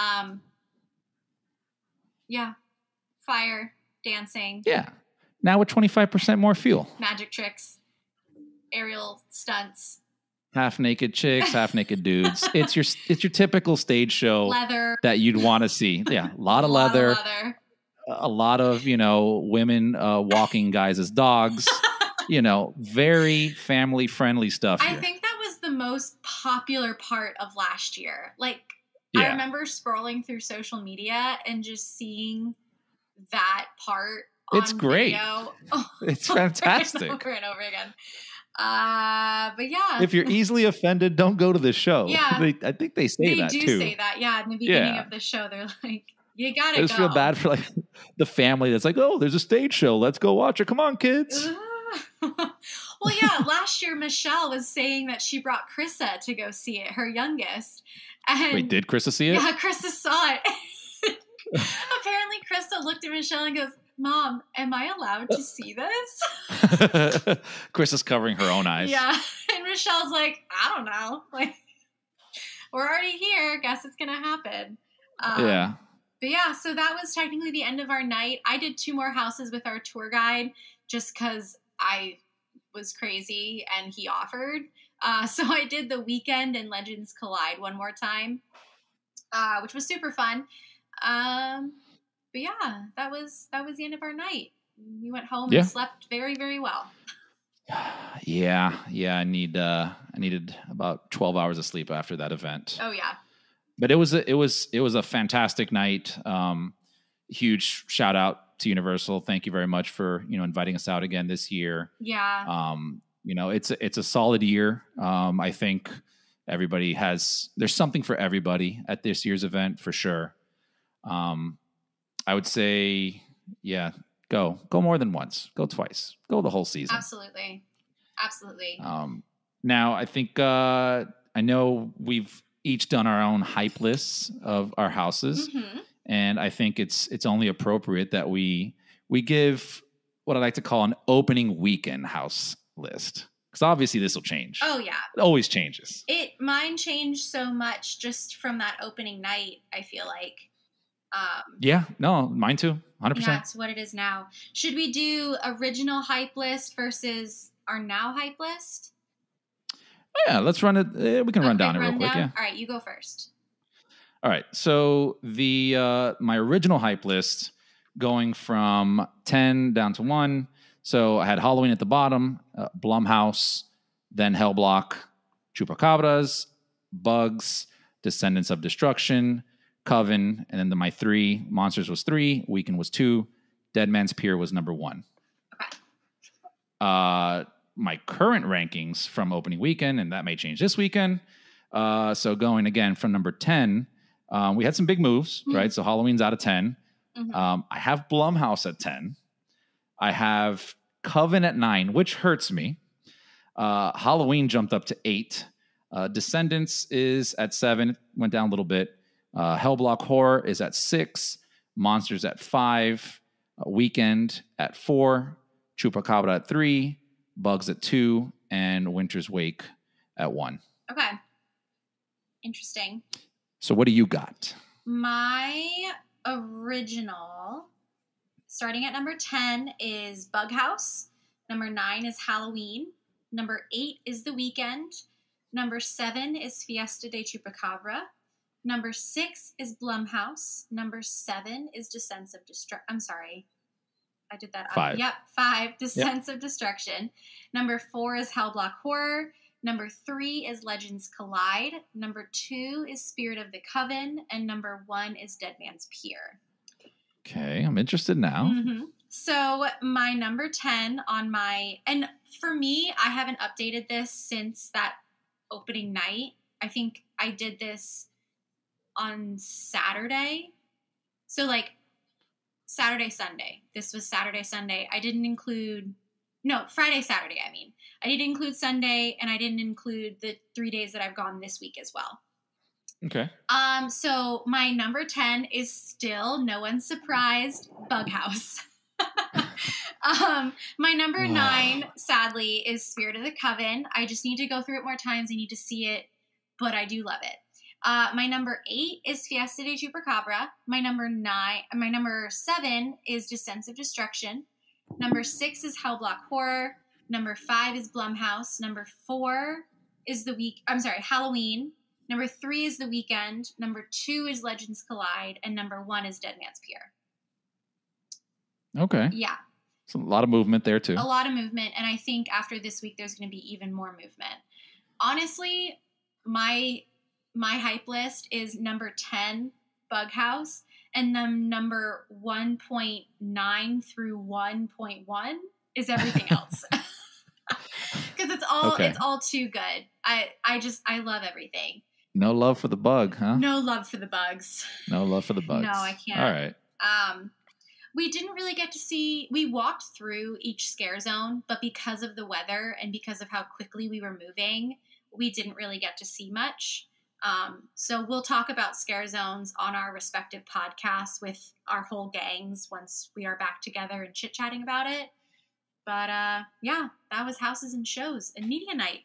Yeah. Fire. Dancing. Yeah. Now with 25% more fuel. Magic tricks. Aerial stunts. Half naked chicks, half naked dudes. It's your typical stage show. Leather. That you'd want to see. Yeah. A lot of leather. A lot of, women walking guys as dogs. Very family friendly stuff here. I think that was the most popular part of last year. Like, yeah. I remember scrolling through social media and just seeing that part. It's great. It's fantastic. Over and over again. But yeah. If you're easily offended, don't go to this show. Yeah. I think they say that too. They do say that. Yeah. In the beginning of the show, they're like, you gotta go. I just feel bad for the family that's like, oh, there's a stage show. Let's go watch it. Come on, kids. Well, yeah. Last year, Michelle was saying that she brought Krissa to go see it, her youngest. And wait, did Krissa see it? Yeah, Krissa saw it. Apparently, Krissa looked at Michelle and goes, Mom, am I allowed to see this? Krissa's covering her own eyes. Yeah. And Michelle's like, I don't know. Like, we're already here. Guess it's going to happen. Yeah. But yeah, so that was technically the end of our night. I did 2 more houses with our tour guide just because I was crazy and he offered. So I did the Weekend and Legends Collide one more time, which was super fun. But yeah, that was the end of our night. We went home and slept very, very well. Yeah. I needed about 12 hours of sleep after that event. Oh yeah. But it was a fantastic night. Huge shout out to Universal. Thank you very much for inviting us out again this year. Yeah. It's a solid year. I think there's something for everybody at this year's event for sure. I would say, yeah, go more than once, go twice, go the whole season. Absolutely. Now I think I know we've each done our own hype lists of our houses, and I think it's only appropriate that we give what I like to call an opening weekend house list, because obviously this will change. Oh yeah, it always changes. Mine changed so much just from that opening night. I feel like. Yeah, no, mine too. 100%. That's what it is now. Should we do original hype list versus our now hype list? Yeah, let's run it. We can run down it real quick. Yeah. All right, you go first. All right. So my original hype list going from 10 down to 1. So I had Halloween at the bottom, Blumhouse, then Hellblock, Chupacabras, Bugs, Descendants of Destruction, Coven, and then my 3, Monsters was 3, Weekend was 2, Dead Man's Pier was number 1. Okay. My current rankings from opening weekend, and that may change this weekend. So going again from number 10, we had some big moves, right? So Halloween's out of 10. I have Blumhouse at 10. I have Coven at 9, which hurts me. Halloween jumped up to 8. Descendants is at 7, went down a little bit. Hellblock Horror is at 6. Monsters at 5. Weekend at 4. Chupacabra at 3. Bugs at 2. And Winter's Wake at 1. Okay. Interesting. So what do you got? My original, starting at number 10, is Bug House. Number 9 is Halloween. Number 8 is The Weekend. Number 7 is Fiesta de Chupacabra. Number 6 is Blumhouse. Number 7 is Descents of Destruction. I'm sorry. I did that. 5. Yep, 5. Descents of Destruction. Number 4 is Hellblock Horror. Number 3 is Legends Collide. Number 2 is Spirit of the Coven. And number 1 is Dead Man's Pier. Okay, I'm interested now. So my number 10 on and for me, I haven't updated this since that opening night. I think I did this on Saturday. So like Saturday, Sunday. This was Saturday, Sunday. I didn't include, Friday, Saturday, I mean. I didn't include Sunday, and I didn't include the 3 days that I've gone this week as well. Okay. So my number 10 is still, no one's surprised, Bug House. My number 9, sadly, is Spirit of the Coven. I just need to go through it more times. I need to see it, but I do love it. My number 8 is Fiesta de Chupacabra. My number 7 is Descents of Destruction. Number 6 is Hellblock Horror. Number 5 is Blumhouse. Number 4 is Halloween. Number 3 is The Weekend. Number 2 is Legends Collide. And number 1 is Dead Man's Pier. Okay. Yeah. So a lot of movement there too. A lot of movement. And I think after this week, there's going to be even more movement. Honestly, my hype list is number 10, Bug House. And then number 1.9 through 1.1 is everything else. Because it's all too good. I love everything. No love for the bug, huh? No love for the bugs. No love for the bugs. No, I can't. All right. We didn't really get to see, we walked through each scare zone, but because of the weather and because of how quickly we were moving, we didn't really get to see much. So we'll talk about scare zones on our respective podcasts with our whole gangs once we are back together and chit-chatting about it. But yeah, that was Houses and Shows and Media Night.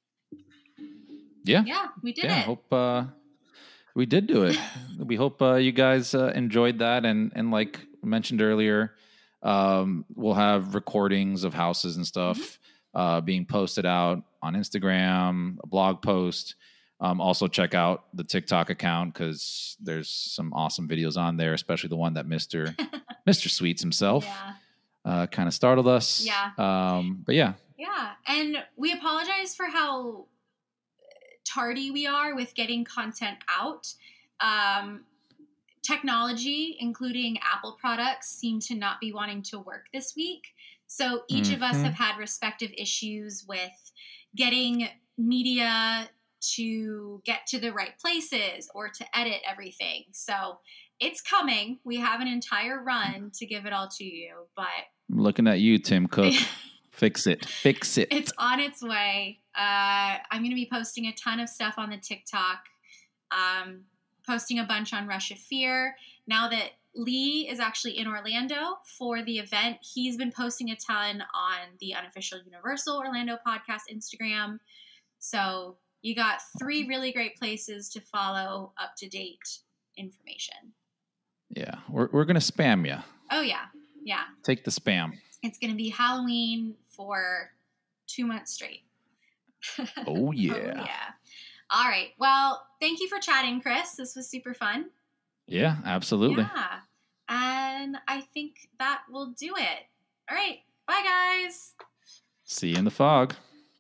Yeah. Yeah, we did it. I hope we did do it. We hope you guys enjoyed that. And like mentioned earlier, we'll have recordings of houses and stuff being posted out on Instagram, a blog post. Also check out the TikTok account because there's some awesome videos on there, especially the one that Mr. Sweets himself kind of startled us. Yeah. But yeah. Yeah. And we apologize for how tardy we are with getting content out. technology, including Apple products, seem to not be wanting to work this week. So each of us have had respective issues with getting media to get to the right places or to edit everything. So it's coming. We have an entire run to give it all to you, but I'm looking at you, Tim Cook. Fix it. Fix it. It's on its way. I'm going to be posting a ton of stuff on the TikTok, posting a bunch on Rush of Fear. Now that Lee is actually in Orlando for the event, he's been posting a ton on the unofficial Universal Orlando podcast Instagram. So you got 3 really great places to follow up-to-date information. Yeah, we're going to spam you. Oh, yeah. Yeah. Take the spam. It's going to be Halloween for 2 months straight. Oh, yeah. Oh, yeah. All right. Well, thank you for chatting, Chris. This was super fun. Yeah, absolutely. Yeah. And I think that will do it. All right. Bye, guys. See you in the fog.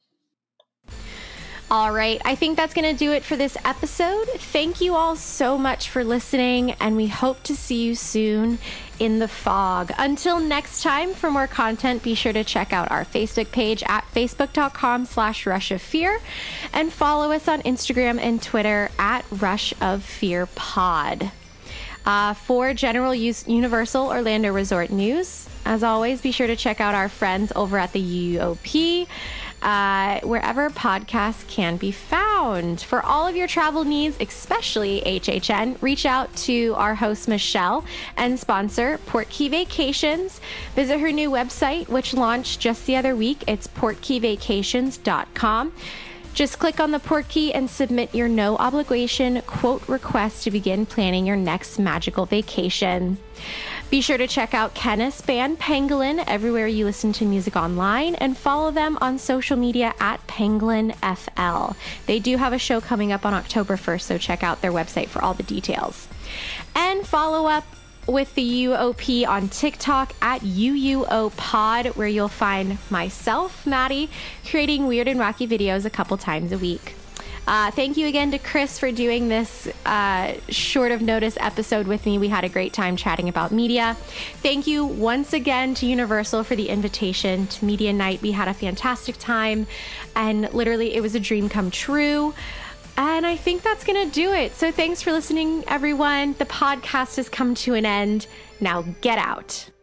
All right, I think that's going to do it for this episode. Thank you all so much for listening, and we hope to see you soon in the fog. Until next time, for more content, be sure to check out our Facebook page at facebook.com/rushoffear and follow us on Instagram and Twitter at rushoffearpod. For general Universal Orlando Resort news, as always, be sure to check out our friends over at the UOP, wherever podcasts can be found. For all of your travel needs, especially HHN, reach out to our host, Michelle, and sponsor Portkey Vacations. Visit her new website, which launched just the other week. It's portkeyvacations.com. Just click on the Portkey and submit your no obligation quote request to begin planning your next magical vacation. Be sure to check out Kenneth's band Pangolin everywhere you listen to music online, and follow them on social media at PangolinFL. They do have a show coming up on October 1st, so check out their website for all the details. And follow up with the UOP on TikTok at UUOPod, where you'll find myself, Maddy, creating weird and wacky videos a couple times a week. Thank you again to Chris for doing this short of notice episode with me. We had a great time chatting about media. Thank you once again to Universal for the invitation to Media Night. We had a fantastic time, and literally it was a dream come true. And I think that's going to do it. So thanks for listening, everyone. The podcast has come to an end. Now get out.